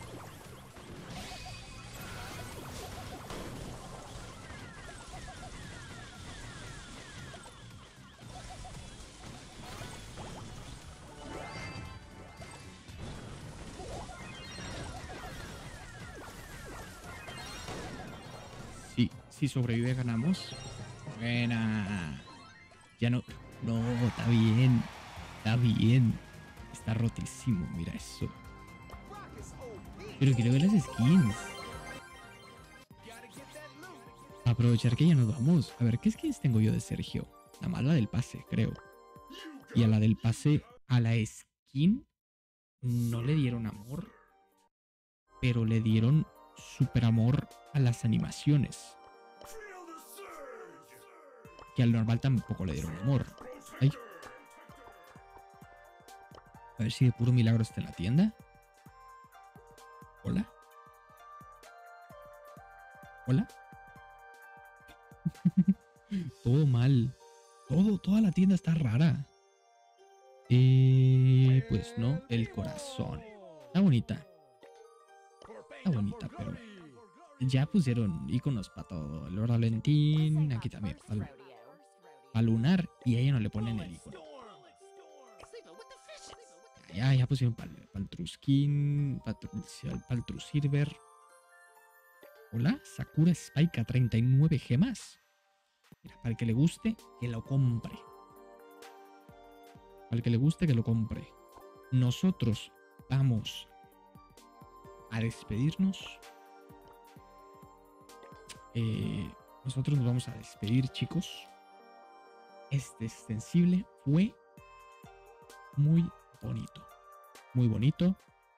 Si sobrevive, ganamos. Buena. Ya no. No, está bien. Está bien. Está rotísimo. Mira eso. Pero quiero ver las skins. Aprovechar que ya nos vamos. A ver, ¿qué skins tengo yo de Sergio? Nada más la del pase, creo. Y a la del pase, a la skin, no le dieron amor. Pero le dieron super amor a las animaciones. Que al normal tampoco le dieron amor. Ay. A ver si de puro milagro está en la tienda. Hola. Hola. Todo mal. Toda la tienda está rara. Pues no, el corazón. Está bonita. Está bonita, pero ya pusieron iconos para todo. El Lord Valentín, aquí también. para lunar y a ella no le ponen el icono. Ya pusieron para el Truskin, para el Trusilver. Hola, Sakura Spike a 39 gemas. Mira, para el que le guste, que lo compre. Para el que le guste, que lo compre. Nosotros vamos a despedirnos. Nosotros nos vamos a despedir, chicos. Este extensible fue muy bonito. Muy bonito.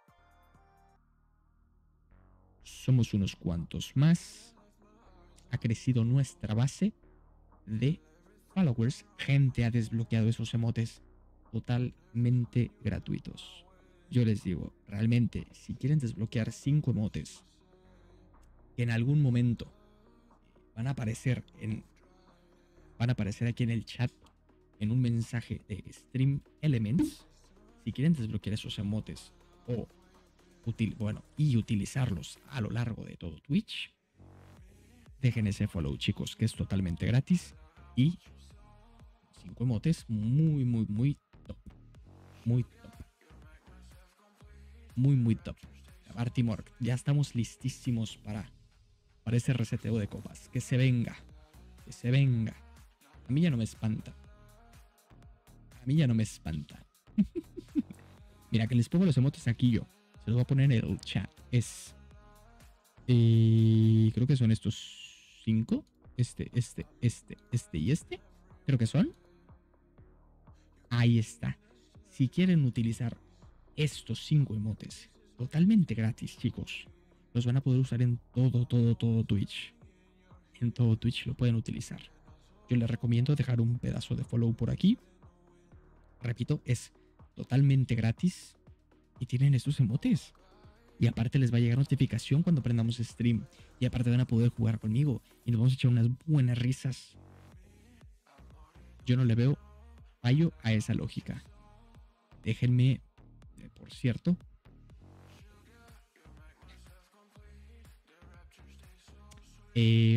Somos unos cuantos más. Ha crecido nuestra base de followers. Gente ha desbloqueado esos emotes totalmente gratuitos. Yo les digo, realmente, si quieren desbloquear 5 emotes que en algún momento van a aparecer aquí en el chat en un mensaje de Stream Elements, si quieren desbloquear esos emotes y utilizarlos a lo largo de todo Twitch, dejen ese follow, chicos, que es totalmente gratis y 5 emotes muy top. Muy top. Muy top. Bartimork, ya estamos listísimos para ese reseteo de copas. Que se venga. Que se venga. A mí ya no me espanta. A mí ya no me espanta. Mira, que les pongo los emotes aquí yo. Se los voy a poner en el chat. Creo que son estos 5. Este y este. Creo que son. Ahí está. Si quieren utilizar estos 5 emotes totalmente gratis, chicos, los van a poder usar en todo Twitch. En todo Twitch lo pueden utilizar. Yo les recomiendo dejar un pedazo de follow por aquí. Repito, es totalmente gratis y tienen estos emotes. Y aparte les va a llegar notificación cuando prendamos stream. Y aparte van a poder jugar conmigo y nos vamos a echar unas buenas risas. Yo no le veo fallo a esa lógica. Déjenme, por cierto, si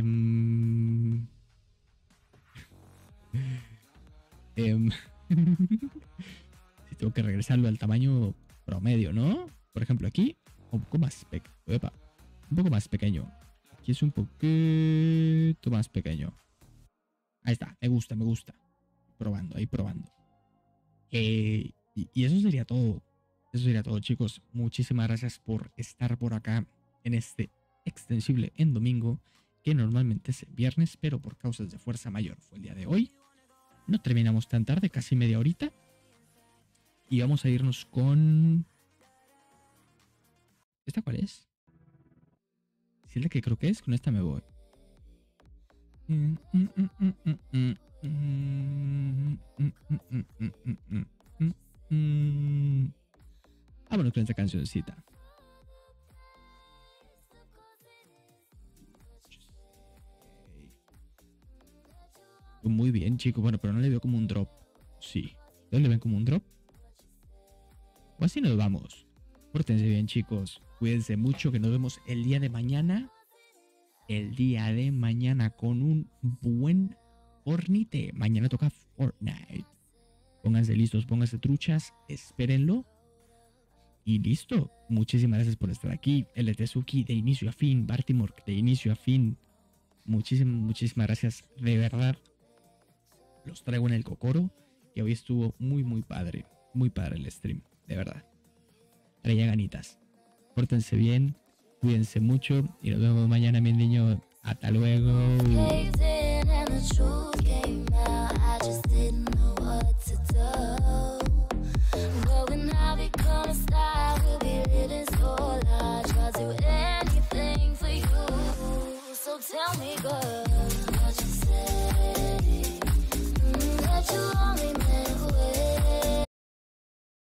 tengo que regresarlo al tamaño promedio, ¿no? Por ejemplo, aquí un poco más pequeño. Aquí es un poquito más pequeño. Ahí está, me gusta. Probando. Y eso sería todo. Eso sería todo, chicos. Muchísimas gracias por estar por acá en este extensible en domingo, que normalmente es el viernes, pero por causas de fuerza mayor fue el día de hoy. No terminamos tan tarde, casi media horita. Y vamos a irnos con... ¿Esta cuál es? Si es la que creo que es, con esta me voy. Vámonos con esta cancioncita. Muy bien, chicos. Bueno, pero no le veo como un drop. Sí. ¿Ustedes le ven como un drop? O así nos vamos. Pórtense bien, chicos. Cuídense mucho, que nos vemos el día de mañana. El día de mañana con un buen Fornite. Mañana toca Fortnite. Pónganse listos, pónganse truchas. Espérenlo. Y listo. Muchísimas gracias por estar aquí. LTSuki de inicio a fin. Bartimork de inicio a fin. Muchísimas gracias. De verdad. Los traigo en el cocoro. Y hoy estuvo muy padre. Muy padre el stream. De verdad. Traía ganitas. Pórtense bien. Cuídense mucho. Y nos vemos mañana, mi niño. Hasta luego.